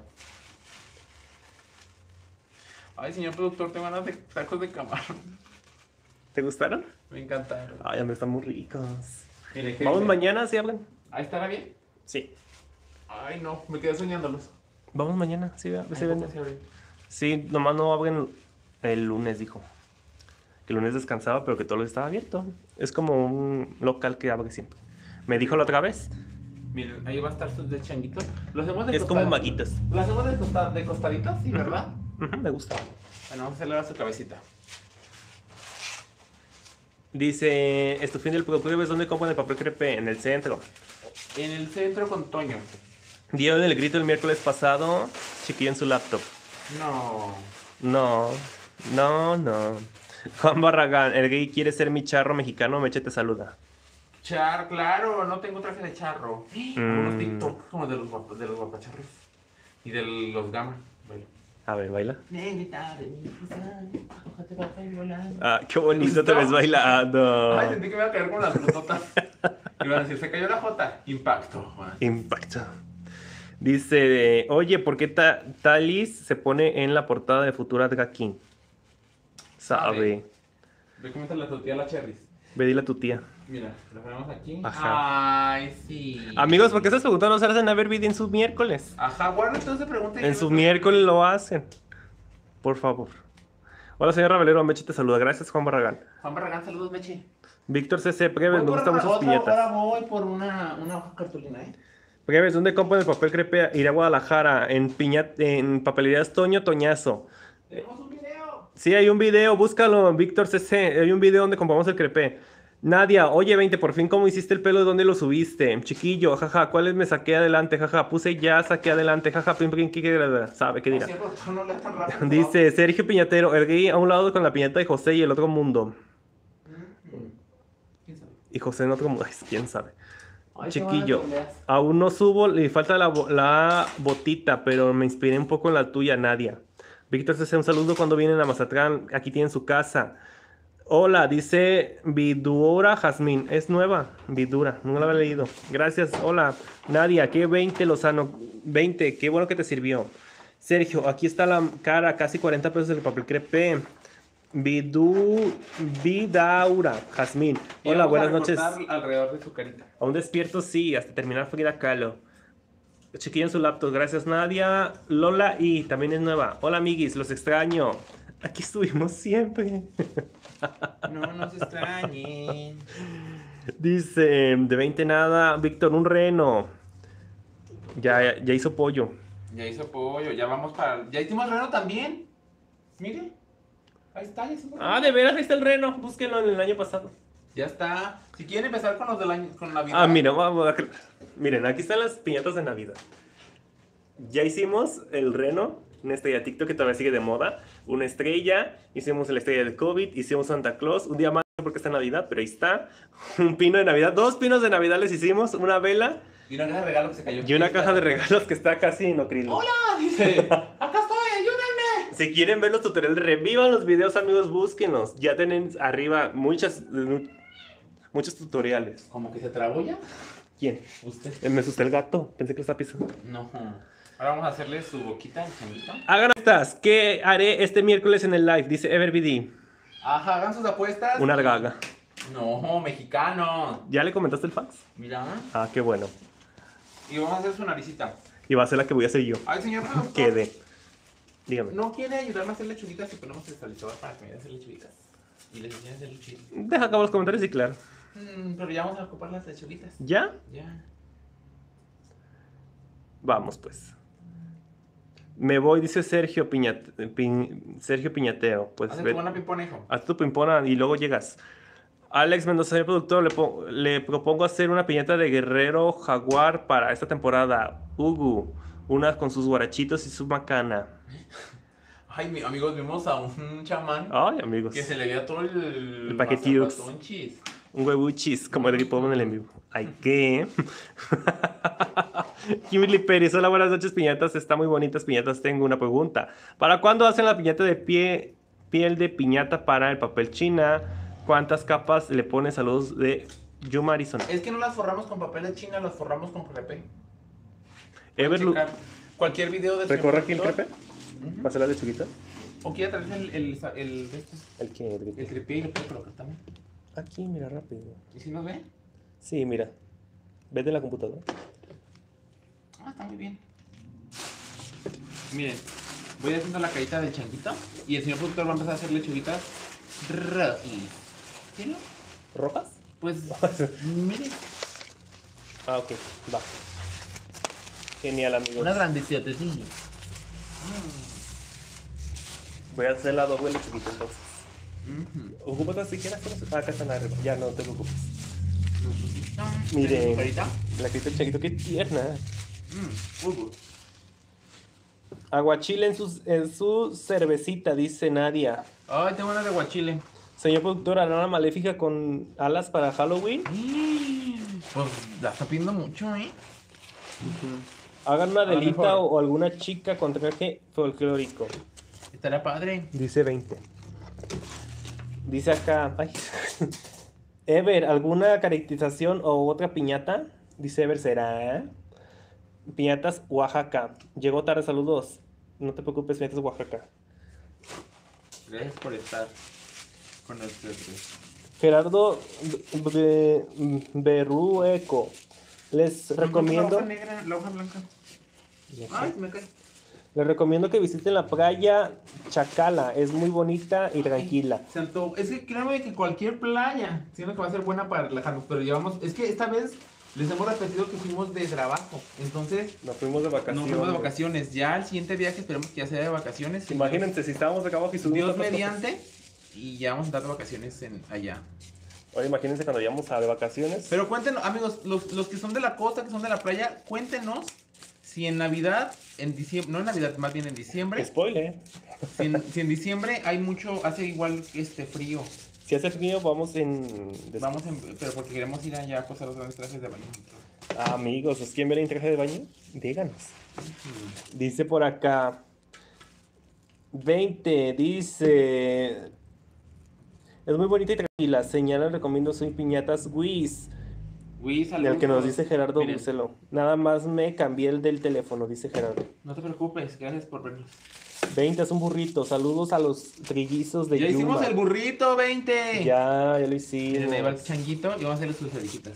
Ay, señor productor, tengo ganas de tacos de camarón. ¿Te gustaron? Me encantaron. Ay, hombre, están muy ricos. Mire, ¿qué ¿Vamos dice? mañana, si hablan? ¿Ahí estará bien? Sí. Ay, no, me quedé soñándolos. Vamos mañana, sí, Ay, sí, ¿cómo se abre? sí, nomás no abren el lunes, dijo. Que el lunes descansaba, pero que todo lo estaba abierto. Es como un local que abre siempre. Me dijo la otra vez. Miren, ahí va a estar sus de changuitos. Lo hacemos de Es como costado- maguitos. Lo hacemos de, costa- de costaditos, ¿sí, verdad? Ujú, me gusta. Bueno, vamos a hacerle a su cabecita. Dice, Estufín del Pruebes, ¿dónde compran el papel crepe? En el centro. En el centro con Toño. Dieron el grito el miércoles pasado, chiquillo en su laptop. No. No, no, no. Juan Barragán, el gay quiere ser mi charro mexicano, Meche te saluda. Char, claro, no tengo traje de charro. Mm. Unos TikTok como de los, guap- de los guapacharros. Y de los gama. Bueno. A ver, baila. Negrita de mi fusil, ojate baja y volando. Ah, qué bonito te ves bailando. Ay, sentí que me iba a caer con las frutotas. Iban a decir, se cayó la J. Impacto. Bueno. Impacto. Dice, oye, ¿por qué Ta- Talis se pone en la portada de Futura Drag King? Sabe. Ve cómo está la tortilla la cherries. Ve, dile a tu tía. Mira, la ponemos aquí. Ajá. Ay, sí. Amigos, ¿por qué estas preguntas no se hacen a ver video en sus miércoles? Ajá, bueno, entonces pregunta. En sus miércoles lo hacen. Por favor. Hola, señor Ravelero, Meche te saluda. Gracias, Juan Barragán. Juan Barragán, saludos, Meche. Víctor C C, Preves, me Voy por gustan una- mucho sus otra- piñatas. Ahora voy por una, una hoja cartulina, ¿eh? Preves, ¿dónde compran el papel crepe? Iré a Guadalajara, en piñat en papelerías Toño Toñazo. Tenemos un video. Sí, hay un video, búscalo, Víctor C C. Hay un video donde compramos el crepe. Nadia, oye, veinte, por fin, ¿cómo hiciste el pelo? ¿Dónde lo subiste? Chiquillo, jaja, ¿cuáles me saqué adelante? Jaja, puse ya, saqué adelante, jaja, pim, pim, ¿qué dirá? ¿Sabe qué dirá? Así, pues, no leas tan rápido. Dice Sergio Piñatero, el gay a un lado con la piñata de José y el otro mundo. Mm. ¿Quién sabe? Y José en otro mundo, ay, quién sabe. Ay, qué Chiquillo, buenas peleas. aún no subo, le falta la, bo- la botita, pero me inspiré un poco en la tuya, Nadia. Víctor C C, un saludo cuando vienen a Mazatlán, aquí tienen su casa. Hola, dice Vidura Jazmín, es nueva, Vidura, no la había leído. Gracias, hola, Nadia, ¿qué veinte Lozano? veinte, qué bueno que te sirvió. Sergio, aquí está la cara, casi cuarenta pesos el papel crepe. Vidu, Vidaura, Jazmín. Y Hola, vamos a buenas noches. recortar alrededor de su carita. Aún despierto, sí, hasta terminar Frida Kahlo. Chiquillo en su laptop, gracias Nadia. Lola y también es nueva. Hola amiguis, los extraño. Aquí estuvimos siempre. No nos extrañen. Dice, de veinte nada, Víctor, un reno. Ya, ya hizo pollo. Ya hizo pollo, ya vamos para... Ya hicimos reno también. Mire. Ahí está, ya hicimos Ah, reno. de veras, ahí está el reno. Búsquenlo en el año pasado. Ya está. Si quieren empezar con los del año, con Navidad. Ah, mira, vamos a... miren, aquí están las piñatas de Navidad. Ya hicimos el reno, una estrella TikTok que todavía sigue de moda, una estrella, hicimos la estrella del COVID, hicimos Santa Claus, un día más porque está Navidad, pero ahí está, un pino de Navidad, dos pinos de Navidad les hicimos, una vela Y una caja de regalo que se cayó. y una caja de regalos que está casi en ocrilo. ¡Hola! Dice. Acá estoy, ayúdenme. Si quieren ver los tutoriales, revivan los videos, amigos, búsquenlos. Ya tienen arriba muchas, muchos tutoriales. ¿Como que se trabó ya? ¿Quién? ¿Usted? Eh, Me asusté el gato, pensé que lo estaba pisando. No. Ahora vamos a hacerle su boquita al changuito. Hagan estas. ¿Qué haré este miércoles en el live? Dice Everbd. Ajá, hagan sus apuestas. Una gaga. No, mexicano. ¿Ya le comentaste el fax? Mira. Ah, qué bueno. Y vamos a hacer su naricita. Y va a ser la que voy a hacer yo. Ay, señor productor. Quede. Dígame. ¿No quiere ayudarme a hacer lechuguitas si ponemos el salizador para que me ayude a hacer lechuguitas? Y les enseñe a hacer lechuguitas. Deja acabo los comentarios y claro. Mm, pero ya vamos a ocupar las lechuguitas. ¿Ya? Ya. Vamos pues. Me voy, dice Sergio Piñate, Pi- Sergio Piñateo. Pues Hacen ve- tu buena piponejo. haz tu pimpona y luego llegas. Alex Mendoza, señor productor, le, po- le propongo hacer una piñata de guerrero jaguar para esta temporada. Ugu, una con sus guarachitos y su macana. Ay, mi- amigos, vimos a un chamán Ay, amigos. que se le veía todo el... El paquetiux. mazapatonchis. Un huevuchis, como el equipo en el en vivo. Ay, ¿qué? Kimberly Pérez, hola, buenas noches, piñatas. Está muy bonitas piñatas. Tengo una pregunta. ¿Para cuándo hacen la piñata de pie, piel de piñata para el papel china? ¿Cuántas capas le ponen? Saludos de Yuma Arizona. Es que no las forramos con papel de China, las forramos con crepe. Everlu, Checar Cualquier video de... ¿recorre aquí el crepe? Ujú. ¿Para hacer la lechuguita? O quiere traerse el, el, el, de estos, ¿El qué? ¿El el qué? crepe y lo puede colocar también. Aquí, mira, rápido. ¿Y si nos ve? Sí, mira. Vete a la computadora. Ah, está muy bien. Miren, voy haciendo la carita del changuito y el señor productor va a empezar a hacer lechuguitas rojis. ¿Sí, no? ¿Rojas? Pues, miren. Ah, ok, va. Genial, amigos. Una grandecita, sí. Voy a hacer la doble chiquita entonces. Ujú. ¿Ocupas las tijeras? Ah, acá están arriba. Ya, no te preocupes. ¿Tienes Miren, tu carita? la carita del changuito, qué tierna. Mm, muy good. Aguachile en su, en su cervecita, dice Nadia. Ay, tengo una de guachile. Señor productor, ¿hará una maléfica con alas para Halloween? Pues la está pidiendo mucho, ¿eh? Hagan una A lo delita mejor. o, o alguna chica con traje folclórico. Estaría padre. Dice veinte. Dice acá. Ay. Ever, ¿alguna caracterización o otra piñata? Dice Ever, ¿será? Piñatas Oaxaca. Llegó tarde, saludos. No te preocupes, Piñatas Oaxaca. Gracias por estar con nosotros. Gerardo B- B- Berrueco. Les La recomiendo. hoja negra, la hoja blanca. Ay, me cae. Les recomiendo que visiten la playa Chacala. Es muy bonita y tranquila. Santo, es que créeme que cualquier playa, siento que va a ser buena para relajarnos, pero llevamos, es que esta vez les hemos repetido que fuimos de trabajo, entonces Nos fuimos de no vacaciones. fuimos de vacaciones. Ya el siguiente viaje esperemos que ya sea de vacaciones. Imagínense si estábamos acá abajo y subimos. Dios tantas mediante, y ya vamos a dar de vacaciones en allá. cosas. Ahora imagínense cuando íbamos a de vacaciones. Pero cuéntenos, amigos, los, los que son de la costa, que son de la playa, cuéntenos si en Navidad, en diciembre, no en Navidad, más bien en diciembre, Spoiler. si en, si en diciembre hay mucho, hace igual este frío. Si hace frío, vamos en. Vamos, en, pero porque queremos ir allá a posar los grandes trajes de baño. Ah, amigos, ¿os quieren ver en traje de baño? Díganos. Dice por acá. veinte, dice. Es muy bonita y tranquila. Señala, recomiendo soy piñatas Wiz. Uy, saludos. El que nos dice Gerardo Miren, Bucelo. Nada más me cambié el del teléfono, dice Gerardo. no te preocupes, gracias por vernos. veinte es un burrito. Saludos a los trillizos de Ya hicimos Yuma. el burrito, veinte. Ya, ya lo hicimos. Miren, ahí va el changuito y vamos a hacerle sus orejitas.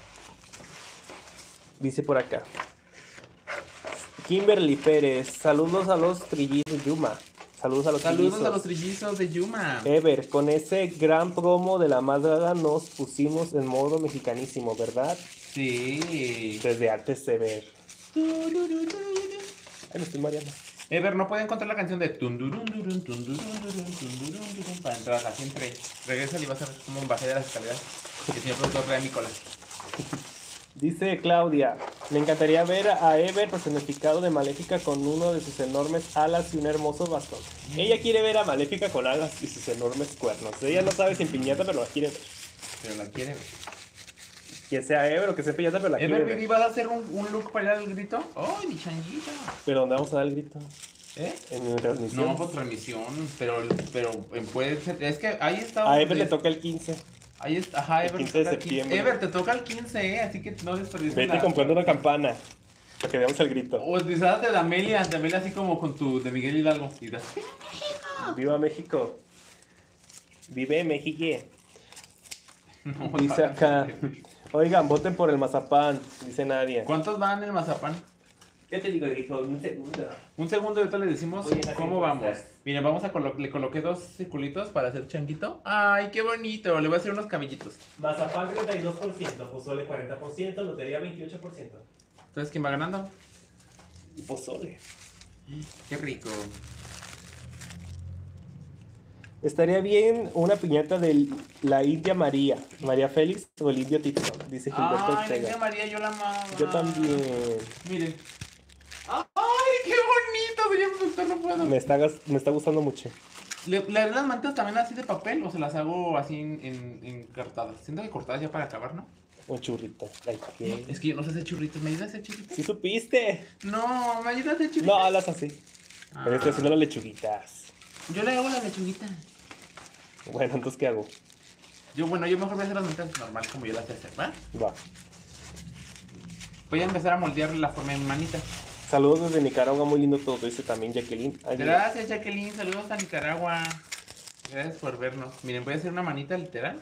Dice por acá. Kimberly Pérez. Saludos a los trillizos de Yuma. Saludos a los Saludos trillizos. a los trillizos de Yuma. Ever, con ese gran promo de la más draga nos pusimos en modo mexicanísimo, ¿verdad? Sí. Desde antes de ver. Ay, me estoy mareando. Ever, no puede encontrar la canción de tundurun, durun, tundurun, durun, tundurun, durun, para entrar así entre. Regresa y vas a ver cómo bajé de las escaleras. El señor productor trae mi cola. Dice Claudia, me encantaría ver a Ever personificado de Maléfica con uno de sus enormes alas y un hermoso bastón. Ella quiere ver a Maléfica con alas y sus enormes cuernos. Ella no sabe sin piñata, pero la quiere ver. Pero la quiere ver. Que sea Ever o que sea piñata, pero la quiere Ever, ver. baby, ¿vas a hacer un, un look para ir al grito? ¡Ay, mi changuita! Pero ¿dónde vamos a dar el grito? ¿Eh? En la transmisión. No, pues transmisión, pero, pero eh, puede ser. Es que ahí está. A Ever le toca el quince. Ahí está, ajá, el Ever. te quince de toca el septiembre. Ever, te toca el quince, ¿eh? Así que no desperdicies. Vete la- comprando una campana. Para que veamos el grito. O disfrazate de Amelia, de Amelia así como con tu, de Miguel Hidalgo. Y das- ¡Viva México! ¡Vive México! No, Dice no, acá. no. Oigan, voten por el mazapán. Dice Nadia. ¿Cuántos van en el mazapán? ¿Qué te digo, hijo? Un segundo. Un segundo y ahorita le decimos Oye, la cómo gente vamos. está- Miren, vamos a colo le coloqué dos circulitos para hacer changuito. ¡Ay, qué bonito! Le voy a hacer unos cabellitos. Mazapán treinta y dos por ciento, pozole cuarenta por ciento, lotería veintiocho por ciento. Entonces, ¿quién va ganando? Y pozole. ¡Qué rico! Estaría bien una piñata de la India María. María Félix o el indio Tito, dice Gilberto ¡Ay, la Ortega. India María, yo la amaba! Yo también. Miren. ¡Ay, qué bonito! Señor productor, no puedo. Me está, gas- me está gustando mucho. ¿Le, ¿Le haré las mantas también así de papel o se las hago así en, en, en cortadas? Siento que cortadas ya para acabar, ¿no? Un churrito. Ay, ¿qué? Es que yo no sé hacer churritos. ¿Me ayudas a hacer churritos? ¿Sí supiste? No, ¿me ayudas a hacer churritos? No, hablas así. Ah. Pero estoy haciendo las lechuguitas. Yo le hago la lechuguita. Bueno, entonces, ¿qué hago? Yo, bueno, yo mejor voy a hacer las mantas normal como yo las sé hacer, ¿va? Va. Voy a empezar a moldear la forma de mi manita. Saludos desde Nicaragua, muy lindo todo, dice también Jacqueline. Ay, Gracias, Jacqueline. Saludos a Nicaragua. Gracias por vernos. Miren, voy a hacer una manita literal.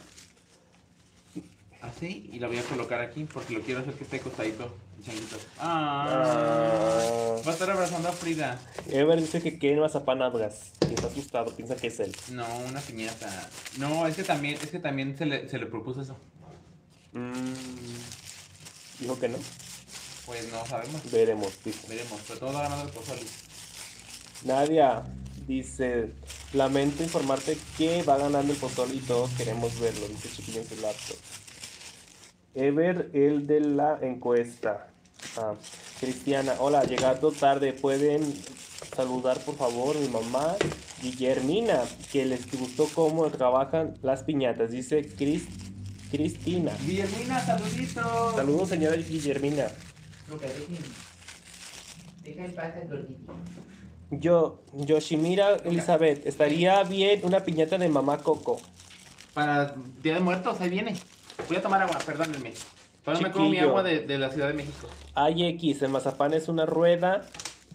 Así, y la voy a colocar aquí porque lo quiero hacer que esté acostadito, el changuito. Ah, Ah. va a estar abrazando a Frida. Ever dice que quiere mazapán hablas. Y está asustado, piensa que es él. No, una piñata. No, es que también, es que también se le, se le propuso eso. Mm. Dijo que no. Pues no sabemos. Veremos, dice. Veremos, pero todo va ganando el pozole. Nadia dice, lamento informarte que va ganando el pozole y todos queremos verlo, dice Chiquillo en su laptop. Ever, el de la encuesta. Ah, Cristiana, hola, llegando tarde, ¿pueden saludar por favor mi mamá Guillermina, que les gustó cómo trabajan las piñatas? Dice Cris, Cristina. Guillermina, saluditos. Saludos señora Guillermina. Deja el pata gordito. Yo, Yoshimira Elizabeth, estaría bien una piñata de mamá Coco. Para Día de Muertos, ahí viene. Voy a tomar agua, perdónenme. Todavía me como mi Chiquillo. agua de, de la Ciudad de México. Hay X, el mazapán es una rueda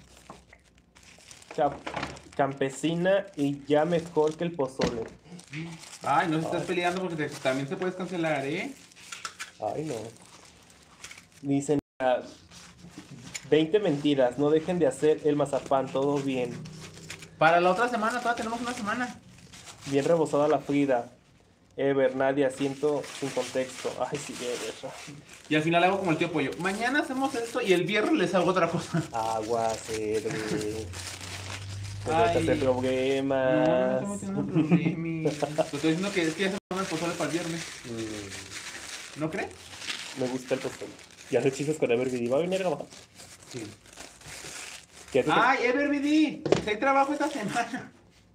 cap- campesina y ya mejor que el pozole. Ay, no se estás peleando porque te- también se puedes cancelar, ¿eh? Ay, no. Dicen ah, veinte mentiras, no dejen de hacer el mazapán, todo bien. Para la otra semana, todavía tenemos una semana. Bien rebozada la Frida. Ever, Nadia, siento sin contexto. Ay, sí, Ever. Y al final hago como el tío Pollo. Mañana hacemos esto y el viernes les hago otra cosa. Aguas, Ever. No Ay. te hacer No, problemas. no estoy metiendo problemas. Te estoy diciendo que es que ya se pone el pozole para el viernes. Mm, ¿No crees? me gusta el pozole. Ya hace chistes con Ever Vidi. ¿Va a venir a grabar? Sí. ¿Qué haces? Ay, Everbd, si hay trabajo esta semana.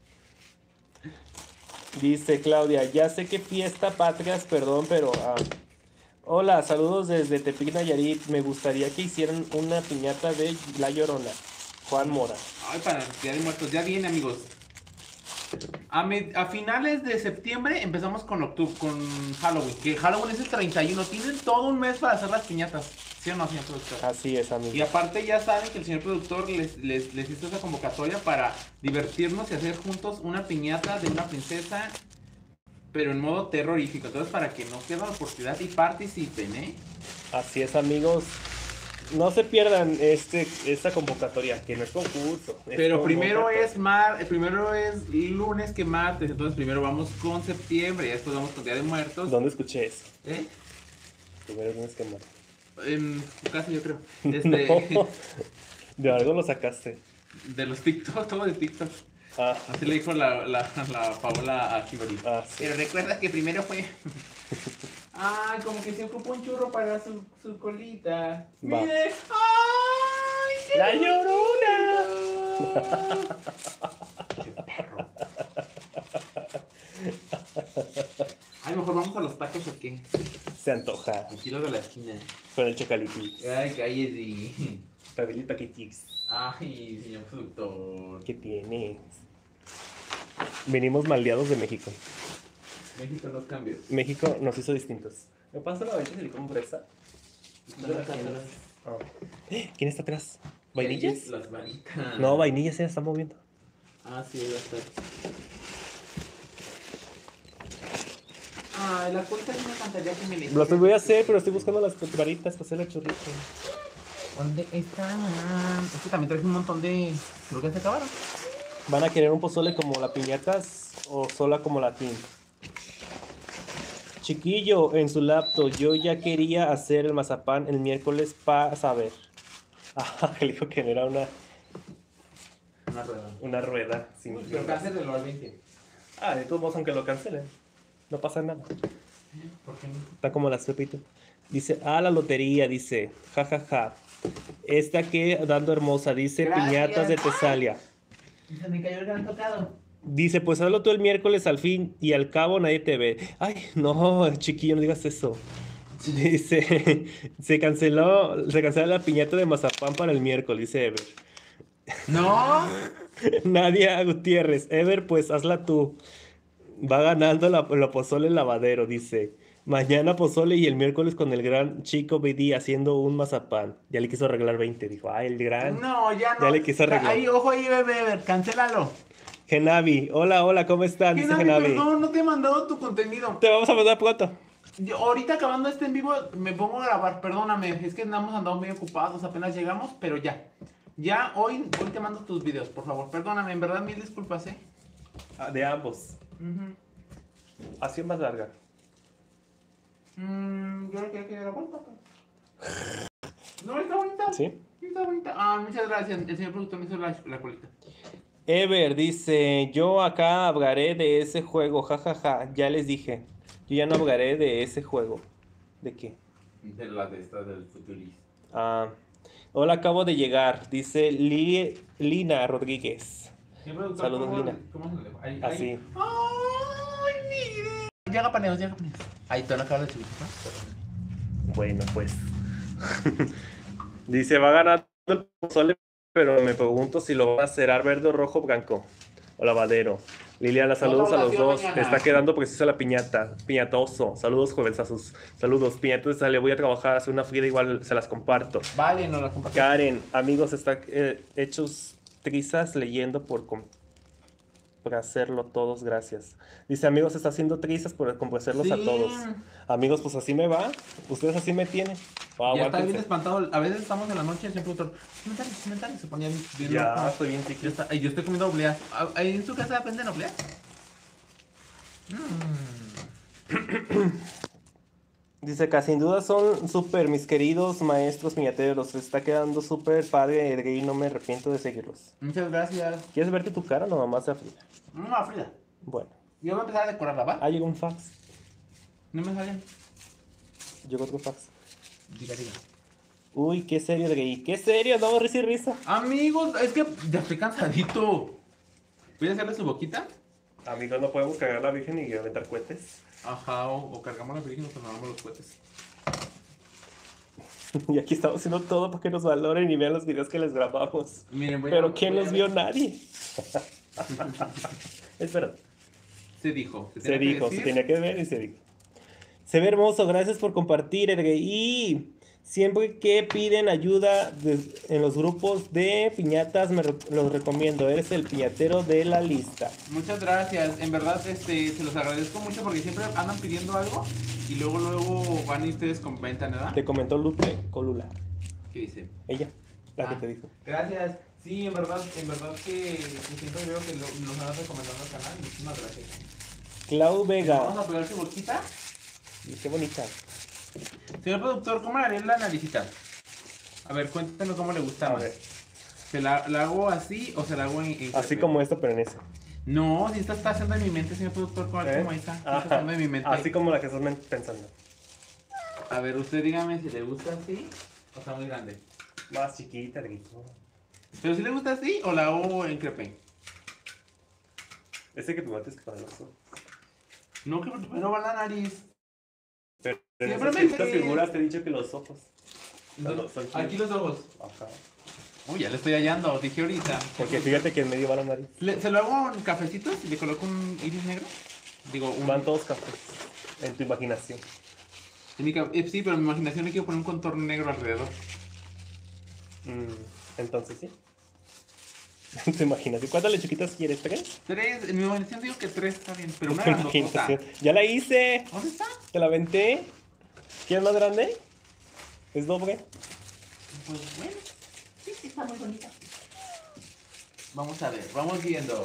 Dice Claudia, ya sé que fiesta patrias, perdón, pero... ah, hola, saludos desde Tepic Nayarit. Me gustaría que hicieran una piñata de La Llorona. Juan Mora. Ay, para el Día de Muertos, ya viene, amigos. A, me- a finales de septiembre empezamos con octubre, con Halloween. Que Halloween es el treinta y uno. Tienen todo un mes para hacer las piñatas. ¿Sí o no, señor productor? Así es, amigo. Y aparte ya saben que el señor productor les, les, les hizo esa convocatoria para divertirnos y hacer juntos una piñata de una princesa, pero en modo terrorífico. Entonces, para que no pierdan la oportunidad y participen, ¿eh? Así es, amigos. No se pierdan este, esta convocatoria, que no es concurso. es Pero primero convocatoria. es mar, primero es lunes que martes, entonces primero vamos con septiembre y después vamos con Día de Muertos. ¿Dónde escuché eso? ¿Eh? Primero tienes que morir. En tu casa, yo creo. Este, No, de algo lo sacaste. De los TikTok, todo de TikTok. Ah, Así le dijo la, la, la Paola a Kibori. ah, sí. Pero recuerda que primero fue. Ay, como que se ocupó un churro para su, su colita. Va. ¡Mire! ¡Ay! qué ¡La Llorona! bonito! ¡Qué perro! Ay, mejor vamos a los tacos o qué. Se antoja. Tranquilo de la esquina. Con el chocalitis. Ay, cállate. Pabili paquetix. Ay, señor productor. ¿Qué tienes? Venimos maldeados de México. México no cambia. México nos hizo distintos. ¿Me pasa la varita de licor fresa? Ah. ¿Quién está atrás? ¿Vainillas? Las varitas. No, vainillas se está moviendo. Ah, sí, ya está. Ay, la cuenta es una pantalla que me le. Lo voy a hacer, pero estoy buscando las varitas para hacer el churrito. ¿Dónde está? Es que también traes un montón de. Creo que se acabaron. ¿Van a querer un pozole como la piñatas o sola como la team? Chiquillo, en su laptop, yo ya quería hacer el mazapán el miércoles para saber. Ah, le dijo que no era una, Una rueda. una rueda. Sin Uy, pero ruedas. cáncer al veinte. Ah, de todos modos, aunque lo cancelen, no pasa nada. ¿Por qué no? Está como las Pepito. Dice, ah, la lotería, dice, ja, ja, ja. Esta que dando hermosa, dice, Gracias. piñatas de Tesalia. Se me cayó el gran tocado. Dice, pues hazlo tú el miércoles al fin y al cabo nadie te ve. Ay, no, chiquillo, no digas eso. Dice, se canceló, se canceló la piñata de mazapán para el miércoles, dice Ever. No. Nadia Gutiérrez, Ever, pues hazla tú. Va ganando la, la pozole el lavadero, dice. Mañana pozole y el miércoles con el gran chico B D haciendo un mazapán. Ya le quiso arreglar veinte, dijo. Ay, el gran. No, ya no. Ya le quiso arreglar. Ahí, ojo ahí, bebé, bebé, cancélalo. Genavi, hola, hola, ¿cómo están? Dice Genavi, Genavi. perdón, no te he mandado tu contenido. Te vamos a mandar pronto. Yo, ahorita acabando este en vivo, me pongo a grabar, perdóname, es que andamos andando muy ocupados, apenas llegamos, pero ya. Ya hoy, hoy te mando tus videos, por favor, perdóname, en verdad mil disculpas, ¿eh? Ah, de ambos. Ujú. Así es más larga. Mm, yo creo que hay que grabar, papá. No, está bonita. ¿Sí? Está bonita. Ah, muchas gracias. El señor productor me hizo la, la colita. Ever dice, yo acá hablaré de ese juego, jajaja, ya les dije. Yo ya no hablaré de ese juego. ¿De qué? De la de esta del futurista. Ah, hola, acabo de llegar, dice Li- Lina Rodríguez. Señor productor, Saludos, ¿cómo- Lina. ¿Cómo se le va? Ahí, Así. ahí. ¡Ay, mire! Llega paneos, llega paneos. Ahí te lo acabo de subir, ¿no? Bueno, pues. Dice, va ganando el pozole, pero me pregunto si lo va a cerrar verde o rojo o blanco. O lavadero. Liliana, saludos a los votación dos. mañana. Te está quedando precisa la piñata. Piñatoso. Saludos, jovencazos. Saludos. Piñatos sale, voy a trabajar, hacer una frida, igual se las comparto. Vale, no la comparto. Karen, amigos, está eh, hechos trizas leyendo por complacerlo todos, gracias. Dice, amigos, está haciendo trizas por complacerlos a Sí. todos. Amigos, pues así me va. Ustedes así me tienen. Ah, Ya está bien aguántense. espantado. A veces estamos en la noche y el señor productor. Comentarios, comentarios. Se ponía bien, bien Ya, loco. estoy bien Ya chiquito. está. Ay, yo estoy comiendo obleas. Ah, ¿ahí ¿En su casa aprenden obleas? Mm. Dice que sin duda son súper mis queridos maestros piñateros. Les está quedando súper padre el gay, no me arrepiento de seguirlos. Muchas gracias. ¿Quieres verte tu cara o no, mamá se Frida? No, Frida. Bueno, Yo voy a empezar a decorarla, ¿va? ah, llegó un fax. No me salen. Llegó otro fax. Diga, diga. Uy, qué serio el gay. ¿Qué serio? No, risa y risa. Amigos, es que ya estoy cansadito. ¿Voy a hacerle su boquita? Amigos, no podemos cargar a la Virgen y aventar cohetes. Ajá, o, o cargamos la virgen o tomamos los cohetes. Y aquí estamos haciendo todo para que nos valoren y vean los videos que les grabamos. Miren, voy a- Pero ¿quién voy a los ver. vio? Nadie. Espera. Se dijo. Se tenía que dijo, se decir. tenía que ver y se dijo. Se ve hermoso, gracias por compartir, Ergue. Y siempre que piden ayuda de- en los grupos de piñatas, me re- los recomiendo. Eres el piñatero de la lista. Muchas gracias. En verdad, este, se los agradezco mucho porque siempre andan pidiendo algo y luego, luego van y ustedes comentan, ¿verdad? Te comentó Lupe Colula. ¿Qué dice? Ella, la que Ah, te dijo. Gracias. Sí, en verdad, en verdad que, que siempre veo que lo- nos van recomendando al canal. Muchísimas gracias. Clau Vamos Vega. a pegar su boquita. Y qué bonita. Señor productor, ¿cómo le haré la naricita? A ver, cuéntanos cómo le gusta A más. ver. ¿Se la, la hago así o se la hago en, en Así crepe? como esto, pero en ese. No, si esta está haciendo en mi mente, señor productor, ¿cuál ¿Eh? como esta? Esta Ajá. está haciendo en mi mente. Así como la que estás men- pensando. A ver, usted dígame si le gusta así o está muy grande. Más chiquita, rico. ¿Pero si le gusta así o la hago en crepe? Ese que tu mates que para el oso. No, que primero va la nariz. Pero en Siempre esas me chiquitas crees. figuras te he dicho que los ojos. Entonces, son aquí los ojos. Ajá. Uy, ya le estoy hallando, dije ahorita. Porque fíjate que en medio va la nariz. Le- ¿Se lo hago en cafecitos y le coloco un iris negro? Digo, un... Van todos cafés. En tu imaginación. en mi ca- eh, sí, pero en mi imaginación le quiero poner un contorno negro alrededor. Mm, entonces sí. En tu imaginación. ¿Cuántas lechuquitas quieres? ¿Tres? Tres, en mi imaginación digo que tres está bien, pero una Tu grandotota. imaginación. Ya la hice. ¿Dónde está? Te la aventé. ¿Quieres más grande? ¿Es doble? Pues bueno. Sí, sí, está muy bonita. Vamos a ver, vamos viendo.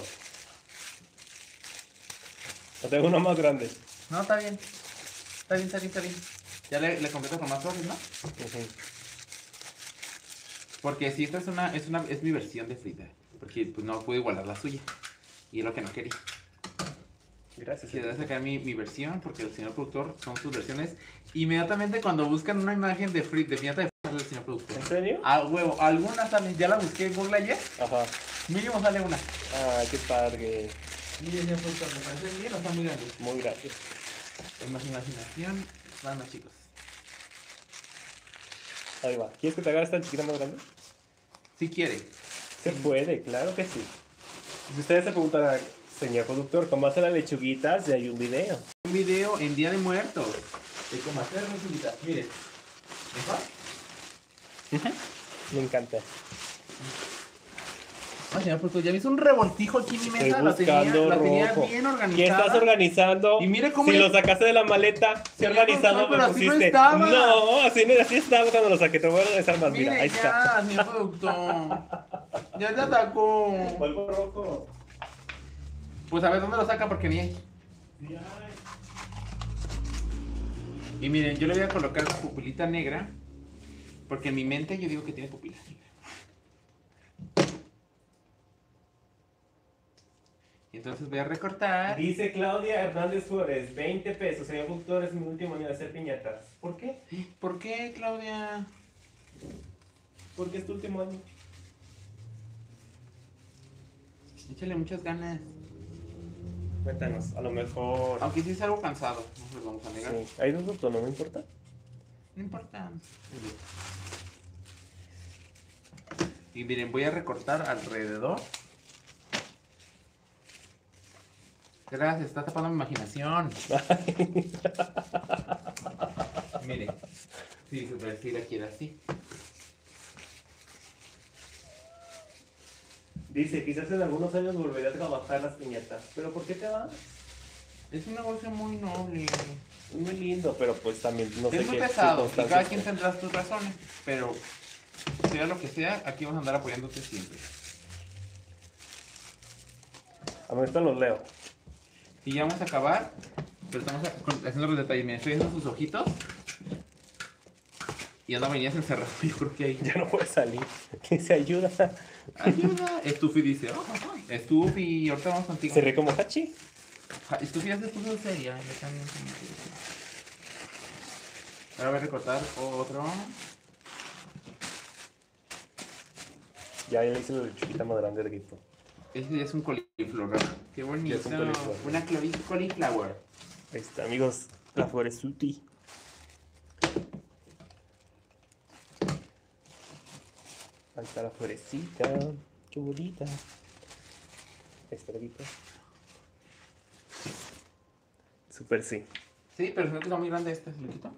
O tengo una más grande. No, está bien. Está bien, está bien, está bien. Ya le, le completo con más flores, ¿no? Ujú. Porque si esta es una, es una, es mi versión de Frida. Porque pues no puedo igualar la suya. Y es lo que no quería. Gracias. Quería sacar mi, mi versión, porque el señor productor son sus versiones. Inmediatamente cuando buscan una imagen de Frida, de piñata de Frida, sale el señor productor. ¿En serio? Ah, huevo, algunas salen, ya la busqué en Google ayer. Ajá. Mínimo sale una. Ay, qué padre. Miren, señor productor, me parece bien o están muy grandes. Muy gracias. En más imaginación, van los chicos. Ahí va. ¿Quieres que te haga esta chiquita más grande? Si quiere. Se puede, claro que sí. Si ustedes se preguntan, señor productor, ¿cómo hace las lechuguitas? Ya hay un video. Un video en Día de Muertos. De cómo hacer lechuguitas. Miren. ¿Mejor? Me encanta. Ay, señor productor, ya me hizo un revoltijo aquí en mi Estoy mesa. La tenía, buscando la tenía rojo. bien organizada. ¿Qué estás organizando? Y mire cómo Si le- lo sacaste de la maleta, ¿qué Señor organizado productor, me pero así no pusiste? estaba. No, así, no- así estaba cuando lo saqué. Te voy a organizar más. Mire, Mira, ahí ya, está. señor productor. Ya te atacó. Vuelvo rojo. Pues a ver dónde lo saca porque ni hay. Y miren, yo le voy a colocar su pupilita negra Porque en mi mente yo digo que tiene pupilas. Y entonces voy a recortar. Dice Claudia Hernández Flores, veinte pesos. Señor productor, es mi último año de hacer piñatas. ¿Por qué? ¿Por qué, Claudia? Porque es tu último año. Échale muchas ganas. Cuéntanos, a lo mejor. Aunque sí es algo cansado, no se lo vamos a negar. Sí. Hay dos votos, no me importa. No importa. Y miren, voy a recortar alrededor. Gracias, está tapando mi imaginación. Miren. Sí, super, sí la quiero así. Dice, quizás en algunos años volveré a trabajar las piñatas. ¿Pero por qué te vas? Es un negocio muy noble. Es muy lindo, pero pues también no sé Es muy qué pesado, y circunstancias- cada quien tendrá sus razones, pero sea lo que sea, aquí vamos a andar apoyándote siempre. A ver, esto los leo. Y ya vamos a acabar, pero estamos a- con- haciendo los detalles. Miren, estoy haciendo sus ojitos. Y anda venías encerrado, yo creo que ahí. Ya no puede salir. ¿Quién se ayuda? Ayuda. Stuffy dice, oh, Stuffy, ahorita vamos contigo. Se ríe como Hachi. Ja, Stuffy ya se puso seria, yo también. como que- Ahora voy a recortar otro. Ya, ya le hice la lechuguita más grande del grito. Este ya es un cauliflower. Qué bonito. Ya es un cauliflower. Una clovi- cauliflower. Ahí está, amigos. La floresuti. Ahí está la florecita. Qué bonita. Ahí está la grito. Súper sí. Sí, pero no quedó muy grande este, ¿se lo quito?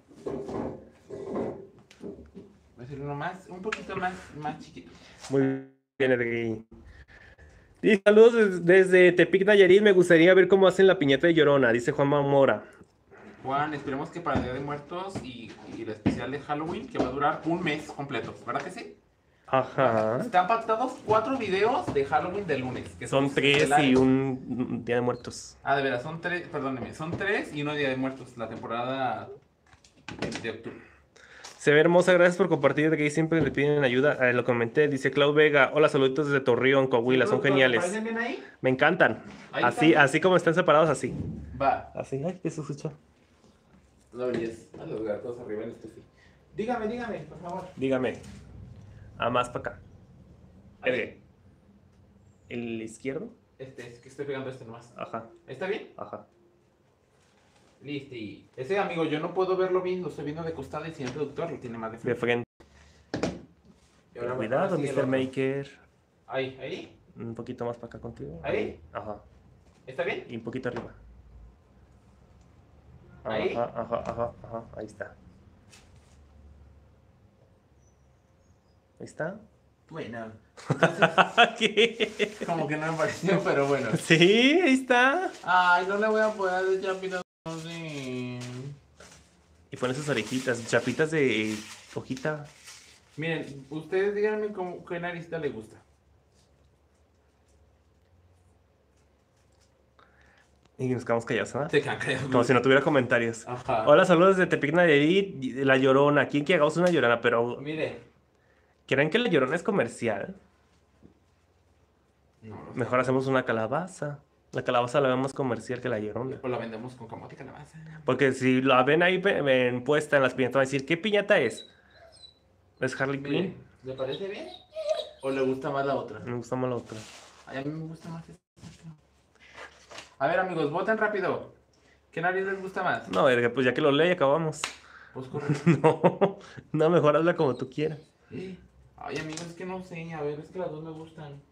Voy a hacer uno más, un poquito más, más chiquito. Muy bien, Edgui. Dice, saludos des- desde Tepic, Nayarit. Me gustaría ver cómo hacen la piñata de Llorona, dice Juan Mora. Juan, esperemos que para el Día de Muertos y, y el especial de Halloween, que va a durar un mes completo, ¿verdad que sí? Ajá. Están pactados cuatro videos de Halloween de lunes. Que Son tres estelares. y un un Día de Muertos. Ah, de veras, son tres, perdóneme, son tres y uno Día de Muertos, la temporada de, de octubre. Se ve hermosa, gracias por compartir. Edgui, siempre le piden ayuda. Eh, lo comenté, dice Clau Vega. Hola, saluditos desde Torreón, Coahuila, son ¿Te geniales. parecen bien ahí? Me encantan. Ahí Así, están. así como están separados, así. Va. Así, ay, ¿qué se escucha? No verías a los gatos arriba en el estufi. Dígame, dígame, por favor. Dígame. A más para acá. Ahí. Edgui. ¿El izquierdo? Este, es que estoy pegando este nomás. Ajá, ¿Está bien? ajá. Listo. Ese amigo, yo no puedo verlo bien, lo estoy viendo de costado y si el productor lo tiene más de De frente. frente. Y ahora- Cuidado, ahora sigue el mister otro. Maker. Ahí, ahí. Un poquito más para acá contigo. ¿Ahí? Ajá. ¿Está bien? Y un poquito arriba. Ajá, ¿Ahí? ajá, ajá, ajá. Ahí está. Ahí está. Bueno. Entonces, ¿Qué? como que no me pareció, pero bueno. Sí, ahí está. Ay, no le voy a poder ya mirar así. Y pone sus orejitas, chapitas de hojita. Miren, ustedes díganme cómo, qué naricita le gusta. Y nos quedamos callados, ¿verdad? Se quedan callados. Como si no tuviera comentarios. Ajá. Hola, saludos desde Tepic, Nayarit, La Llorona. ¿Quién que hagamos una Llorona? Pero, Mire. ¿creen que La Llorona es comercial? No, no sé. Mejor hacemos una calabaza. La calabaza la vemos más comercial que La Llorona. Pues la vendemos con camote y calabaza. Porque si la ven ahí pe- en puesta en las piñatas, van a decir, ¿qué piñata es? ¿Es Harley Mire, Quinn? ¿le parece bien? ¿O le gusta más la otra? Me gusta más la otra. Ay, a mí me gusta más esta. A ver, amigos, voten rápido. ¿Qué nariz les gusta más? No, verga, pues ya que lo leí, acabamos. Pues corre. No, no, mejor hazla como tú quieras. Ay, amigos, es que no sé. A ver, es que las dos me gustan.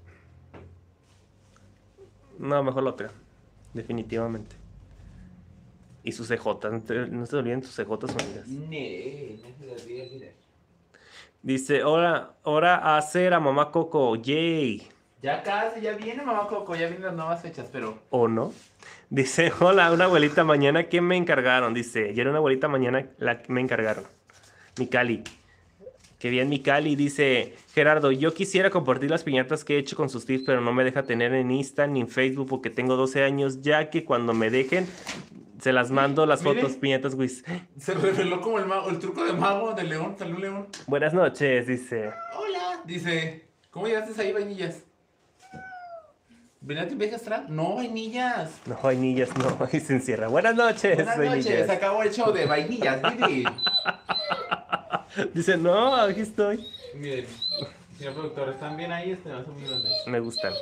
No, mejor la otra. Definitivamente. Y sus cejotas, no, te- no se olviden sus cejotas unidas. Ne, no se las diga, mira. Dice, hora, hora a hacer a mamá Coco, yay. Ya casi, ya viene mamá Coco, ya vienen las nuevas fechas, pero... ¿O no? Dice, hola, una abuelita mañana, ¿qué me encargaron? Dice, ayer una abuelita mañana la que me encargaron. Mi Cali. Qué bien, mi Cali. Dice, Gerardo, yo quisiera compartir las piñatas que he hecho con sus tips, pero no me deja tener en Insta ni en Facebook porque tengo doce años, ya que cuando me dejen, Se las mando las Mire. fotos, piñatas Wiz. Se reveló como el, mago, el truco de mago del león. Salió un león. Buenas noches, dice. Hola. Dice, ¿cómo llegaste ahí, vainillas? ¿Venía tu viaje astral? No, vainillas. No, vainillas, no, y se encierra. Buenas noches, Buenas vainillas. noches, se acabó el show de vainillas, Didi. Dice, no, aquí estoy. Miren, señor productor, ¿están bien ahí? Este vaso muy grande. Me gustan.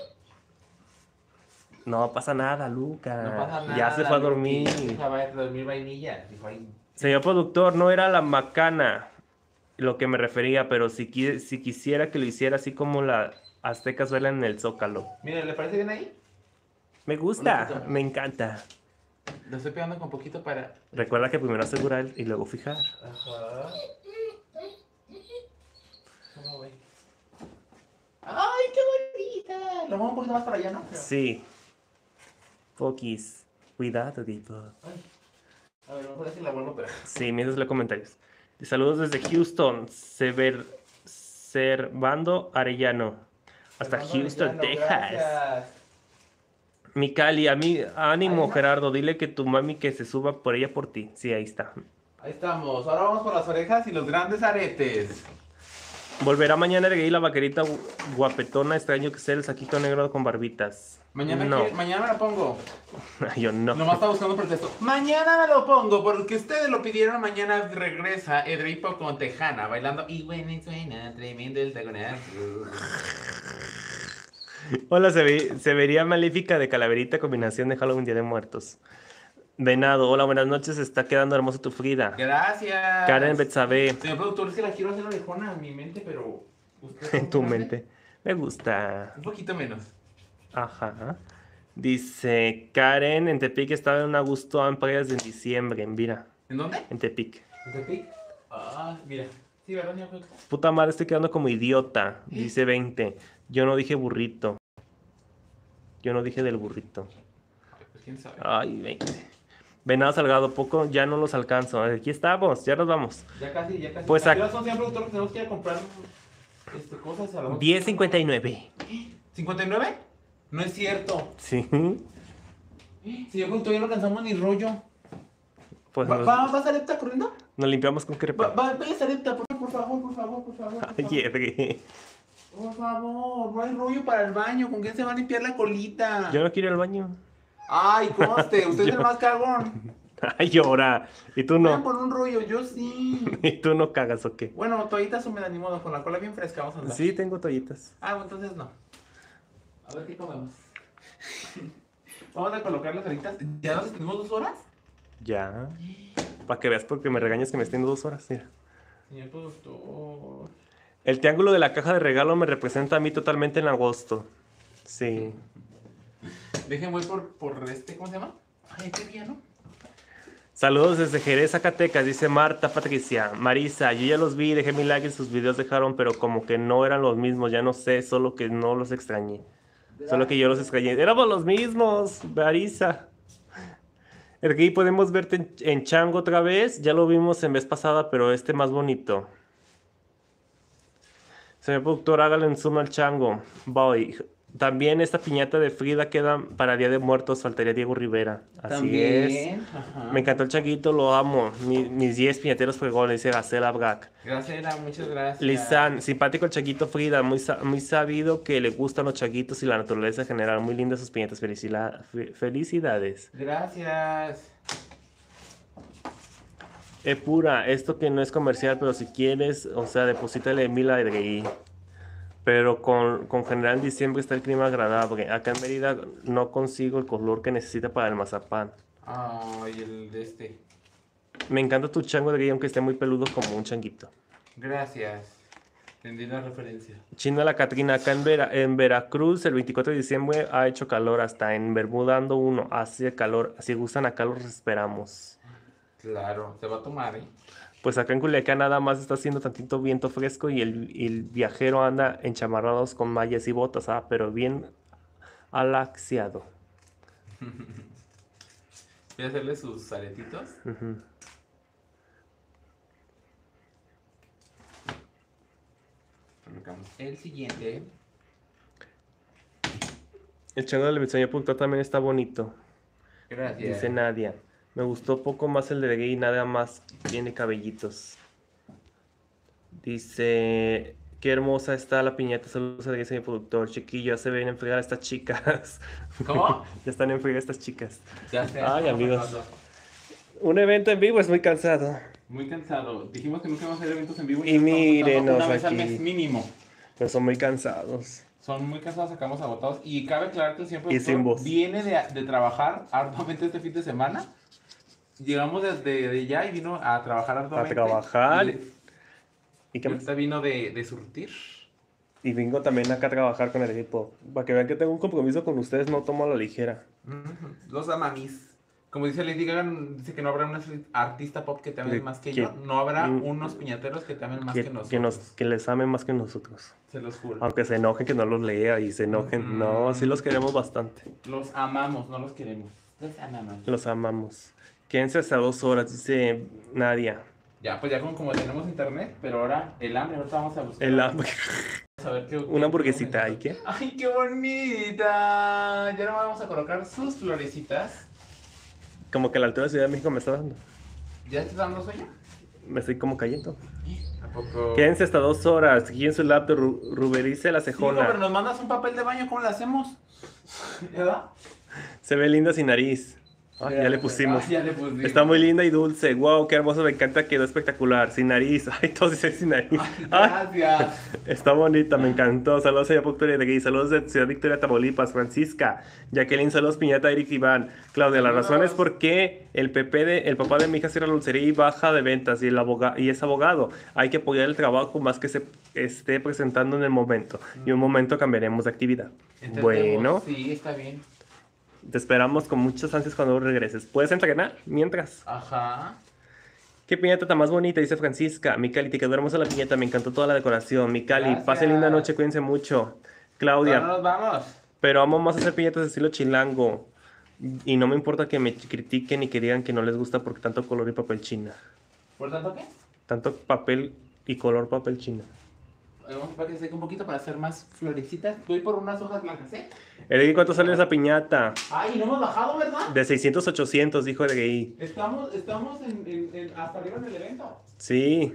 No pasa nada, Luca. No pasa nada. Ya se fue a Luqui. dormir. Se fue a dormir vainillas. Dijo ahí. Señor productor, no era la macana lo que me refería, pero si, qui- si quisiera que lo hiciera así como las aztecas bailan en el Zócalo. Miren, ¿le parece bien ahí? Me Una gusta, foto. me encanta. Lo estoy pegando con poquito para... Recuerda que primero asegurar y luego fijar. Ajá. ¿Cómo ve? ¡Ay, qué bonita! Lo muevo un poquito más para allá, ¿no? Sí. Poquis. Cuidado, tipo. Ay. A ver, mejor así la vuelvo, pero... Sí, me haces los comentarios. Saludos desde Houston, Sever, Servando Arellano. Hasta Fernando Houston, Arellano, Texas. gracias. Mi Cali, a mí, ánimo, Ahí va. Gerardo, dile que tu mami que se suba por ella por ti. Sí, ahí está. Ahí estamos. Ahora vamos por las orejas y los grandes aretes. Volverá mañana de la vaquerita gu- guapetona, extraño que sea el saquito negro con barbitas. Mañana, no. que- mañana me lo pongo. Yo no. Nomás está buscando un pretexto. Mañana me lo pongo porque ustedes lo pidieron. Mañana regresa Edripo con Tejana bailando. Y bueno, y suena tremendo el taconazo. Hola, se, ve- se vería maléfica de calaverita combinación de Halloween Día de Muertos. Venado, hola, buenas noches, está quedando hermosa tu Frida. Gracias. Karen Betsabe, Señor productor, es que la quiero hacer orejona en mi mente, pero. ¿usted en tu cómo hace? mente. Me gusta. Un poquito menos. Ajá. Dice Karen, en Tepic estaba en un Augusto Amparias en diciembre, mira, ¿En dónde? en Tepic. ¿En Tepic? Ah, mira. Sí, ¿verdad, señor productor? Puta madre, estoy quedando como idiota. Dice veinte. Yo no dije burrito. Yo no dije del burrito. Ay, pues quién sabe. Ay, veinte. Venado Salgado, poco ya no los alcanzo. Aquí estamos, ya nos vamos. Ya casi, ya casi. Pues ¿A ac- qué horas son, señor productor? Que tenemos que ir a comprar este, cosas a las diez cincuenta y nueve. ¿cincuenta y nueve? No es cierto. Sí. Señor productor, ya no alcanzamos ni rollo. Pues ¿Va, nos, va, ¿va Sarepta corriendo? nos limpiamos con Va, crepa. va, vaya Sarepta, por, por favor, por favor, por favor. Por favor. Ay, Edri. Por favor, no hay rollo para el baño. ¿Con quién se va a limpiar la colita? Yo no quiero ir al baño. Ay, conste, usted es el Yo- más cagón. Ay, llora. Y tú Vayan no. por un rollo, yo sí. Y tú no cagas, ¿o qué? Bueno, toallitas húmedas, ni modo, con la cola bien fresca, vamos a andar. Sí, tengo toallitas. Ah, bueno, entonces no. A ver qué comemos. Vamos a colocar las horitas. ¿Ya nos tenemos dos horas? Ya. Para que veas porque me regañas que me extiendo dos horas. Mira. Señor productor. El triángulo de la caja de regalo me representa a mí totalmente en agosto. Sí. Dejen, voy por, por este, ¿cómo se llama? Ay, qué bien, ¿no? Saludos desde Jerez, Zacatecas, dice Marta Patricia. Marisa, yo ya los vi, dejé mi like y sus videos dejaron, pero como que no eran los mismos, ya no sé, solo que no los extrañé. Solo que yo los extrañé. Éramos los mismos, Marisa. Ergui, podemos verte en, en Chango otra vez. Ya lo vimos en vez pasada, pero este más bonito. Señor productor, hágale en zoom al Chango. Voy. También esta piñata de Frida queda para Día de Muertos, faltaría Diego Rivera. Así es. Ajá. Me encantó el changuito, lo amo. Mi- mis diez piñateros fregones, dice Gacela Brack. Gracias, muchas gracias. Lisan, simpático el changuito Frida, muy, sa- muy sabido que le gustan los changuitos y la naturaleza en general. Muy lindas sus piñatas, felicila- fe- felicidades. Gracias. Eh, pura, esto que no es comercial, pero si quieres, o sea, deposítale mil a Edrei. Pero con, con general en diciembre está el clima agradable. Acá en Mérida no consigo el color que necesita para el mazapán. Ay, el de este. Me encanta tu chango de aunque esté muy peludo como un changuito. Gracias. Entendí la referencia. China la Catrina, acá en, Vera- en Veracruz el veinticuatro de diciembre ha hecho calor, hasta en Bermuda ando uno, hace calor, si gustan acá los esperamos. Claro, se va a tomar, ¿eh? Pues acá en Culiacán nada más está haciendo tantito viento fresco y el, y el viajero anda enchamarrados con mallas y botas, ah, pero bien alaxiado. Voy a hacerle sus aretitos. Ujú. Colocamos el siguiente. El chango del señor productor también está bonito, Gracias. dice Nadia. Me gustó poco más el de gay, nada más tiene cabellitos. Dice, qué hermosa está la piñata, saludos a mi productor, chiquillo, ya se ven en fregar estas chicas. ¿Cómo? Ya están en fregar estas chicas. Ya sé. Ay, estamos amigos. acabando. Un evento en vivo es muy cansado. Muy cansado. Dijimos que nunca vamos a hacer eventos en vivo Y ya estamos mírenos tratando una vez al aquí. mes mínimo. Pero son muy cansados. Son muy cansados, sacamos agotados. Y cabe aclarar que el señor Y sin productor voz. viene de, de trabajar arduamente este fin de semana. Llegamos desde de ya y vino a trabajar arduamente. trabajar. Y, le- ¿Y y qué más? ahorita vino de, de surtir. Y vengo también acá a trabajar con el equipo. Para que vean que tengo un compromiso con ustedes, no tomo a la ligera. Ujú. Los amamis. Como dice Lady Gaga, dice que no habrá un artista pop que te amen Que- más que que- yo. No habrá mm, unos piñateros que te amen más Que, que nosotros. que nos, que les amen más que nosotros. Se los juro. Aunque se enojen que no los lea y se enojen. Mm. No, sí los queremos bastante. Los amamos, no los queremos. Los amamos. Los amamos. Quédense hasta dos horas, dice Nadia. Ya, pues ya como, como tenemos internet, pero ahora el hambre, ahorita vamos a buscar. El, Vamos a ver qué- una hamburguesita, ¿y qué? ¡Ay, qué bonita! Ya no vamos a colocar sus florecitas. Como que la altura de Ciudad de México me está dando. ¿Ya te dando sueño? Me estoy como cayendo. ¿A poco? Quédense hasta dos horas. Aquí en su laptop, Ru- Ruberice la Sí, cejona. pero nos mandas un papel de baño, ¿cómo lo hacemos? ¿Verdad? Se ve linda sin nariz. Ay, ya le pusimos. Ah, ya le pusimos. Está muy linda y dulce. Wow, qué hermoso, me encanta, quedó espectacular. Sin nariz. Ay, todos dicen sin nariz. Ay, Gracias. está bonita, me encantó. Saludos a Victoria de Gay. Saludos de Ciudad Victoria, Tamaulipas. Francisca, Jacqueline, saludos, Piñata, Eric, Iván. Claudia, la razón es porque el, Pepe de, el papá de mi hija cierra la dulcería y baja de ventas y, el aboga, y es abogado. Hay que apoyar el trabajo más que se esté presentando en el momento. Y un momento cambiaremos de actividad. Entendemos. Bueno, Sí, está bien. te esperamos con muchas ansias cuando regreses. ¿Puedes entrenar mientras? Ajá. Qué piñata tan más bonita, dice Francisca. Mi Cali, te quedó hermosa la piñata, me encantó toda la decoración. Mi Cali, Gracias. pasen linda noche, cuídense mucho. Claudia, Ahora nos vamos. pero amo más hacer piñatas de estilo chilango. Y no me importa que me critiquen y que digan que no les gusta porque tanto color y papel china. ¿Por tanto qué? Tanto papel y color papel china. Vamos a que se seque un poquito para hacer más florecitas. Voy por unas hojas blancas, ¿eh? Ergui, ¿cuánto sale esa piñata? Ay, no hemos bajado, ¿verdad? De seiscientos a ochocientos, dijo Ergui. Estamos, estamos en, en- en- hasta arriba en el evento. Sí.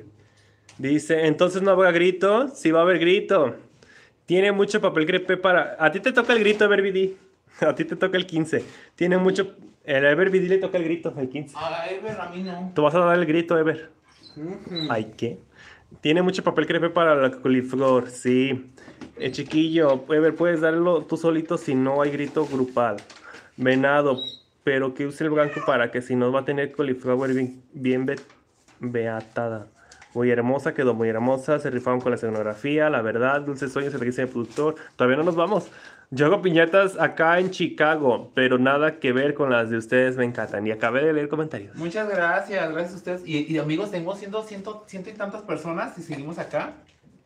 Dice, entonces no habrá grito. Sí va a haber grito. Tiene mucho papel crepé para... A ti te toca el grito, Everbidi. A ti te toca el quince. Tiene mucho... El Everbidi le toca el grito, el quince. Ay, pero a mí no. Tú vas a dar el grito, Ever. Ay, ¿qué? Tiene mucho papel crepé para la coliflor, sí. Eh, chiquillo, Ever, puedes darlo tú solito si no hay grito grupal. Venado, pero que use el blanco para que si no va a tener coliflor bien, bien be- beatada. Muy hermosa, quedó muy hermosa. Se rifaron con la escenografía, la verdad. Dulces sueños, el dice el productor. Todavía no nos vamos. Yo hago piñatas acá en Chicago, pero nada que ver con las de ustedes, me encantan. Y acabé de leer comentarios. Muchas gracias, gracias a ustedes. Y, y amigos, tengo ciento, ciento, ciento y tantas personas y seguimos acá.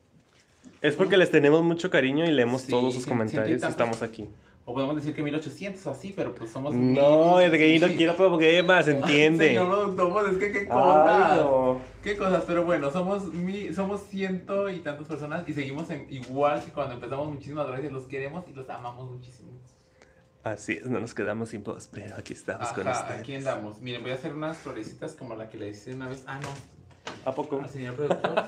Es porque les tenemos mucho cariño y leemos Sí, todos sus sí, comentarios y ciento y estamos aquí. O podemos decir que mil ochocientos o así, pero pues somos... No, mil, Edgey, no sí. quiero problemas, ¿entiende? Señor productor, pues es que qué cosas. Ay, no. Qué cosas, pero bueno, somos mi, somos ciento y tantas personas y seguimos en, igual que cuando empezamos. Muchísimas gracias, los queremos y los amamos muchísimo. Así es, no nos quedamos sin voz, pero aquí estamos con Ajá, ustedes. aquí andamos. Miren, voy a hacer unas florecitas como la que le hice una vez. Ah, no, ¿A poco? al señor productor.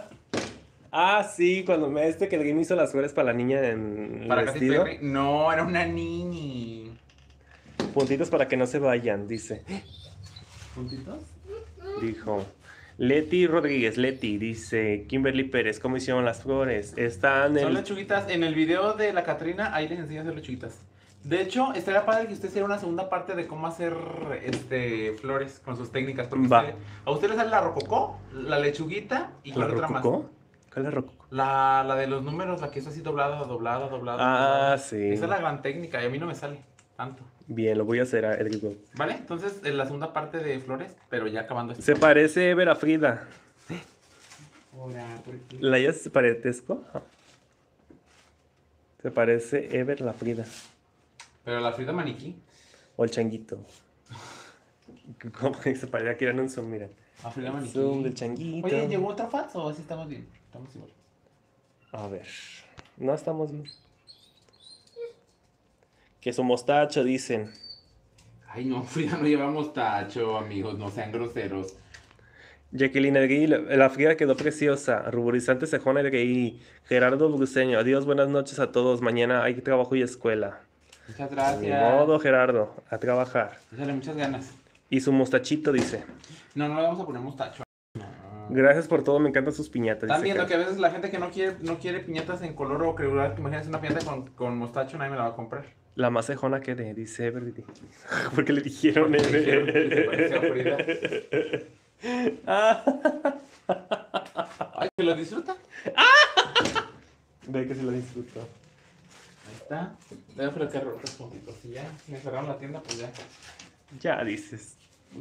Ah, sí, cuando me este que alguien me hizo las flores para la niña en el Para Katy vestido. Perry. No, era una niñi. Puntitos para que no se vayan, dice. ¿Puntitos? Dijo. Leti Rodríguez, Leti, dice. Kimberly Pérez, ¿cómo hicieron las flores? Están en Son el... lechuguitas. En el video de la Catrina, ahí les enseño a hacer lechuguitas. De hecho, estaría padre que usted hiciera una segunda parte de cómo hacer este flores con sus técnicas. Porque Va. usted- a usted le sale la rococó, la lechuguita y ¿La cuál otra más. rococó? ¿Cuál es la rococó? La, la de los números, la que es así doblada, doblada, doblada. Ah, doblada. sí. Esa es la gran técnica y a mí no me sale tanto. Bien, lo voy a hacer a Edgar. ¿Vale? Entonces, en la segunda parte de flores, pero ya acabando esto. Se parece Ever a Frida. Ahora, ¿por qué? ¿La ya se parentesco? Se parece Ever la Frida. Pero la Frida maniquí. O el changuito. ¿Cómo que se parece? Aquí eran un zoom, miren. La Frida maniquí. Zoom del changuito. Oye, ¿llegó otra fax o así estamos bien? Estamos igual. A ver. No estamos bien. Que su mostacho, dicen. Ay, no, Frida, no llevamos tacho, amigos, no sean groseros. Jacqueline Erguí, la, la Frida quedó preciosa. Ruborizante Cejona Erguí. Gerardo Bruceño. Adiós, buenas noches a todos. Mañana hay trabajo y escuela. Muchas Ni gracias. modo, Gerardo, a trabajar. Échale muchas ganas. Y su mostachito dice. No, no le vamos a poner mostacho. Gracias por todo, me encantan sus piñatas. Están dice viendo que Karen. a veces la gente que no quiere, no quiere piñatas en color o creular, que imagínense una piñata con, con mostacho, nadie me la va a comprar. La más cejona que de, dice Everdy. Porque le dijeron. Porque le dijeron que se parecía a Frida. Ah. Ay, que lo disfruta. Ve que se lo disfruto. Ahí está. Voy a ofrecer otros puntitos. Si ya me cerraron la tienda, pues ya. Ya dices.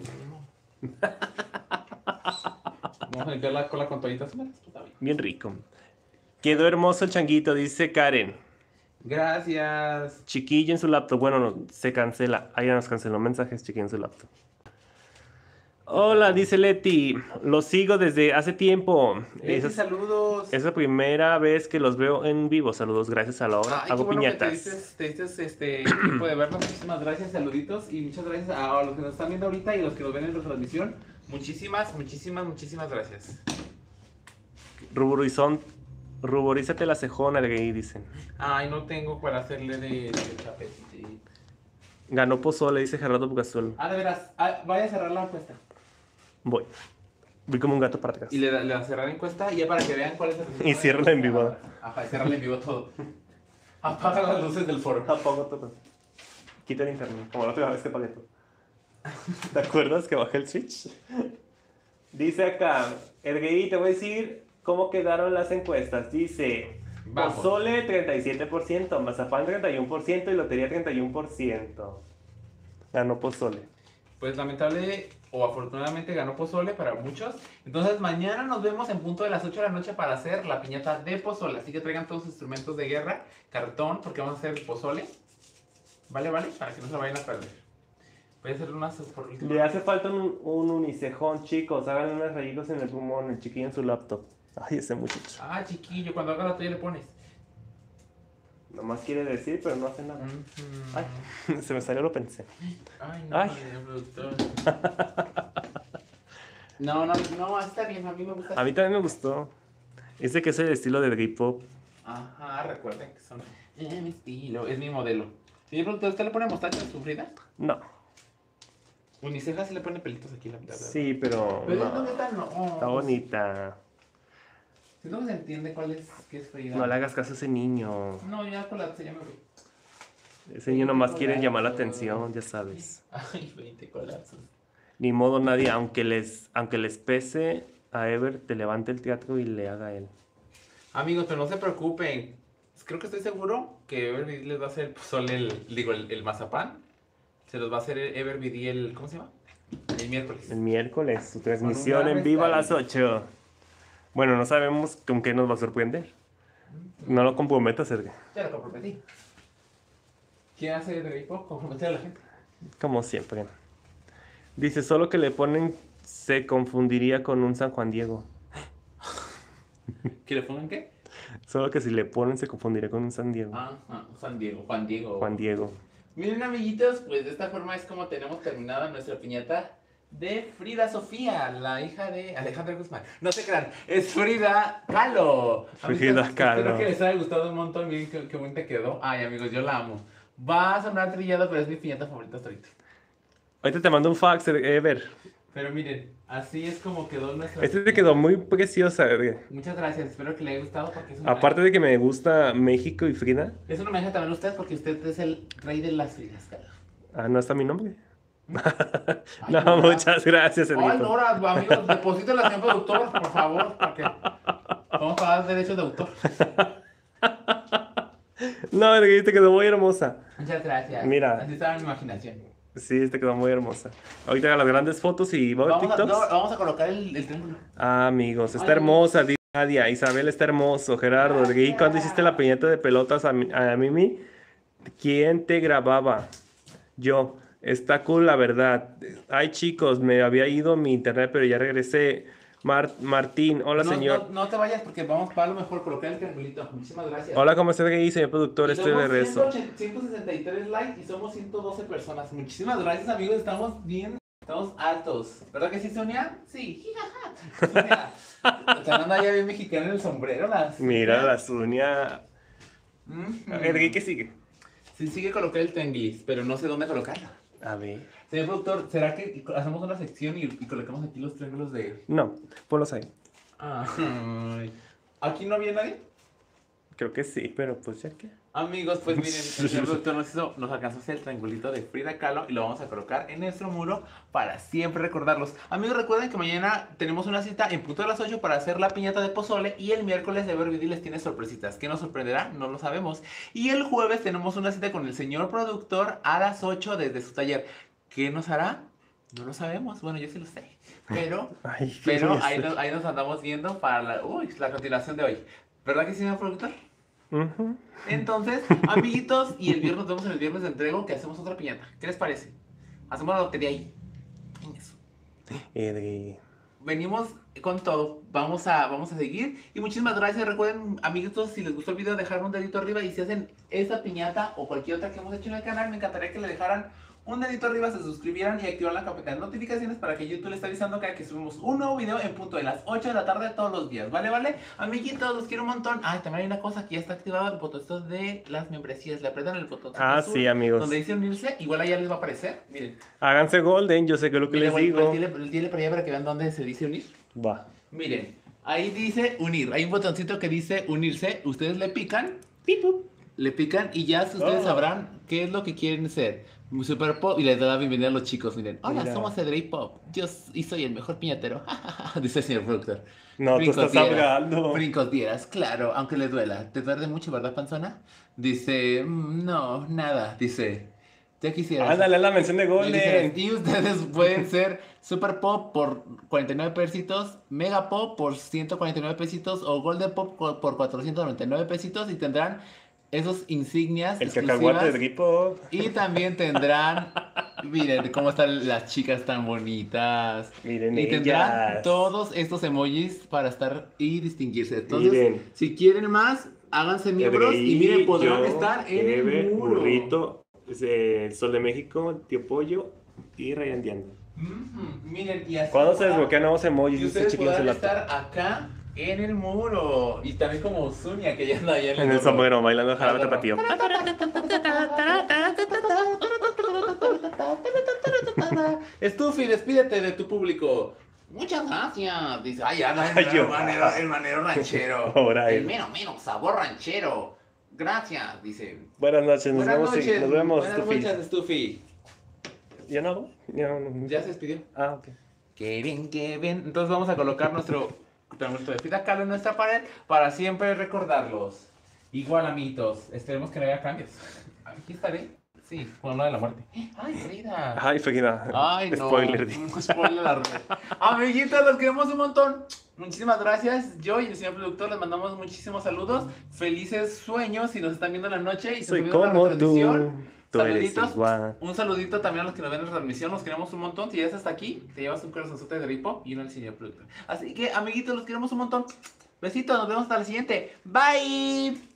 Vamos a limpiar la cola con toallitas húmedas. Pues, está bien. Bien rico. Quedó hermoso el changuito, dice Karen. Gracias. Chiquillo en su laptop. Bueno, no, se cancela. Ahí ya nos canceló mensajes, chiquillo en su laptop. Hola, dice Leti. Los sigo desde hace tiempo. Leti, Esa es, saludos. es la primera vez que los veo en vivo. Saludos, gracias a la hora. Ay, Hago qué bueno que piñatas. te dices, te dices este tiempo de vernos. Muchísimas gracias, saluditos. Y muchas gracias a los que nos están viendo ahorita y los que nos ven en la transmisión. Muchísimas, muchísimas, muchísimas gracias. Ruborizón. Ruborízate la cejona, de gay, dicen. Ay, no tengo para hacerle de, de tapete. Ganó Pozole, dice Gerardo Bugasol. Ah, de veras. Ah, vaya a cerrar la encuesta. Voy. Voy como un gato para atrás. Y le, le va a cerrar la encuesta y ya para que vean cuál es el resultado. Y ciérrala en vivo. Ajá, y ciérrala en vivo todo. Apaga las luces del foro. Apago todo. Quita el internet, como la otra vez que pagué todo. ¿Te acuerdas que bajé el switch? Dice acá, Ergueí, te voy a decir cómo quedaron las encuestas. Dice, Vamos. Pozole treinta y siete por ciento, Mazapán treinta y uno por ciento y Lotería treinta y uno por ciento. Ganó Pozole. Pues lamentable o afortunadamente ganó Pozole para muchos. Entonces mañana nos vemos en punto de las ocho de la noche para hacer la piñata de Pozole. Así que traigan todos sus instrumentos de guerra, cartón, porque vamos a hacer Pozole. Vale, vale, para que no se lo vayan a perder. Voy a hacer unas por último. Le hace falta un, un unicejón, chicos. Hagan unos rayitos en el pulmón, el chiquillo en su laptop. Ay, ese muchacho. Ah, chiquillo, cuando haga la tuya le pones. Nomás quiere decir, pero no hace nada. Mm-hmm. Ay, se me salió, lo pensé. Ay, no, Ay. señor productor. No, no, no, está bien, a mí me gusta. A mí también me gustó. Dice que es el estilo de Britpop. Ajá, recuerden que son. Es mi estilo, es mi modelo. Señor productor, ¿usted le pone mostacho en su Frida? No. Uniceja se le pone pelitos aquí la mitad. ¿verdad? Sí, pero. Pero no. ¿dónde está? No. Está bonita. Si no se entiende cuál es, qué es Frida. No le hagas caso a ese niño. No, ya colapsé, ya me voy. Ese niño nomás quiere llamar la atención, ya sabes. Ay, veinte colapsos. Ni modo nadie, aunque les, aunque les pese a Ever, te levante el teatro y le haga a él. Amigos, pero no se preocupen. Creo que estoy seguro que Everbd les va a hacer el pozole, el, digo, el, el mazapán. Se los va a hacer Everbd el, ¿cómo se llama? El miércoles. El miércoles, su transmisión gran en vivo a las restaurante. ocho. Bueno, no sabemos con qué nos va a sorprender. No lo comprometas, Sergio. Ya lo comprometí. ¿Quién hace de equipo? Comprometer a la gente. Como siempre. Dice, solo que le ponen se confundiría con un San Juan Diego. ¿Que le pongan qué? Solo que si le ponen se confundiría con un San Diego. Ah, ah, Juan Diego, Juan Diego. Juan Diego. Miren, amiguitos, pues de esta forma es como tenemos terminada nuestra piñata de Frida Sofía, la hija de Alejandra Guzmán. No se crean, es Frida Kahlo. Frida Amiguitos, Kahlo. Espero que les haya gustado un montón. Miren qué, qué bonita quedó. Ay, amigos, yo la amo. Va a sonar trillado, pero es mi piñata favorita hasta ahorita. Ahorita te mando un fax, Ever. Pero miren, así es como quedó nuestra. Este te quedó muy preciosa, Ever. Muchas gracias, espero que le haya gustado porque es una. Aparte de que me gusta México y Frida. Es un homenaje también a usted porque usted es el rey de las Fridas Kahlo. Ah, ¿no está mi nombre? Ay, No, Nora. muchas gracias, Ay, Edito. Nora, amigos, deposítela señor productor, por favor, porque vamos a pagar derechos de autor. No, Edgar, te quedó muy hermosa. Muchas gracias. Mira. Así estaba mi imaginación. Sí, te quedó muy hermosa. Ahorita las grandes fotos y ¿va a haber Vamos a, TikToks? no, vamos a colocar el, el triángulo. Ah, amigos, está Ay. hermosa, dice Nadia. Isabel está hermoso. Gerardo, ¿y cuando hiciste la piñata de pelotas a, mi- a Mimi? ¿Quién te grababa? Yo. Está cool, la verdad. Ay, chicos, me había ido mi internet, pero ya regresé. Mar- Martín, hola no, señor. No, no te vayas porque vamos para lo mejor colocar el triangulito. Muchísimas gracias. Hola, ¿cómo estás aquí, señor productor? Y Estoy de somos regreso. ciento sesenta y tres likes y somos ciento doce personas. Muchísimas gracias, amigos. Estamos bien, estamos altos. ¿Verdad que sí, Sonia? Sí. Sonia, te anda ya bien mexicana en el sombrero. Las... Mira, la Sonia. Mm-hmm. A ver, ¿qué sigue? Sí, sigue colocar el trianglis, pero no sé dónde colocarlo. A ver. Señor productor, ¿será que hacemos una sección y, y colocamos aquí los triángulos de... No, ponlos ahí. Ay. ¿Aquí no había nadie? Creo que sí, pero pues ya que. Amigos, pues miren, el señor productor nos, hizo, nos alcanzó a hacer el triangulito de Frida Kahlo y lo vamos a colocar en nuestro muro para siempre recordarlos. Amigos, recuerden que mañana tenemos una cita en punto de las ocho para hacer la piñata de pozole y el miércoles de Evervidy les tiene sorpresitas. ¿Qué nos sorprenderá? No lo sabemos. Y el jueves tenemos una cita con el señor productor a las ocho desde su taller. ¿Qué nos hará? No lo sabemos. Bueno, yo sí lo sé. Pero, Ay, qué pero bonito. ahí, nos, ahí nos andamos viendo para la, uy, la continuación de hoy. ¿Verdad que sí, señor productor? Ujú. Entonces, amiguitos, y el viernes nos vemos en el viernes de entrego que hacemos otra piñata. ¿Qué les parece? Hacemos la lotería ahí. Eso. Eh, Venimos con todo. Vamos a, vamos a seguir. Y muchísimas gracias. Recuerden, amiguitos, si les gustó el video, dejar un dedito arriba. Y si hacen esta piñata o cualquier otra que hemos hecho en el canal, me encantaría que le dejaran un dedito arriba, se suscribieran y activaran la campanita de notificaciones para que YouTube les esté avisando cada que subimos un nuevo video en punto de las ocho de la tarde todos los días. ¿Vale, vale? Amiguitos, los quiero un montón. Ay, también hay una cosa que ya está activado, el botoncito de las membresías. Le apretan el botoncito Ah, azul, sí, amigos. donde dice unirse, igual allá les va a aparecer. Miren. Háganse golden, yo sé que es lo que Miren, les güey, digo. dile, dile para allá para que vean dónde se dice unir. Va. Miren, ahí dice unir. Hay un botoncito que dice unirse. Ustedes le pican. Le pican y ya ustedes Oh. sabrán qué es lo que quieren ser. Super Pop y les da la bienvenida a los chicos. Miren, hola, Mira. somos Edrey Pop. Yo s- y soy el mejor piñatero. Dice el señor productor. No, tú Brincos estás dieras, hablando. Brincos dieras, claro, aunque les duela. ¿Te duele mucho, verdad, panzona? Dice, "Mm, no, nada. Dice, ya quisieras. Ándale a la mención de Ya quisieras. golden. Y ustedes pueden ser Super Pop por cuarenta y nueve pesitos, Mega Pop por ciento cuarenta y nueve pesitos o Golden Pop por por cuatrocientos noventa y nueve pesitos y tendrán esos insignias El exclusivas. cacahuate de Gripo. Y también tendrán, miren cómo están las chicas tan bonitas. Miren Y tendrán ellas. todos estos emojis para estar y distinguirse. Entonces, Miren. si quieren más, háganse miembros y miren, podrán yo, estar en Eve, el muro. Burrito, eh, Sol de México, Tío Pollo y Ryan Diana. Ujú, miren, y así ¿Cuándo se podrán- desbloquean nuevos emojis? Y Este ustedes chiquillo se podrán la estar acá en el muro. Y también como Zunia, que ya anda allá en el, en el muro. sombrero bailando jarabe Ah, tapatío. Stuffy, despídete de tu público. Muchas gracias. Dice, ay, anda el, Ay, yo. el manero, el manero ranchero. Ahora el él. menos, menos sabor ranchero. Gracias, dice. Buenas noches, nos Buenas vemos. noches. Nos vemos, Buenas Stuffy. noches, Stuffy. ¿Ya no hago? Ya no, no. Ya se despidió. Ah, ok. Qué bien, qué bien. Entonces vamos a colocar nuestro nuestro de Frida Kahlo en nuestra pared para siempre recordarlos. Igual, amiguitos. Esperemos que no haya cambios. Aquí estaré. Sí, con la de la muerte. Ay, Frida. Ay, Frida. Ay, no. Spoiler. Un spoiler alert. Amiguitos, los queremos un montón. Muchísimas gracias. Yo y el señor productor les mandamos muchísimos saludos. Felices sueños si nos están viendo en la noche y se Soy están viendo la como retransmisión. tú. Tú eres Saluditos. igual. Un saludito también a los que nos ven en la transmisión. Los queremos un montón. Si llegas hasta aquí, te llevas un corazonzote de ripo y uno al señor productor. Así que, amiguitos, los queremos un montón. Besitos, nos vemos hasta la siguiente. Bye.